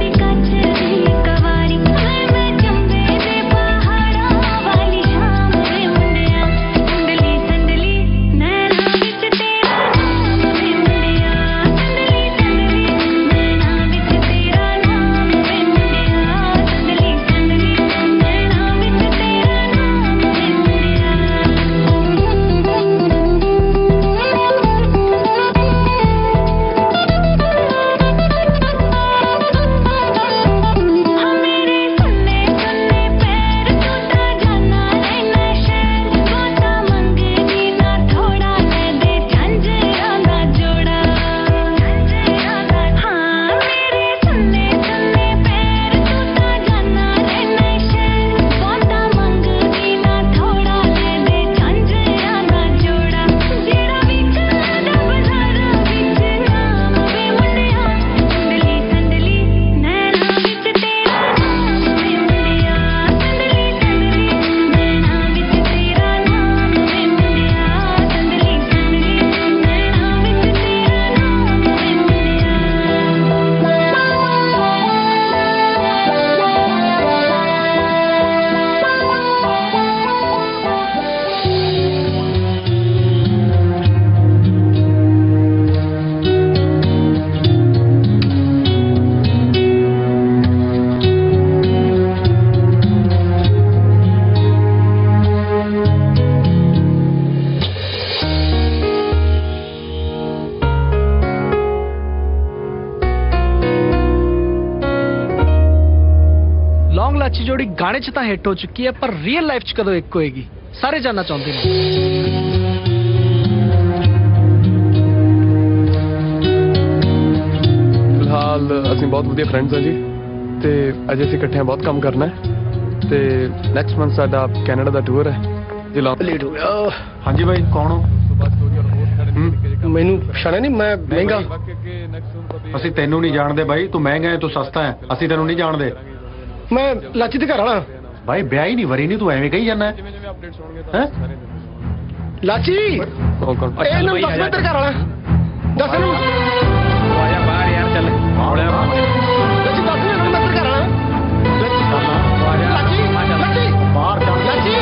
ਲਾਚੀ ਜੋੜੀ ਗਾਣੇ 'ਚ ਤਾਂ ਹਿੱਟ ਹੋ ਚੁੱਕੀ ਹੈ, ਪਰ ਰੀਅਲ ਲਾਈਫ 'ਚ ਕਦੋਂ ਇੱਕ ਹੋਏਗੀ ਸਾਰੇ ਜਾਣਨਾ ਚਾਹੁੰਦੇ ਨੇ। ਫਿਲਹਾਲ ਅਸੀਂ ਬਹੁਤ ਵਧੀਆ ਫਰੈਂਡਸ ਹਾਂ ਜੀ, ਤੇ ਅਜੇ ਅਸੀਂ ਇਕੱਠਿਆਂ ਬਹੁਤ ਕੰਮ ਕਰਨਾ ਹੈ, ਤੇ ਨੈਕਸਟ ਮੰਥ ਸਾਡਾ ਕੈਨੇਡਾ ਦਾ ਟੂਰ ਹੈ ਜੀ। ਲੇਟ ਹੋ ਗਿਆ। ਹਾਂਜੀ ਭਾਈ, ਕੌਣ ਹੋ? ਮੈਨੂੰ ਪਛਾਣਿਆ ਨਹੀਂ, ਮੈਂ ਮਹਿੰਗਾ। ਅਸੀਂ ਤੈਨੂੰ ਨਹੀਂ ਜਾਣਦੇ ਬਾਈ, ਤੂੰ ਮਹਿੰਗਾ ਹੈ, ਤੂੰ ਸਸਤਾ ਹੈ, ਅਸੀਂ ਤੈਨੂੰ ਨਹੀਂ ਜਾਣਦੇ। ਮੈਂ ਲਾਚੀ ਦੇ ਘਰ ਵਾਲਾ ਬਾਈ, ਵਿਆਹ ਹੀ ਨਹੀਂ ਵਰੀ ਨਹੀਂ, ਤੂੰ ਐਵੇਂ ਕਹੀ ਜਾਂਦਾ ਹੈ। ਲਾਚੀ ਇਹ ਨਾ ਦੱਸ ਮੈਂ ਤੇਰੇ ਘਰ ਵਾਲਾ, ਦੱਸ ਇਹਨੂੰ। ਆਇਆ ਬਾਹਰ ਯਾਰ, ਚੱਲ ਆਉਣਾ ਲਾਚੀ ਦੱਸ ਮੈਨੂੰ, ਮੈਂ ਤੇਰੇ ਘਰ ਵਾਲਾ। ਲਾਚੀ ਲਾਚੀ ਬਾਹਰ ਚੱਲ, ਲਾਚੀ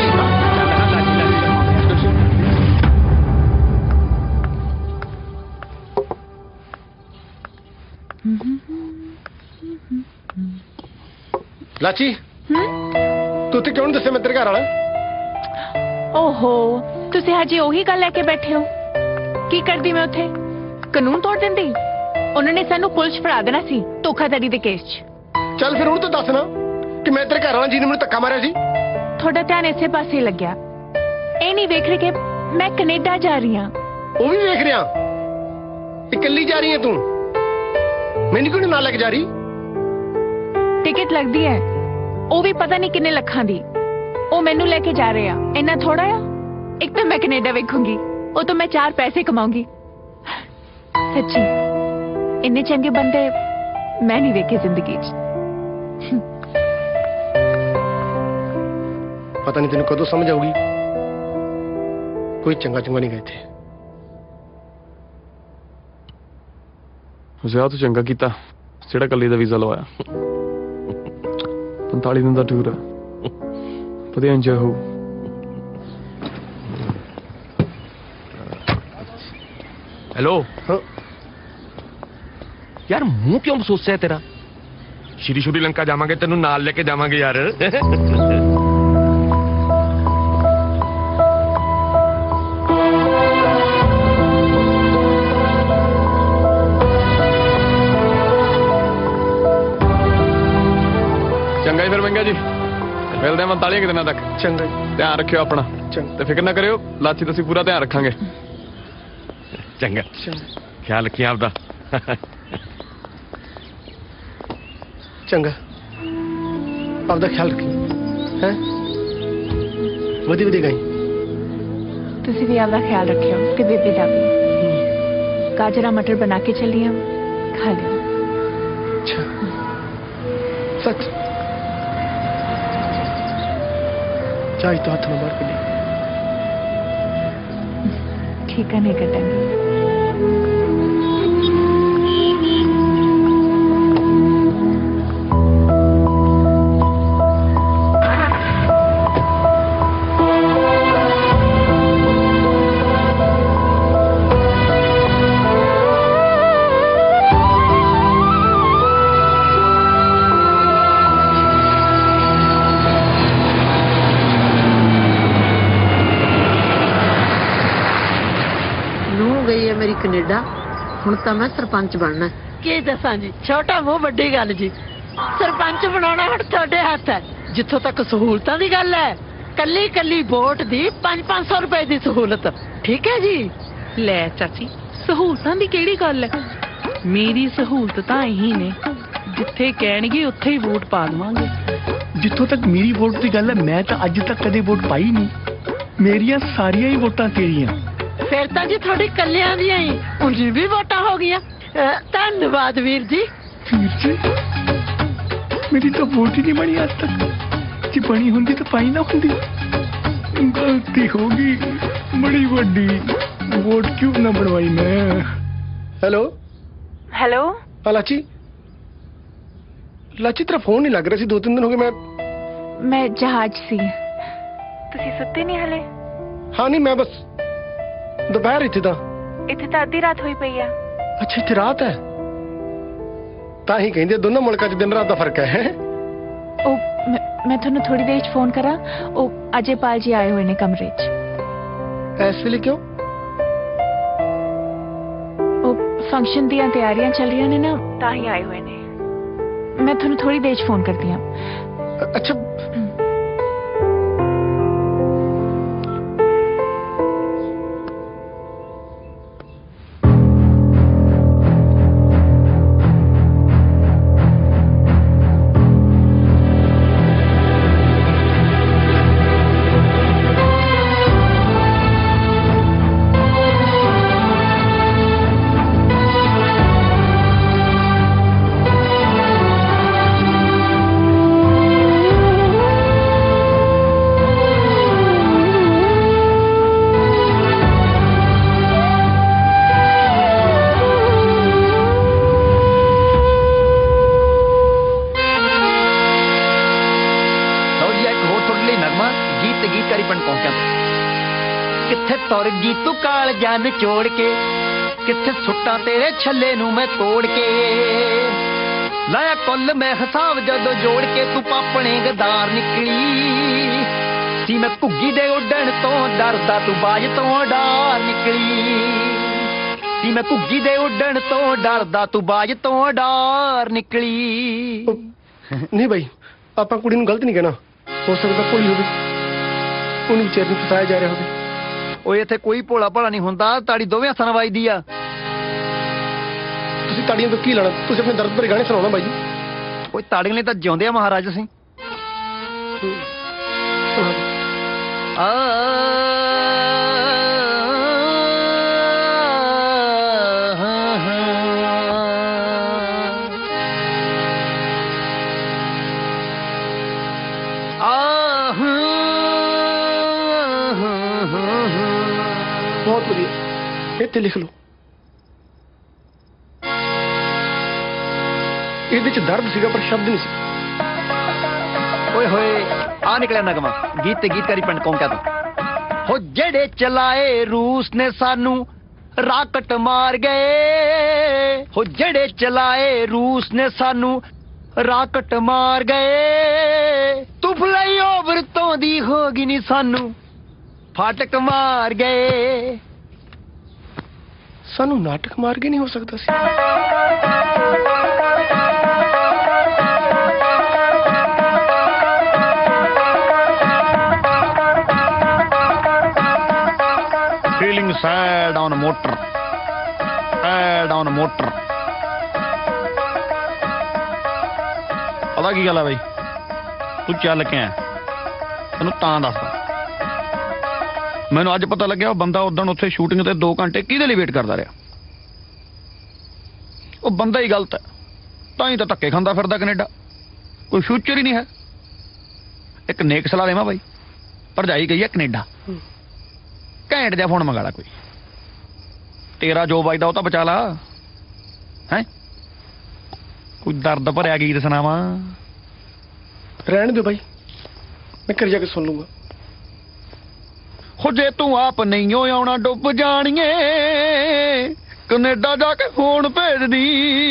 ਲਾਚੀ ਤੂੰ ਤੇ ਕਿਉਂ ਨਹੀਂ ਦੱਸਿਆ ਮੈਂ ਤੇਰੇ ਘਰ ਵਾਲਾ? ਓਹੋ, ਤੁਸੀਂ ਹਜੇ ਉਹੀ ਗੱਲ ਲੈ ਕੇ ਬੈਠੇ ਹੋ। ਕੀ ਕਰਦੀ ਮੈਂ ਉੱਥੇ? ਕਾਨੂੰਨ ਤੋੜ ਦਿੰਦੀ। ਉਹਨਾਂ ਨੇ ਸਾਨੂੰ ਪੁਲਿਸ ਫੜਾ ਦੇਣਾ ਸੀ ਧੋਖਾਧੜੀ ਦੇ ਕੇਸ 'ਚ। ਚੱਲ ਫਿਰ ਉਹਨੂੰ ਤਾਂ ਦੱਸ ਨਾ ਕਿ ਮੈਂ ਤੇਰੇ ਘਰ ਵਾਲਾ ਜਿਹਨੇ ਮੈਨੂੰ ਧੱਕਾ ਮਾਰਿਆ ਸੀ। ਤੁਹਾਡਾ ਧਿਆਨ ਇਸੇ ਪਾਸੇ ਲੱਗਿਆ। ਇਹ ਨਹੀਂ ਵੇਖ ਰਹੇ ਕਿ ਮੈਂ ਕੈਨੇਡਾ ਜਾ ਰਹੀ ਹਾਂ। ਉਹ ਵੀ ਵੇਖ ਰਿਹਾ। ਇਕੱਲੀ ਜਾ ਰਹੀ ਹੈ ਤੂੰ, ਮੈਨੂੰ ਕਿਉਂ ਨਾਲ ਲੈ ਕੇ ਜਾ ਰਹੀ? ਟਿਕਟ ਲੱਗਦੀ ਹੈ, ਉਹ ਵੀ ਪਤਾ ਨਹੀਂ ਕਿੰਨੇ ਲੱਖਾਂ ਦੀ। ਉਹ ਮੈਨੂੰ ਲੈ ਕੇ ਜਾ ਰਹੇ ਆ। ਇੰਨਾ ਥੋੜਾ ਆ। ਇੱਕ ਤਾਂ ਮੈਂ ਕੈਨੇਡਾ ਵੇਖੂੰਗੀ, ਉਹ ਤੋਂ ਮੈਂ ਚਾਰ ਪੈਸੇ ਕਮਾਉਂਗੀ। ਸੱਚੀ ਇੰਨੇ ਚੰਗੇ ਬੰਦੇ ਮੈਂ ਨਹੀਂ ਵੇਖੇ ਜ਼ਿੰਦਗੀ 'ਚ। ਪਤਾ ਨਹੀਂ ਤੈਨੂੰ ਕਦੋਂ ਸਮਝ ਆਊਗੀ। ਕੋਈ ਚੰਗਾ ਚੰਗਾ ਨਹੀਂ ਗਾ ਇੱਥੇ। ਜ਼ਿਆਦਾ ਤੋਂ ਚੰਗਾ ਕੀਤਾ ਜਿਹੜਾ ਕੱਲੀ ਦਾ ਵੀਜ਼ਾ ਲਵਾਇਆ। ਪੰਤਾਲੀ ਦਿਨ ਦਾ ਟੂਰ ਆ, ਵਧੀਆ ਇੰਜੋਏ ਹੋ। ਹੈਲੋ ਯਾਰ, ਮੂੰਹ ਕਿਉਂ ਮਸੂਸਿਆ ਤੇਰਾ? ਸ਼੍ਰੀ ਸ਼੍ਰੀ ਲੰਕਾ ਜਾਵਾਂਗੇ, ਤੈਨੂੰ ਨਾਲ ਲੈ ਕੇ ਜਾਵਾਂਗੇ ਯਾਰ। ਚੰਗਾ ਜੀ ਫਿਰ ਮਹਿੰਗਾ ਜੀ, ਮਿਲਦੇ ਆ ਪੰਤਾਲੀ ਕੁ ਦਿਨਾਂ ਤੱਕ। ਚੰਗਾ ਜੀ, ਧਿਆਨ ਰੱਖਿਓ ਆਪਣਾ ਤੇ ਫਿਕਰ ਨਾ ਕਰਿਓ। ਲਾਚੀ ਤੁਸੀਂ ਪੂਰਾ ਧਿਆਨ ਰੱਖਾਂਗੇ। ਚੰਗਾ, ਖਿਆਲ ਰੱਖੀ ਆਪਦਾ। ਚੰਗਾ, ਆਪਦਾ ਖਿਆਲ ਰੱਖੀ ਹੈ। ਵਧੀਆ ਵਧੀਆ ਗਾਈ। ਤੁਸੀਂ ਵੀ ਆਪਦਾ ਖਿਆਲ ਰੱਖਿਓ ਤੇ ਬੇਬੇ ਦਾ ਵੀ। ਗਾਜਰਾ ਮਟਰ ਬਣਾ ਕੇ ਚੱਲੀ ਹਾਂ, ਖਾ ਲਿਓ। ਅੱਛਾ ਸੱਚ? ਚਾਹ तो हाथ में मार के ठीक है, नहीं कटेंगे। ਮੇਰੀ ਕੈਨੇਡਾ, ਹੁਣ ਤਾਂ ਮੈਂ ਸਰਪੰਚ ਬਣਨਾ। ਕੀ ਦੱਸਾਂ ਜੀ, ਛੋਟਾ ਮੂੰਹ ਵੱਡੀ ਗੱਲ ਜੀ। ਸਰਪੰਚ ਬਣਾਉਣਾ ਹੁਣ ਤੁਹਾਡੇ ਹੱਥ ਹੈ। ਜਿੱਥੋਂ ਤੱਕ ਸਹੂਲਤਾਂ ਦੀ ਗੱਲ ਹੈ, ਕੱਲੀ ਕੱਲੀ ਵੋਟ ਦੀ ਪੰਜ ਪੰਜ ਸੌ ਰੁਪਏ ਦੀ ਸਹੂਲਤ। ਠੀਕ ਹੈ ਜੀ। ਲੈ ਚਾਚੀ, ਸਹੂਲਤਾਂ ਦੀ ਕਿਹੜੀ ਗੱਲ ਹੈ? ਮੇਰੀ ਸਹੂਲਤ ਤਾਂ ਇਹੀ ਨੇ, ਜਿੱਥੇ ਕਹਿਣਗੇ ਉੱਥੇ ਹੀ ਵੋਟ ਪਾ ਲਵਾਂਗੇ। ਜਿੱਥੋਂ ਤੱਕ ਮੇਰੀ ਵੋਟ ਦੀ ਗੱਲ ਹੈ, ਮੈਂ ਤਾਂ ਅੱਜ ਤੱਕ ਕਦੇ ਵੋਟ ਪਾਈ ਨਹੀਂ। ਮੇਰੀਆਂ ਸਾਰੀਆਂ ਹੀ ਵੋਟਾਂ ਤੇਰੀਆਂ। ਫਿਰ ਤਾਂ ਜੀ ਤੁਹਾਡੀ ਕੱਲਿਆਂ ਦੀਆਂ ਹੀ ਉਂਝ ਵੀ ਵੋਟਾਂ ਹੋ ਗਈਆਂ। ਧੰਨਵਾਦ ਵੀਰ ਜੀ। ਵੀਰ ਜੀ, ਮੇਰੀ ਤਾਂ ਵੋਟ ਹੀ ਨਹੀਂ ਬਣੀ ਅੱਜ ਤੱਕ। ਜੇ ਬਣੀ ਹੁੰਦੀ ਤਾਂ ਪਾਈ ਨਾ ਹੁੰਦੀ। ਗਲਤੀ ਹੋ ਗਈ ਬੜੀ ਵੱਡੀ। ਵੋਟ ਕਿਉਂ ਨਾ ਬਣਵਾਈ ਮੈਂ। ਹੈਲੋ ਹੈਲੋ ਹਾਂ ਲਾਚੀ। ਲਾਚੀ ਤੇਰਾ ਫੋਨ ਨਹੀਂ ਲੱਗ ਰਿਹਾ ਸੀ, ਦੋ ਤਿੰਨ ਦਿਨ ਹੋ ਗਏ। ਮੈਂ ਮੈਂ ਜਹਾਜ਼ ਸੀ। ਤੁਸੀਂ ਸੁੱਤੇ ਨਹੀਂ ਹਲੇ? ਹਾਂ ਨਹੀਂ, ਮੈਂ ਬਸ ਦੁਪਹਿਰ ਇੱਥੇ ਤਾਂ ਇੱਥੇ ਤਾਂ ਅੱਧੀ ਰਾਤ ਹੋਈ ਪਈ ਆ। ਅੱਛਾ, ਇੱਥੇ ਰਾਤ ਹੈ। ਤਾਂ ਹੀ ਕਹਿੰਦੇ ਦੋਨੋਂ ਮੁਲਕਾਂ 'ਚ ਦਿਨ ਰਾਤ ਦਾ ਫਰਕ ਹੈ। ਉਹ ਮੈਂ ਤੁਹਾਨੂੰ ਥੋੜੀ ਦੇਰ 'ਚ ਫੋਨ ਕਰਾਂ। ਉਹ ਅਜੇ ਪਾਲ ਜੀ ਆਏ ਹੋਏ ਨੇ ਕਮਰੇ 'ਚ। ਇਸ ਵੇਲੇ ਕਿਉਂ? ਉਹ ਫੰਕਸ਼ਨ ਦੀਆਂ ਤਿਆਰੀਆਂ ਚੱਲ ਰਹੀਆਂ ਨੇ ਨਾ, ਤਾਂ ਹੀ ਆਏ ਹੋਏ ਨੇ। ਮੈਂ ਤੁਹਾਨੂੰ ਥੋੜੀ ਦੇਰ 'ਚ ਫੋਨ ਕਰਦੀ ਹਾਂ। अच्छा तू काल जान छोड़ के किथे सुट्टा तेरे छल्ले नू मैं तोड़ के लाया कुल मैं हिसाब जदों जोड़ के तू पापने गदार निकली सी मैं घुग्गी दे उडण तो डरदा तू बाज तो डार निकली सी मैं घुग्गी दे उडण तो डरदा तू बाज तो डार निकली। नहीं भाई ਆਪਾਂ ਕੁੜੀ ਨੂੰ ਗਲਤ ਨਹੀਂ ਕਹਿਣਾ ਹੋ ਸਕਦਾ ਕੋਈ ਹੋਵੇ ਉਹਨੂੰ ਵਿਚਾਰ ਨੂੰ ਫਸਾਇਆ ਜਾ ਰਿਹਾ ਹੋਵੇ। ਓਏ ਇੱਥੇ ਕੋਈ ਭੋਲਾ ਭਾਲਾ ਨਹੀਂ ਹੁੰਦਾ ਤਾੜੀ ਦੋਵੇਂ ਹੱਥਾਂ ਨਾਲ ਵੱਜਦੀ ਆ। ਤੁਸੀਂ ਤਾੜੀਆਂ ਤੋਂ ਕੀ ਲੈਣਾ ਤੁਸੀਂ ਆਪਣੇ ਦਰਦ ਭਰੇ ਗਾਣੇ ਸੁਣਾਉਣਾ ਬਾਈ। ਓਏ ਤਾੜੀਆਂ ਲਈ ਤਾਂ ਜਿਉਂਦੇ ਆ ਮਹਾਰਾਜ ਅਸੀਂ। ਆ बहुत बढ़िया इतने लिख लो ਇਹਦੇ ਚ ਦਰਦ ਸੀਗਾ ਪਰ ਸ਼ਬਦ ਨਹੀਂ ਸੀ। ਓਏ ਹੋਏ ਆ ਨਿਕਲਿਆ ਨਗਮਾ ਗੀਤ ਤੇ ਗੀਤਕਾਰੀ ਪਿੰਡ ਕੌਂਕਿਆ ਤੋਂ ਹੋ ਜਿਹੜੇ ਚਲਾਏ ਰੂਸ ਨੇ ਸਾਨੂੰ ਰਾਕਟ ਮਾਰ ਗਏ ਹੋ ਜਿਹੜੇ ਚਲਾਏ ਰੂਸ ਨੇ ਸਾਨੂੰ ਰਾਕਟ ਮਾਰ ਗਏ ਤੂੰ ਫਲਾਈ ਓਵਰ ਤੋਂ ਦੀ ਹੋ ਗਈ ਨਹੀਂ ਸਾਨੂੰ फाटक मार गए सानू नाटक मार के नहीं हो सकता सी। Feeling sad on a motor, sad on a motor। पता की गल है भाई तू चल के आया तेन तां दसदा ਮੈਨੂੰ ਅੱਜ ਪਤਾ ਲੱਗਿਆ ਉਹ ਬੰਦਾ ਉਦੋਂ ਉੱਥੇ ਸ਼ੂਟਿੰਗ ਤੇ ਦੋ ਘੰਟੇ ਕਿਹਦੇ ਲਈ ਵੇਟ ਕਰਦਾ ਰਿਹਾ। ਉਹ ਬੰਦਾ ਹੀ ਗਲਤ ਹੈ ਤਾਂ ਹੀ ਤਾਂ ਧੱਕੇ ਖਾਂਦਾ ਫਿਰਦਾ ਕੈਨੇਡਾ ਕੋਈ ਫਿਊਚਰ ਹੀ ਨਹੀਂ ਹੈ। ਇੱਕ ਨੇਕ ਸਲਾਹ ਦੇਵਾਂ ਬਾਈ ਭਰਜਾਈ ਗਈ ਹੈ ਕੈਨੇਡਾ ਘੈਂਟ ਜਿਹਾ ਫੋਨ ਮੰਗਾ ਲਾ ਕੋਈ ਤੇਰਾ ਜੋ ਵੱਜਦਾ ਉਹ ਤਾਂ ਬਚਾ ਲਾ ਹੈ ਕੋਈ ਦਰਦ ਭਰਿਆ ਗੀਤ ਸੁਣਾਵਾਂ। ਰਹਿਣ ਦਿਓ ਬਾਈ ਮੈਂ ਘਰ ਜਾ ਕੇ ਸੁਣ ਲੂੰਗਾ। ਹੋ ਜੇ ਤੂੰ ਆਪ ਨਹੀਂ ਆਉਣਾ ਡੁੱਬ ਜਾਣੀਏ ਕੈਨੇਡਾ ਜਾ ਕੇ ਫੋਨ ਭੇਜਦੀ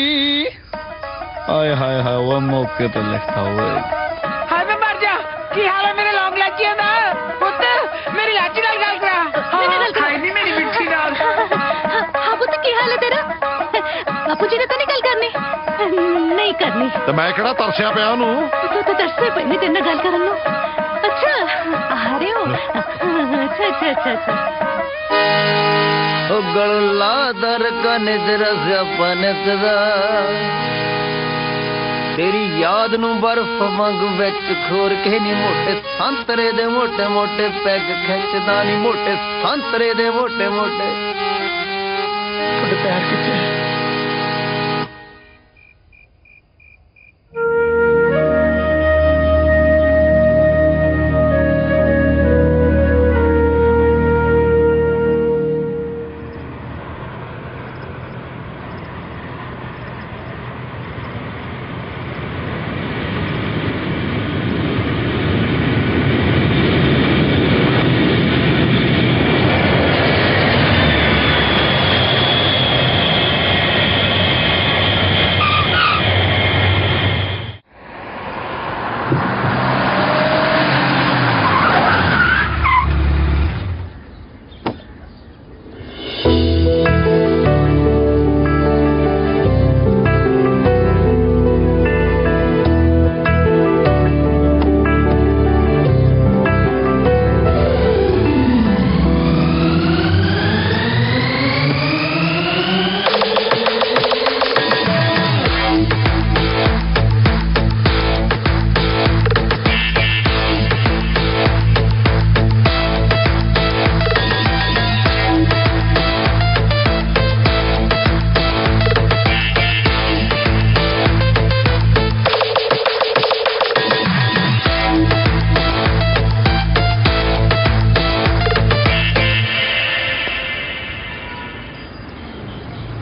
ਆਏ ਹਾਏ ਹਾਏ ਉਹ ਮੌਕੇ ਤੇ ਲਿਖਤਾ ਹੋਏ ਹਾਏ ਮੈਂ ਮਰ ਜਾ ਕੀ ਹਾਲ ਹੈ ਮੇਰੇ ਲੌਂਗ ਲਾਚੀਆਂ ਦਾ ਪੁੱਤ ਮੇਰੀ ਲਾਚੀ ਨਾਲ ਗੱਲ ਕਰਾ ਮੇਰੇ ਨਾਲ ਖਾਈ ਨਹੀਂ ਮੇਰੀ ਮਿੱਠੀ ਨਾਲ ਹਾਂ ਪੁੱਤ ਕੀ ਹਾਲ ਹੈ ਤੇਰਾ ਬਾਪੂ ਜੀ ਨੇ ਤਾਂ ਨਹੀਂ ਗੱਲ ਕਰਨੀ ਨਹੀਂ ਕਰਨੀ ਤੇ ਮੈਂ ਕਿਹੜਾ ਤਰਸਿਆ ਪਿਆ ਉਹਨੂੰ ਤੂੰ ਤਾਂ ਤਰਸੇ ਪਈ ਨਹੀਂ ਤੇਰੇ ਨਾਲ ਗੱਲ ਕਰਨ ਨੂੰ। अच्छा आ रहे हो अच्छा अच्छा अच्छा अच्छा ओ गला दर कन दरस अपन सदा तेरी याद नू बर्फ वांग विच खोर के नी मोटे संतरे दे मोटे मोटे पैग खिंचदा नी मोटे संतरे दे मोटे मोटे ਤੁਹਾਡੇ ਪੈਰ ਕਿੱਥੇ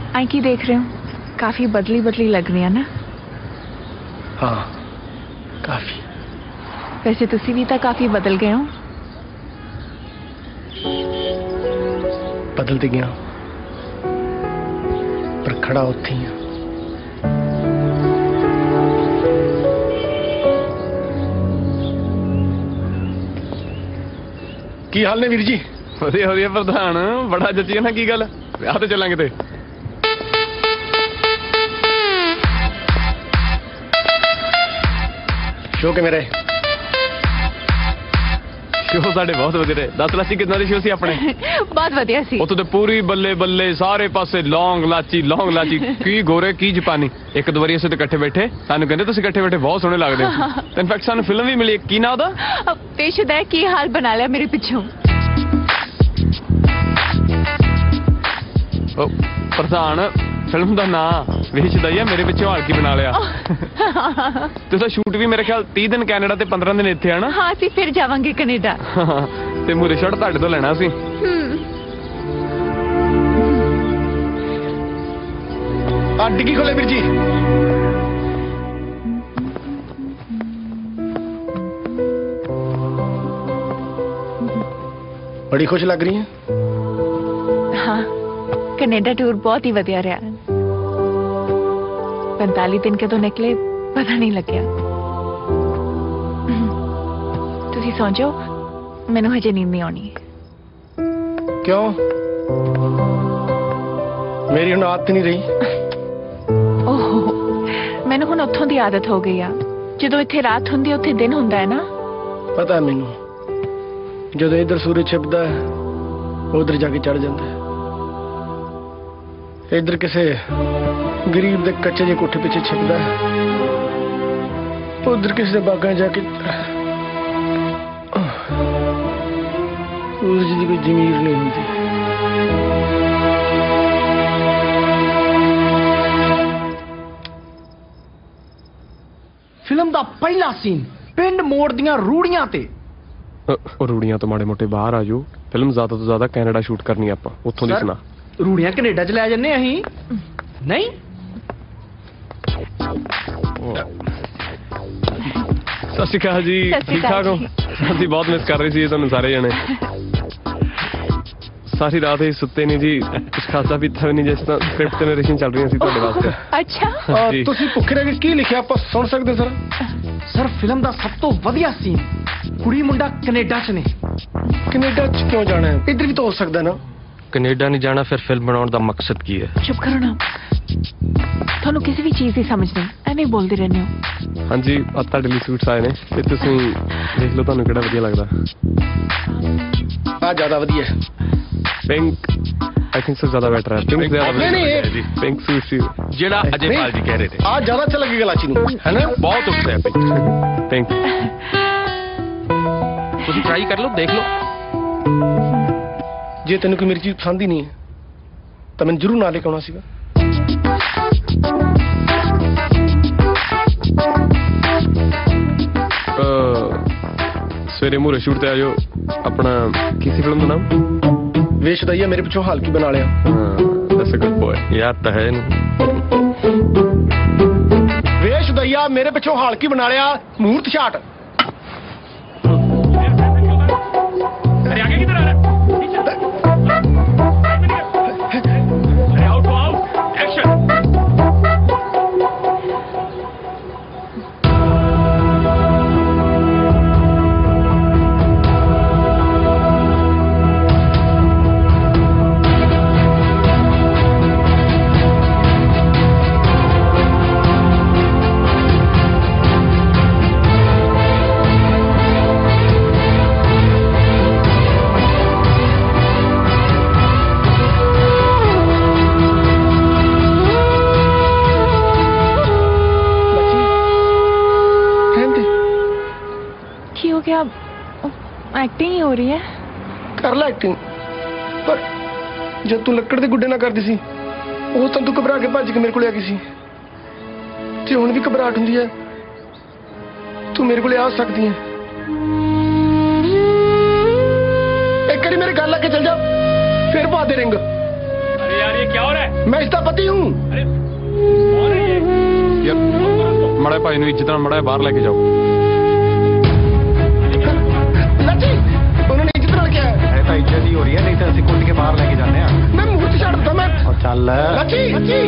आई की देख रहे हो? काफी बदली बदली लग रही है ना? हाँ काफी। वैसे तुसी भी तो काफी बदल गए हो। बदलते गया पर खड़ा उत्थे ही। की हाल ने वीर जी? ਵਧੀਆ ਵਧੀਆ ਪ੍ਰਧਾਨ, ਬੜਾ ਜੱਜੀਆ ਨਾ। ਕੀ ਗੱਲ, ਵਿਆਹ ਤੇ ਚੱਲਾਂਗੇ ਤੇ? ਸ਼ੋ ਕਿਵੇਂ ਰਹੇ? ਸ਼ੋ ਸਾਡੇ ਬਹੁਤ ਵਧੀਆ ਰਹੇ। ਦਸ ਲਾਚੀ ਕਿੰਨਾ ਦੇ ਸ਼ੋ ਸੀ ਆਪਣੇ? ਬਹੁਤ ਵਧੀਆ ਸੀ। ਉੱਥੇ ਤੇ ਪੂਰੀ ਬੱਲੇ ਬੱਲੇ ਸਾਰੇ ਪਾਸੇ ਲੌਂਗ ਲਾਚੀ ਲੌਂਗ ਲਾਚੀ। ਕੀ ਗੋਰੇ ਕੀ ਜਾਪਾਨੀ। ਇੱਕ ਦੋ ਵਾਰੀ ਅਸੀਂ ਤੇ ਇਕੱਠੇ ਬੈਠੇ, ਸਾਨੂੰ ਕਹਿੰਦੇ ਤੁਸੀਂ ਇਕੱਠੇ ਬੈਠੇ ਬਹੁਤ ਸੋਹਣੇ ਲੱਗਦੇ ਹੋ। ਤੇ ਇਨਫੈਕਟ ਸਾਨੂੰ ਫਿਲਮ ਵੀ ਮਿਲੀ। ਕੀ ਨਾ ਉਹਦਾ? ਪੇਸ਼ਦਾ ਕੀ ਹਾਲ ਬਣਾ ਲਿਆ ਮੇਰੇ ਪਿੱਛੋਂ। ਪ੍ਰਧਾਨ ਫਿਲਮ ਦਾ ਨਾਂ ਵੇਚਦਾ ਹੀ ਆ, ਮੇਰੇ ਪਿੱਛੋਂ ਹਾਲ ਕੀ ਬਣਾ ਲਿਆ। ਤੁਸੀਂ ਸ਼ੂਟ ਵੀ ਮੇਰੇ ਖਿਆਲ ਤੀਹ ਦਿਨ ਕੈਨੇਡਾ ਤੇ ਪੰਦਰਾਂ ਦਿਨ ਇੱਥੇ ਆਣਾ। ਹਾਂ ਅਸੀਂ ਫਿਰ ਜਾਵਾਂਗੇ ਕੈਨੇਡਾ। ਤੇ ਮੂਰੇ ਸ਼ਰਟ ਤੁਹਾਡੇ ਤੋਂ ਲੈਣਾ ਸੀ। ਆ ਡਿੱਗੀ ਖੋਲੇ ਵੀਰ ਜੀ। बड़ी खुश लग रही है। हाँ कनाडा टूर बहुत ही वधिया रहा। पैंतालीस दिन के तो निकले पता नहीं लग्या। तुसी सौ जाओ, मैनू हजे नींद नहीं आनी। क्यों? मेरी हुण आदत नहीं रही। ओहो मैनू हुण उत्थों दी आदत हो गई आ। जदों इत्थे रात हुंदी उत्थे दिन हुंदा है ना। पता है मैनू, जदों इधर सूरज छिपदा है उधर जाके चढ़ जाता है। इधर किसी गरीब दे कच्चे जे कोठे पीछे छिपदा है, उधर किसी दे बागां जाके सूरज दी कोई जमीर नहीं होती। फिल्म दा पहला सीन पिंड मोड़ दियां रूड़ियां ते। रूड़ियां तो माड़े मोटे बाहर आ जाओ। फिल्म ज्यादा तो ज्यादा कैनेडा शूट करनी है आपां, उत्थों दी सुना। रूड़ियां कनेडा च लै जन्ने अहीं नहीं। सत श्री अकाल जी, ठीक ठाक हो? ਅਸੀਂ ਬਹੁਤ ਮਿਸ ਕਰ ਰਹੇ ਸੀ ਤੁਹਾਨੂੰ ਸਾਰੇ ਜਣੇ। ਸਾਰੀ ਰਾਤ ਹੀ ਸੁੱਤੇ ਨਹੀਂ ਜੀ, ਕੁਝ ਖਾਸਾ ਪੀਤਾ ਵੀ ਨਹੀਂ, ਜਿਸ ਤਰ੍ਹਾਂ ਫਿਫਥ ਜਨਰੇਸ਼ਨ ਚੱਲ ਰਹੀਆਂ ਸੀ ਤੁਹਾਡੇ ਵਾਸਤੇ। ਅੱਛਾ ਤੁਸੀਂ ਭੁੱਖੇ ਰਹਿ ਕੇ ਕੀ ਲਿਖਿਆ ਆਪਾਂ ਸੁਣ ਸਕਦੇ ਸਰ? ਸਰ ਫਿਲਮ ਦਾ ਸਭ ਤੋਂ ਵਧੀਆ ਸੀਨ ਕੁੜੀ ਮੁੰਡਾ ਕੈਨੇਡਾ ਚ ਨੇ। ਕੈਨੇਡਾ ਚ ਕਿਉਂ ਜਾਣਾ ਹੈ? ਇੱਧਰ ਵੀ ਤਾਂ ਹੋ ਸਕਦਾ ਨਾ। ਕੈਨੇਡਾ ਨਹੀਂ ਜਾਣਾ ਫਿਰ ਫਿਲਮ ਬਣਾਉਣ ਦਾ ਮਕਸਦ ਕੀ ਹੈ? ਚੁੱਪ ਕਰੋ ਨਾ, ਤੁਹਾਨੂੰ ਕਿਸੇ ਵੀ ਚੀਜ਼ ਦੀ ਸਮਝ ਨਹੀਂ, ਐਵੇਂ ਬੋਲਦੇ ਰਹਿੰਦੇ ਹੋ। ਹਾਂਜੀ ਆ ਤੁਹਾਡੇ ਲਈ ਸੂਟਸ ਆਏ ਨੇ ਤੇ ਤੁਸੀਂ ਦੇਖ ਲਓ ਤੁਹਾਨੂੰ ਕਿਹੜਾ ਵਧੀਆ ਲੱਗਦਾ। ਆ ਜ਼ਿਆਦਾ ਵਧੀਆ ਹੈ। ਪਿੰਕ आई थिंक सो ज्यादा बेटर है। पिंक ज्यादा नहीं नहीं जी, पिंक सूट सी जेड़ा अजय पाल जी कह रहे थे। आज ज्यादा अच्छा लगेगा लाची नू, है ना? बहुत अच्छा है पिंक। पिंक तुसी ट्राई कर लो, देख लो। जे तेन कोई मेरी चीज पसंद ही नहीं है तो मैं जरूर ना लेके आना सीगा। सवेरे मूरे शूट ते आ जाओ। अपना किसी फिल्म का नाम? वेश दैया मेरे पिछों हाल की बना लिया। That's a good boy. याद तो है वेश दैया मेरे पिछों हाल की बना लिया। मुहूर्त शाट। अरे आगे किधर आ रहा है? अरे out go out, action. Acting ही हो रही है। कर ला एक्टिंग, पर जब तू लकड़ के गुड्डे ना करती सी उस तक तू घबरा के भज के मेरे को आ गई सी। जे हुण भी घबराहट हुंदी है तू मेरे को आ सकती है। एक बारी मेरे गल लग के चल जा, फिर पा दे रिंग। अरे यार ये क्या हो रहा है? मैं इसका पति हूँ। अरे कौन है ये? यार मड़े भाई ਨੂੰ ਇੱਜ਼ਤ ਨਾਲ ਮੜਾ ਬਾਹਰ ਲੈ ਕੇ ਜਾਓ। लची उन्होंने इज्जत ਨਾਲ किया है। ਇਹ ਤਾਂ ਇੱਜ਼ਤ ਹੀ ਹੋ ਰਹੀ ਹੈ, ਨਹੀਂ ਤਾਂ ਅਸੀਂ ਕੁੱਟ ਕੇ ਬਾਹਰ ਲੈ ਕੇ ਜਾਂਦੇ ਆ। मैं मुंह छाड़ दूंगा मैं। ਉਹ ਚੱਲ लची लची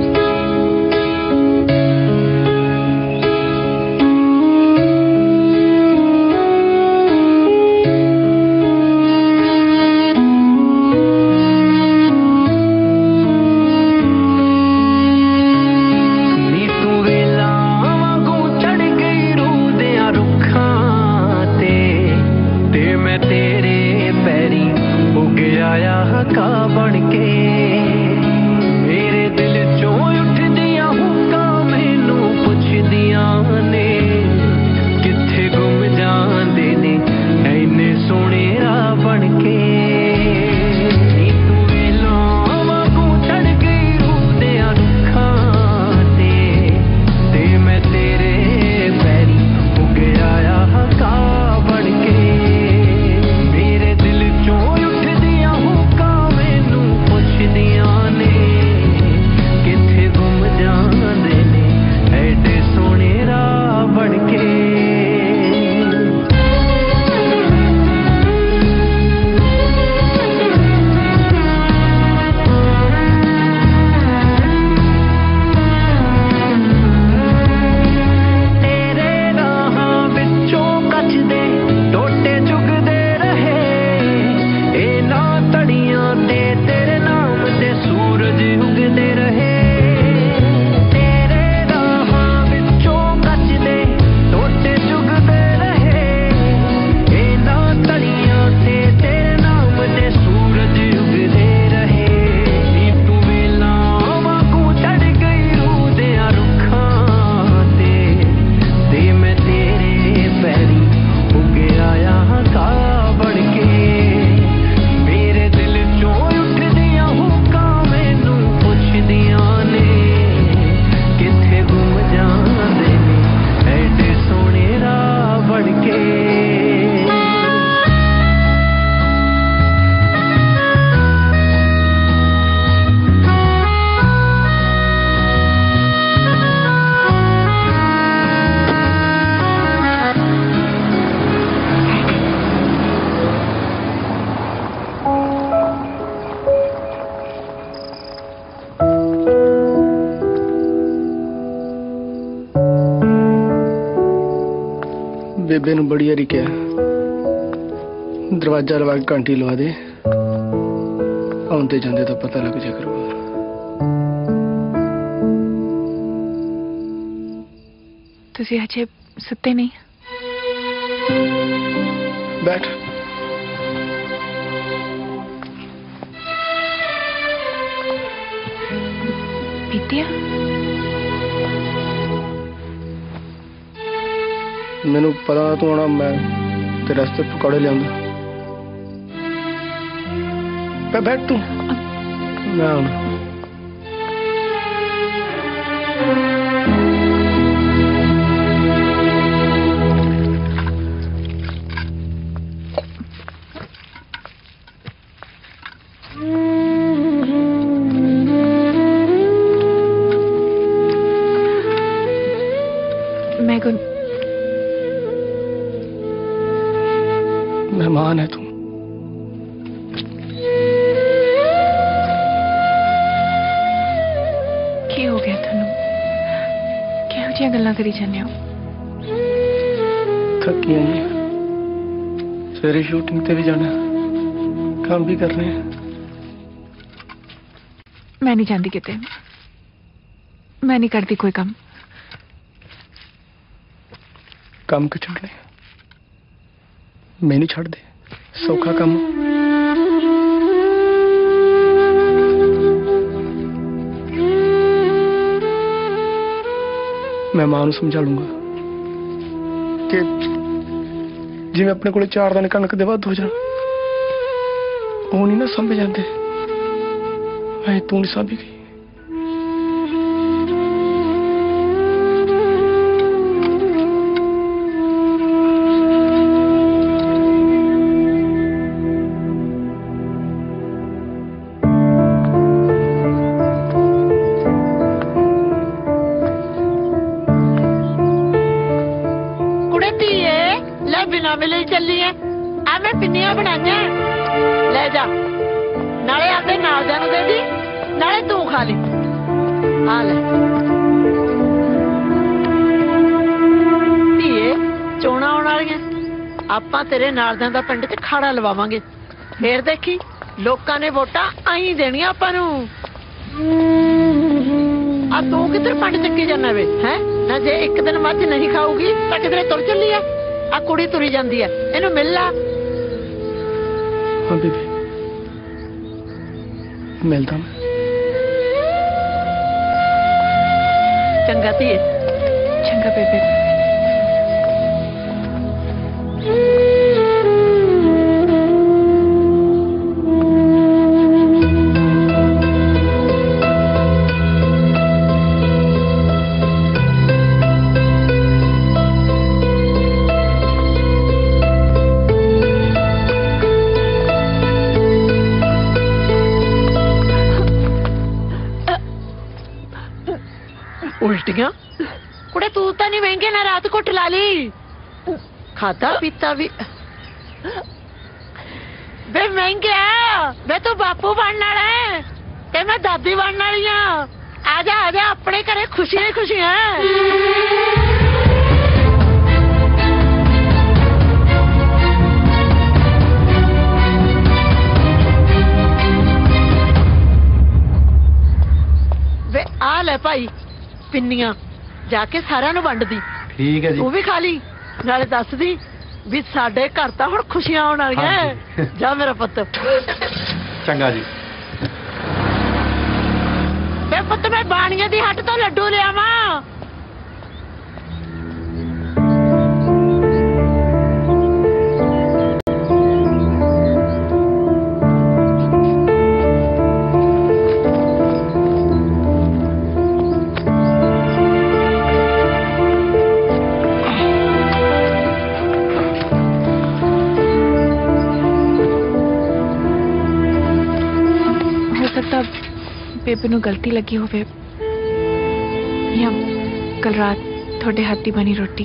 बेबे नूं बड़ी वारी कहा दरवाजा लवा के घंटी लवा दे, आउंदे जांदे तो पता लग जा करूगा। तुसी अजे सुते नहीं? बैठ। पीतिया मैनू पता तू आना, मैं तेरे वास्ते पकौड़े लिया। बैठ तू, मैं आना। मैं गुन मेहमान है तू। की हो गया थानू? किहो जिहियां गल्लां करी जाने हो? थकी आई सवेरे शूटिंग ते भी जाना, काम भी करने हैं। मैं नहीं जाती किते, मैं नहीं करती कोई काम। काम क्यों छड़ने? मैं नहीं छड़ दे, सौखा काम। मैं मां नूं समझा लूंगा कि जिवें अपने कोले चार दिन कणक दे वध हो जाण, ਉਹ नहीं ना संभे जाते, ऐ तू नहीं साभी गई। मेले ही चली है आ मैं पिन्नियां बनाइया ले जा नाले आपदे नालदियां नूं दे दी नाले तू खा ली आ ले धीए चोणा आउण वालियां आपां तेरे नालदियां दा पिंड च खाड़ा लवावांगे फिर देखी लोकां ने वोटां आई देणियां आपां नूं आ तू किधर पंड चक्की जाना वे है ना जे एक दिन मझ नहीं खाऊगी तो किधरे तुर चली है आ कुड़ी तुरी जाती है इनू मिल ला हाँ बेबे मिलता मैं चंगा धीए चंगा बेबे उल्टियां कुड़े तू तो नहीं महंगे ना रात को ठला ली खाता पीता भी बे महंगे बे तू बापू बनने वाला है ते मैं दादी बनने वाली हां आजा आजा अपने घरे खुशी ही खुशी है वे आ ले भाई पिन्नियां जाके सारिਆਂ ਨੂੰ ਵੰਡ ਦੀ ठीक है जी ਤੂੰ ਵੀ ਖਾ ਲਈ ਨਾਲੇ ਦੱਸ ਦੀ ਵੀ ਸਾਡੇ ਘਰ ਤਾਂ ਹੁਣ ਖੁਸ਼ੀਆਂ ਆਉਣ ਵਾਲੀਆਂ ਜਾ ਮੇਰਾ ਪੁੱਤ चंगा जी ਬੇ ਪੁੱਤ ਮੈਂ ਬਾਣੀਆਂ ਦੀ ਹੱਟ ਤੋਂ ਲੱਡੂ ਲਿਆਵਾਂ बेबे नूं गलती लगी होवे या कल रात थोड़े हाथ दी बनी रोटी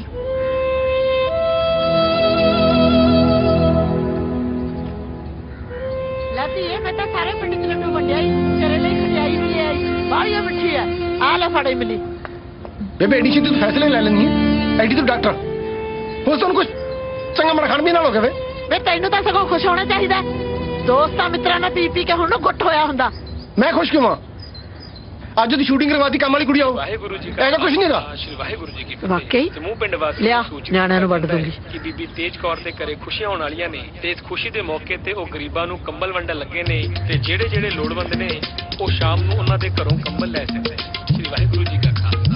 लाती है मैं तो सारे पिंड च लड्डू वंडिया तेरे लिए खटियाई भी है बाड़िया मिठी है आ ले फड़े मिली बेबे एडी सी तू फैसले ले लेनी है एडी तू डॉक्टर हो तो कुछ चंगा मरा खान भी ना हो गए वे तैनू तो सगों खुश होना चाहिए दोस्तां मित्रां नाल पी पी के हुण गुੱਟ होया हुंदा मैं खुश क्यों हां ਅੱਜ ਦੀ ਸ਼ੂਟਿੰਗ ਕਰਵਾਤੀ ਕੰਮ ਵਾਲੀ ਕੁੜੀ ਆਓ ਵਾਹਿਗੁਰੂ ਜੀ ਐਗਾ ਕੁਝ ਨਹੀਂ ਦਾ ਸ਼੍ਰੀ ਵਾਹਿਗੁਰੂ ਜੀ ਕੀ ਵਾਕਈ ਸਮੂਹ ਪਿੰਡ ਵਾਸੀ ਲਿਆ ਨਿਆਣਿਆਂ ਨੂੰ ਵੱਢ ਦੂੰਗੀ ਕਿ ਬੀਬੀ ਤੇਜ ਕੌਰ ਦੇ ਘਰੇ ਖੁਸ਼ੀਆਂ ਹੋਣ ਵਾਲੀਆਂ ਨੇ ਤੇ ਇਸ ਖੁਸ਼ੀ ਦੇ ਮੌਕੇ ਤੇ ਉਹ ਗਰੀਬਾਂ ਨੂੰ ਕੰਬਲ ਵੰਡਣ ਲੱਗੇ ਨੇ ਤੇ ਜਿਹੜੇ ਜਿਹੜੇ ਲੋੜਵੰਦ ਨੇ ਉਹ ਸ਼ਾਮ ਨੂੰ ਉਹਨਾਂ ਦੇ ਘਰੋਂ ਕੰਬਲ ਲੈ ਸਕਦੇ ਨੇ ਸ਼੍ਰੀ ਵਾਹਿਗੁਰੂ ਜੀ ਕਾ ਖਾਲਸਾ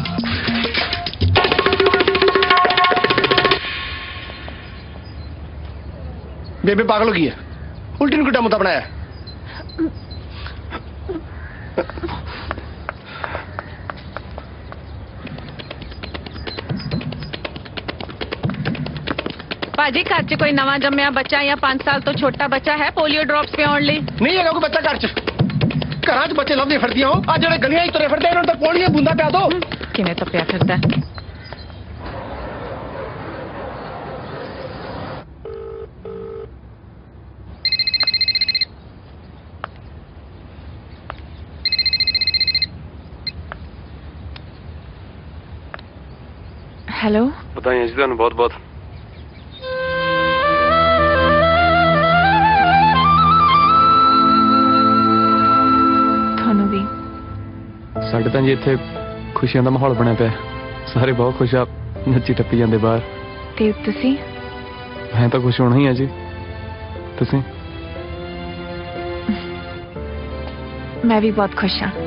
बेबे पागल हो गई है उल्टी नुकटा मुद्दा बनाया भाजी घर च कोई नवा जम्मिया बच्चा या पांच साल तो छोटा बच्चा है पोलियो ड्रॉप्स पियाउण लई नहीं है कोई बच्चा घर च घरां च बच्चे लभदे फिरदियां हो आ जेड़े गलियां च तुरे फिरदे इन्हां नूं तां पोलियो बूंदा पिया दो किवें तप्पिया फिरदा हेलो बधाइयां जी तुहानूं बहुत बहुत ਤੁਹਾਨੂੰ ਵੀ ਸਾਡੇ ਤਾਂ ਜੀ ਇੱਥੇ ਖੁਸ਼ੀਆਂ ਦਾ ਮਾਹੌਲ ਬਣਿਆ ਪਿਆ ਸਾਰੇ ਬਹੁਤ ਖੁਸ਼ ਆ ਨੱਚੀ ਟੱਪੀ ਜਾਂਦੇ ਬਾਹਰ ਤੇ ਤੁਸੀਂ ਮੈਂ ਤਾਂ ਖੁਸ਼ ਹੋਣਾ ਹੀ ਆ ਜੀ ਤੁਸੀਂ मैं भी बहुत खुश हाँ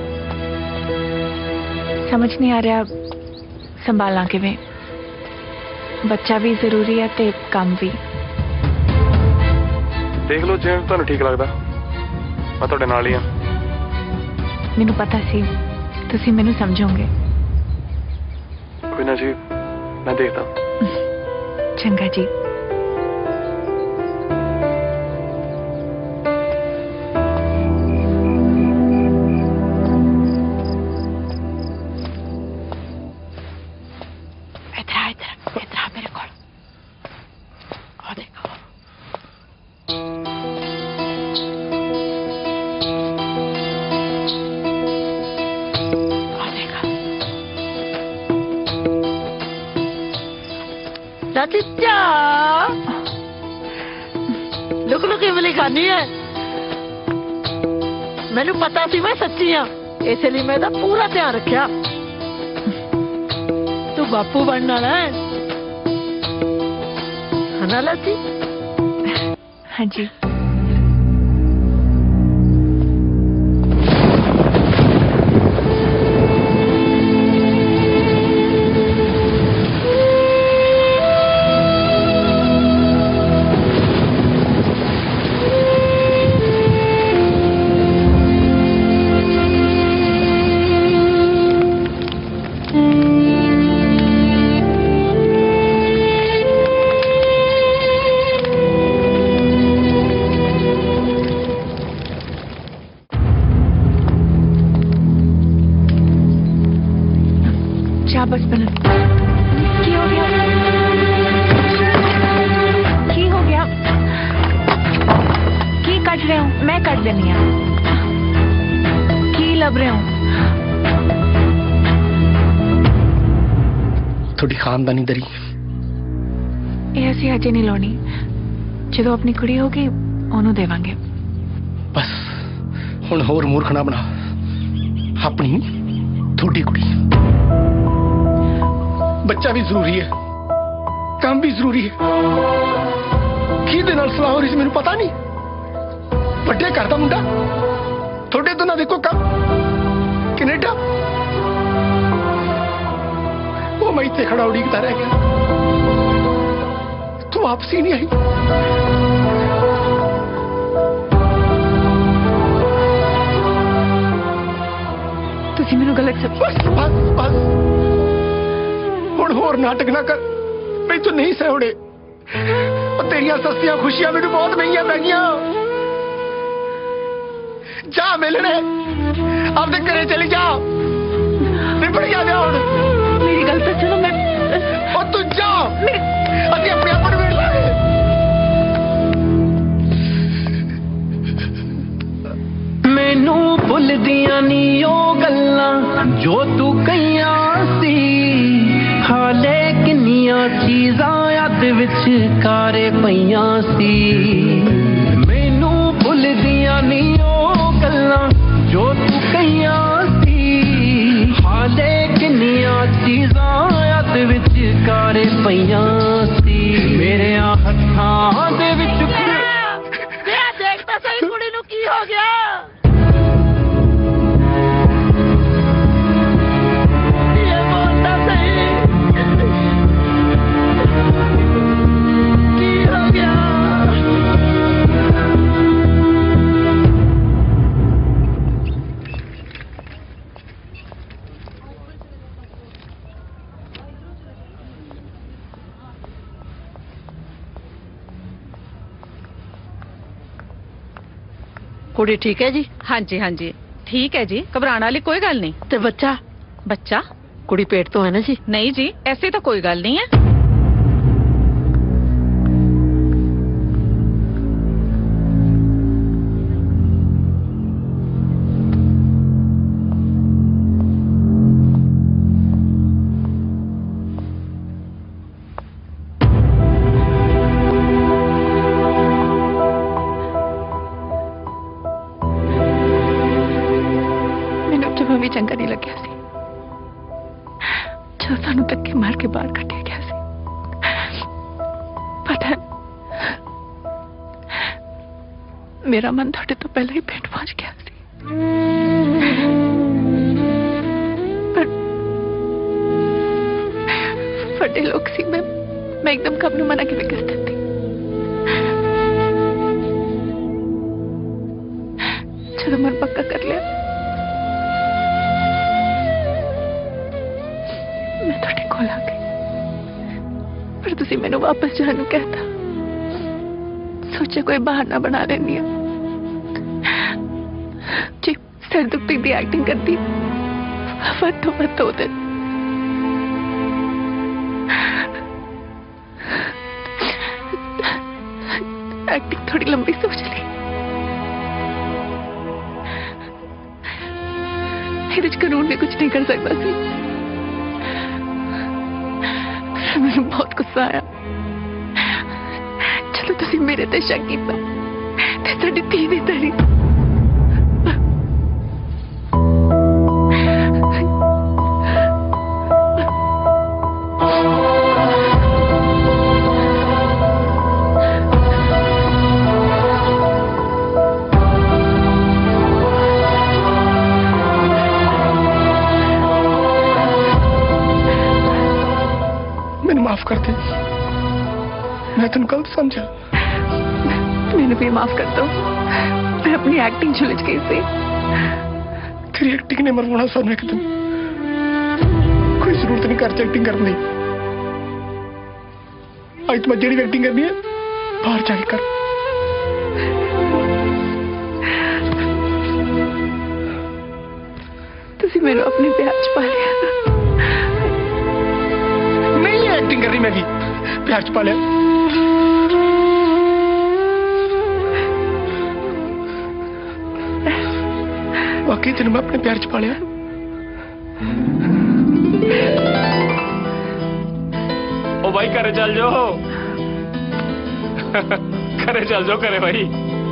समझ नहीं आ रहा संभालना किवें बच्चा भी जरूरी है ते काम भी देख लो जिवें तुहानूं ठीक लगदा मैं तुहाडे नाल ही हां मैनूं पता सी तुसीं मैनूं समझोगे कोई ना जी मैं देखदा चंगा जी इधर आ इधर इधर आ मेरे को आ दे ਵੱਡਾ ਚਿੱਚਾ ਲੁਕ ਲੁਕ ਇਮਲੀ ਖਾਨੀ ਹੈ ਮੈਨੂੰ ਪਤਾ ਸੀ ਮੈਂ ਸੱਚੀ ਆ ਇਸੇ ਲਈ ਮੈਂ ਇਹਦਾ ਪੂਰਾ ਧਿਆਨ ਰੱਖਿਆ ਤੂੰ ਬਾਪੂ ਬਣਨ ਵਾਲਾ ਹੈ ਹਨਾ ਲਾਚੀ ਹਾਂਜੀ बस बना की हो गया की हो गया की कट रहे हो मैं कट देनी है की लब रहे हो थोड़ी खानदानी दरी ਇਹ ਅਸੀਂ ਅਜੇ ਨਹੀਂ ਲਾਉਣੀ ਜਦੋਂ ਆਪਣੀ ਕੁੜੀ ਹੋਗੀ ਉਹਨੂੰ ਦੇਵਾਂਗੇ ਬਸ ਹੁਣ ਹੋਰ ਮੂਰਖ ਨਾ ਬਣਾ ਆਪਣੀ ਥੋੜੀ ਕੁੜੀ बच्चा भी जरूरी है काम भी जरूरी है की दे नाल सलाह हो रही सी मैनू पता नहीं ਵੱਡੇ ਘਰ ਦਾ ਮੁੰਡਾ ਤੁਹਾਡੇ ਦੋਨਾਂ ਦੇ ਕੋਈ ਕੰਮ ਕੈਨੇਡਾ ਉਹ ਮੈਂ ਇੱਥੇ ਖੜਾ ਉਡੀਕਦਾ ਰਹਿ ਗਿਆ ਤੂੰ ਵਾਪਸ ਹੀ ਨਹੀਂ ਆਈ ਤੁਸੀਂ ਮੈਨੂੰ ਗਲਤ ਸਮਝ ਬਸ ਬਸ ਬਸ ਹੁਣ ਹੋਰ ਨਾਟਕ ਨਾ ਕਰ ਮੈਂ ਤੂੰ ਨਹੀਂ ਸਹਿ ਹੋਣੇ ਉਹ ਤੇਰੀਆਂ ਸਸਤੀਆਂ ਖੁਸ਼ੀਆਂ ਮੈਨੂੰ ਬਹੁਤ ਮਹਿੰਗੀਆਂ ਪੈ ਗਈਆਂ ਜਾ ਮਿਲਣੇ ਆਪਦੇ ਘਰੇ ਚਲੀ ਜਾ ਨਿਬੜ ਜਾ ਹੁਣ ਮੇਰੀ ਗੱਲ ਤਾਂ ਸੁਣੋ ਮੈਂ ਉਹ ਤੂੰ ਜਾ ਅਸੀਂ ਆਪਣੇ ਆਪ ਨੂੰ ਵੇੜ ਲਾਂਗੇ ਮੈਨੂੰ ਭੁੱਲਦੀਆਂ ਨਹੀਂ ਉਹ ਗੱਲਾਂ ਜੋ ਤੂੰ ਕਹੀਆਂ ਸੀ ਹਾਲੇ ਕਿੰਨੀਆਂ ਚੀਜ਼ਾਂ ਯਾਦ ਵਿੱਚ ਕਾਰੇ ਪਈਆਂ ਸੀ ਮੈਨੂੰ ਭੁੱਲਦੀਆਂ ਨਹੀਂ ਉਹ ਗੱਲਾਂ ਜੋ ਤੂੰ ਕਹੀਆਂ ਸੀ ਹਾਲੇ ਕਿੰਨੀਆਂ ਚੀਜ਼ਾਂ ਯਾਦ ਵਿੱਚ ਕਾਰੇ ਪਈਆਂ ਸੀ ਮੇਰੇ ਹੱਥਾਂ ਦੇ ਵਿੱਚ ਦੇਖ ਤਾਂ ਸਹੀ ਕੁੜੀ ਨੂੰ ਕੀ ਹੋ ਗਿਆ ਕੁੜੀ ਠੀਕ ਹੈ ਜੀ ਹਾਂਜੀ ਹਾਂਜੀ ਠੀਕ ਹੈ ਜੀ ਘਬਰਾਉਣ ਵਾਲੀ ਕੋਈ ਗੱਲ ਨਹੀਂ ਤੇ ਬੱਚਾ ਬੱਚਾ ਕੁੜੀ ਪੇਟ ਤੋਂ ਹੈ ਨਾ ਜੀ ਨਹੀਂ ਜੀ ਐਸੀ ਤਾਂ ਕੋਈ ਗੱਲ ਨਹੀਂ ਹੈ ਵੀ ਚੰਗਾ ਨਹੀਂ ਲੱਗਿਆ ਸੀ ਜਦੋਂ ਸਾਨੂੰ ਧੱਕੇ ਮਾਰ ਕੇ ਬਾਹਰ ਕੱਢਿਆ ਗਿਆ ਸੀ ਪਤਾ ਮੇਰਾ ਮਨ ਤੁਹਾਡੇ ਤੋਂ ਪਹਿਲਾਂ ਹੀ ਪਿੰਡ ਪਹੁੰਚ ਗਿਆ ਸੀ ਪਰ ਵੱਡੇ ਲੋਕ ਸੀ ਮੈਂ ਮੈਂ ਇੱਕਦਮ ਕਬ ਨੂੰ ਮਨਾ ਕਿਵੇਂ ਕਰ ਸਕਤੀ ਜਦੋਂ ਮਨ ਪੱਕਾ ਕਰ ਲਿਆ मैं थोड़े कोल आ गई पर तुसी मैनू वापस जाने को कहता सोचे कोई बहाना बना लेनी जी सिर दुखती दी एक्टिंग करती वध तो वध दो दिन एक्टिंग थोड़ी लंबी सोच ली कानून भी कुछ नहीं कर सकता सी ਮੈਨੂੰ ਬਹੁਤ ਗੁੱਸਾ ਆਇਆ ਜਦੋਂ ਤੁਸੀਂ ਮੇਰੇ ਤੇ ਸ਼ੱਕ ਕੀਤਾ ਤੇ ਸਾਡੀ ਧੀ ਦੀ ਤਰੀ माफ कर दे, मैं तुम गलत समझा। मैंने भी माफ कर दो, मैं अपनी एक्टिंग झुलझ गई थी। तेरी एक्टिंग ने मरवाना सानू एक दिन। कोई जरूरत नहीं कर एक्टिंग करने। आज तुम जेडी एक्टिंग करनी है बाहर जाके कर। तुसी मेरे अपने प्यार च पा लिया। एक्टिंग कर रही मैं भी प्यार च पा लिया। वाकई तेन मैं अपने प्यार च पा लिया। ओ भाई घरे चल जाओ घरे चल जाओ घरे भाई।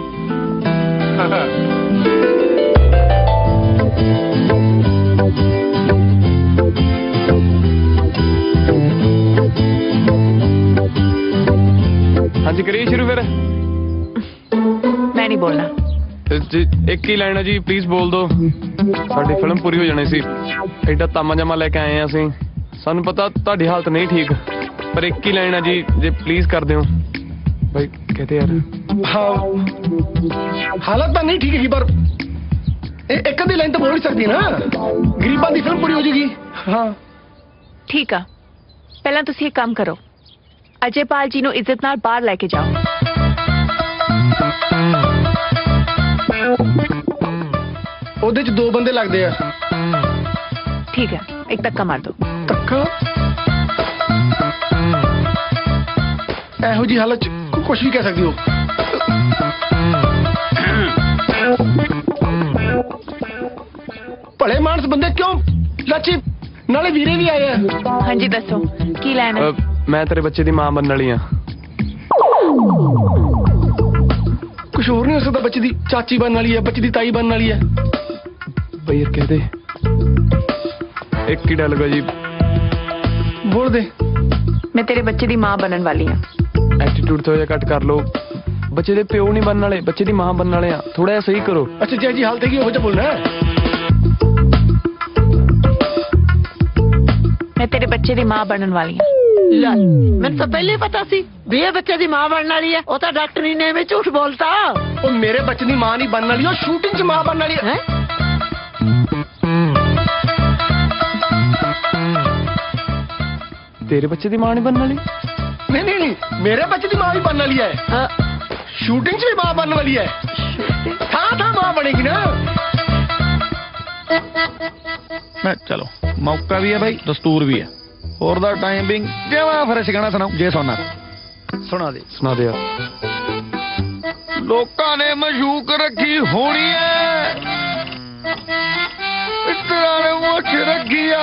हाँ जी करिए शुरू फिर। मैं नहीं बोलना जी, एक ही लाइन है जी प्लीज बोल दो। साडी फिल्म पूरी हो जानी सी। एडा तामा जामा लेके आए हैं असीं। सानू पता तुहाडी हालत नहीं ठीक पर एक ही लाइन है जी जे प्लीज कर दिओ भाई कहते यार। हाँ हालत तो नहीं ठीक है पर एक अद्धी लाइन तो बोल ही सकती है ना। गरीबां दी फिल्म पूरी हो जाएगी। हाँ ठीक है पहला तुसी एक काम करो अजयपाल जी नु इज्जत नाल बाहर लेके जाओ। ओदे च दो बंदे लगदे आ। ठीक है एक धक्का मार दो। धक्का एहो जी हालत च कुछ भी कह सकती हो। भले मानस बंदे क्यों लाची नाले वीरे भी आए हैं। हाँ जी दसो की लाइन है। मैं तेरे बच्चे दी मां बनने वाली हां। कुछ और नहीं हो सकता। बच्चे दी चाची बनने वाली है बच्चे दी ताई बनने वाली है। भाई यार कह दे एक ही डायलॉग है जी बोल दे। मैं तेरे बच्चे दी मां बनने वाली हां। एटीट्यूड थोड़ा कट कर लो। बच्चे दे प्यो नहीं बनने वाले बच्चे दी मां बनने वाले हां। थोड़ा सा सही करो। अच्छा जी जी हालत है कि हो जा बोलना है। मैं तेरे बच्चे दी मां बनने वाली हां। मैंने तो पहले ही पता सी भी ये बच्चे दी मां बनने वाली है। वो तो डॉक्टरी ने में झूठ बोलता। ओ मेरे बच्चे दी मां नहीं बनने वाली ओ शूटिंग च मां बनने वाली है। तेरे बच्चे दी मां नहीं बनने वाली। नहीं नहीं नहीं मेरे बच्चे दी मां भी बनने वाली है। शूटिंग च भी मां बनने वाली है। था था मां बनेगी ना। मैं चलो मौका भी है भाई दस्तूर भी है और दा टाइमिंग जेवा फ्रेश गाना सुनाओ जे सुनना सुना दे सुना दे यार। लोकां ने मशूक रखी होनी है इतना ने मुछ रखिया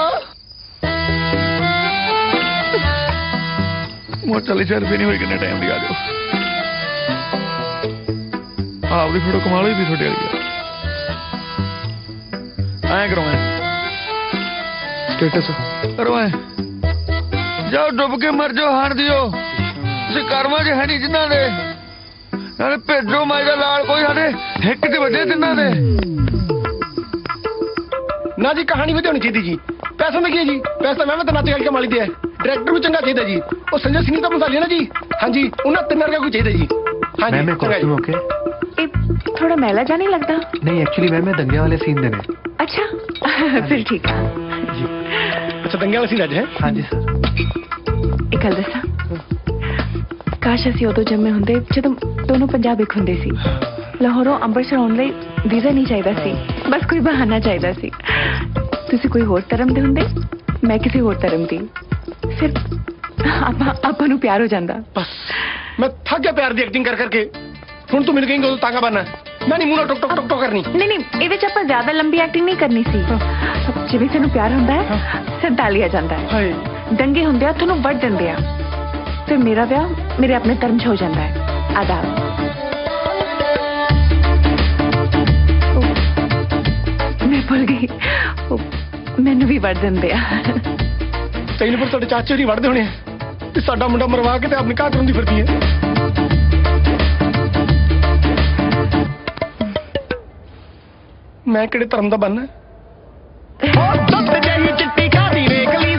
मोर चले चार भी नहीं हुई कितने टाइम लगा दो आपकी फोटो कमाल हुई भी थोड़ी वाली ऐ करो मैं स्टेटस करो मैं जाओ डुब के मर जाओ हार दियो कर्मा च है नहीं जिन्ना दे नाले भेजो माई दा लाल कोई साडे हिक ते वजे जिन्ना दे ना जी कहानी भी होनी चाहिए जी। पैसा में की है जी पैसा मैं तो नाते के माली दे डायरेक्टर भी चंगा चाहिए जी। और संजय सिंह तो मसाले ना जी। हाँ जी उन्हें तीन वर्गा कोई चाहिए जी। हाँ जी कॉस्ट्यूम ओके थोड़ा मैला जा नहीं लगता। नहीं एक्चुअली मैम मैं दंगे वाले सीन देने। अच्छा फिर ठीक है जी। अच्छा दंगे वाले सीन आज है। हाँ जी सर एक गल दसा काश ਅਸੀਂ ਉਦੋਂ ਜੰਮੇ ਹੁੰਦੇ ਜਦੋਂ ਦੋਨੋਂ ਪੰਜਾਬ ਇੱਕ ਹੁੰਦੇ ਸੀ। ਲਾਹੌਰੋਂ ਅੰਮ੍ਰਿਤਸਰ ਆਉਣ ਲਈ ਵੀਜ਼ਾ ਨਹੀਂ ਚਾਹੀਦਾ ਸੀ ਬਸ ਕੋਈ ਬਹਾਨਾ ਚਾਹੀਦਾ ਸੀ। ਤੁਸੀਂ ਕੋਈ ਹੋਰ ਧਰਮ ਦੇ ਹੁੰਦੇ ਮੈਂ ਕਿਸੇ ਹੋਰ ਧਰਮ ਦੀ ਫਿਰ ਆਪਾਂ ਆਪਾਂ ਨੂੰ ਪਿਆਰ ਹੋ ਜਾਂਦਾ। ਬਸ ਮੈਂ ਥੱਕ ਗਿਆ ਪਿਆਰ ਦੀ ਐਕਟਿੰਗ ਕਰ ਕਰਕੇ। ਹੁਣ ਤੂੰ ਮਿਲ ਗਈ ਉਦੋਂ ਤਾਂਗਾ ਬਣਨਾ ਮੈਂ ਨਹੀਂ ਮੂੰਹ ਨਾਲ ਟਕ ਟਕ ਟਕ ਕਰਨੀ। ਨਹੀਂ ਨਹੀਂ ਇਹਦੇ ਚ ਆਪਾਂ ਜ਼ਿਆਦਾ ਲੰਬੀ ਐਕਟਿੰਗ ਨਹੀਂ ਕਰਨੀ ਸੀ। ਜਿਵੇਂ ਸਾਨੂੰ ਪਿਆਰ ਹੁੰਦਾ ਹੈ ਸੰਤਾਲਿਆ ਜਾਂਦਾ ਹੈ। ਦੰਗੇ ਹੁੰਦੇ ਆ ਤੁਹਾਨੂੰ ਵੱਢ ਦਿੰਦੇ ਆ ਫਿਰ ਮੇਰਾ ਵਿਆਹ ਮੇਰੇ ਆਪਣੇ ਧਰਮ 'ਚ ਹੋ ਜਾਂਦਾ ਹੈ ਆਦਾਬ ਮੈਂ ਭੁੱਲ ਗਈ ਉਹ ਮੈਨੂੰ ਵੀ ਵੱਢ ਦਿੰਦੇ ਆ ਤੈਨੂੰ ਪਰ ਤੁਹਾਡੇ ਚਾਚੇ ਨਹੀਂ ਵੱਢਦੇ ਹੋਣੇ ਤੇ ਸਾਡਾ ਮੁੰਡਾ ਮਰਵਾ ਕੇ ਤੇ ਆਪਣੇ ਘਰ ਦੀ ਫਿਰਦੀ ਹੈ ਮੈਂ ਕਿਹੜੇ ਧਰਮ ਦਾ ਬੰਨਾ ਦੁੱਧ ਜਿਹੀ ਚਿੱਟੀ ਖਾਦੀ ਵੇਖ ਲਈ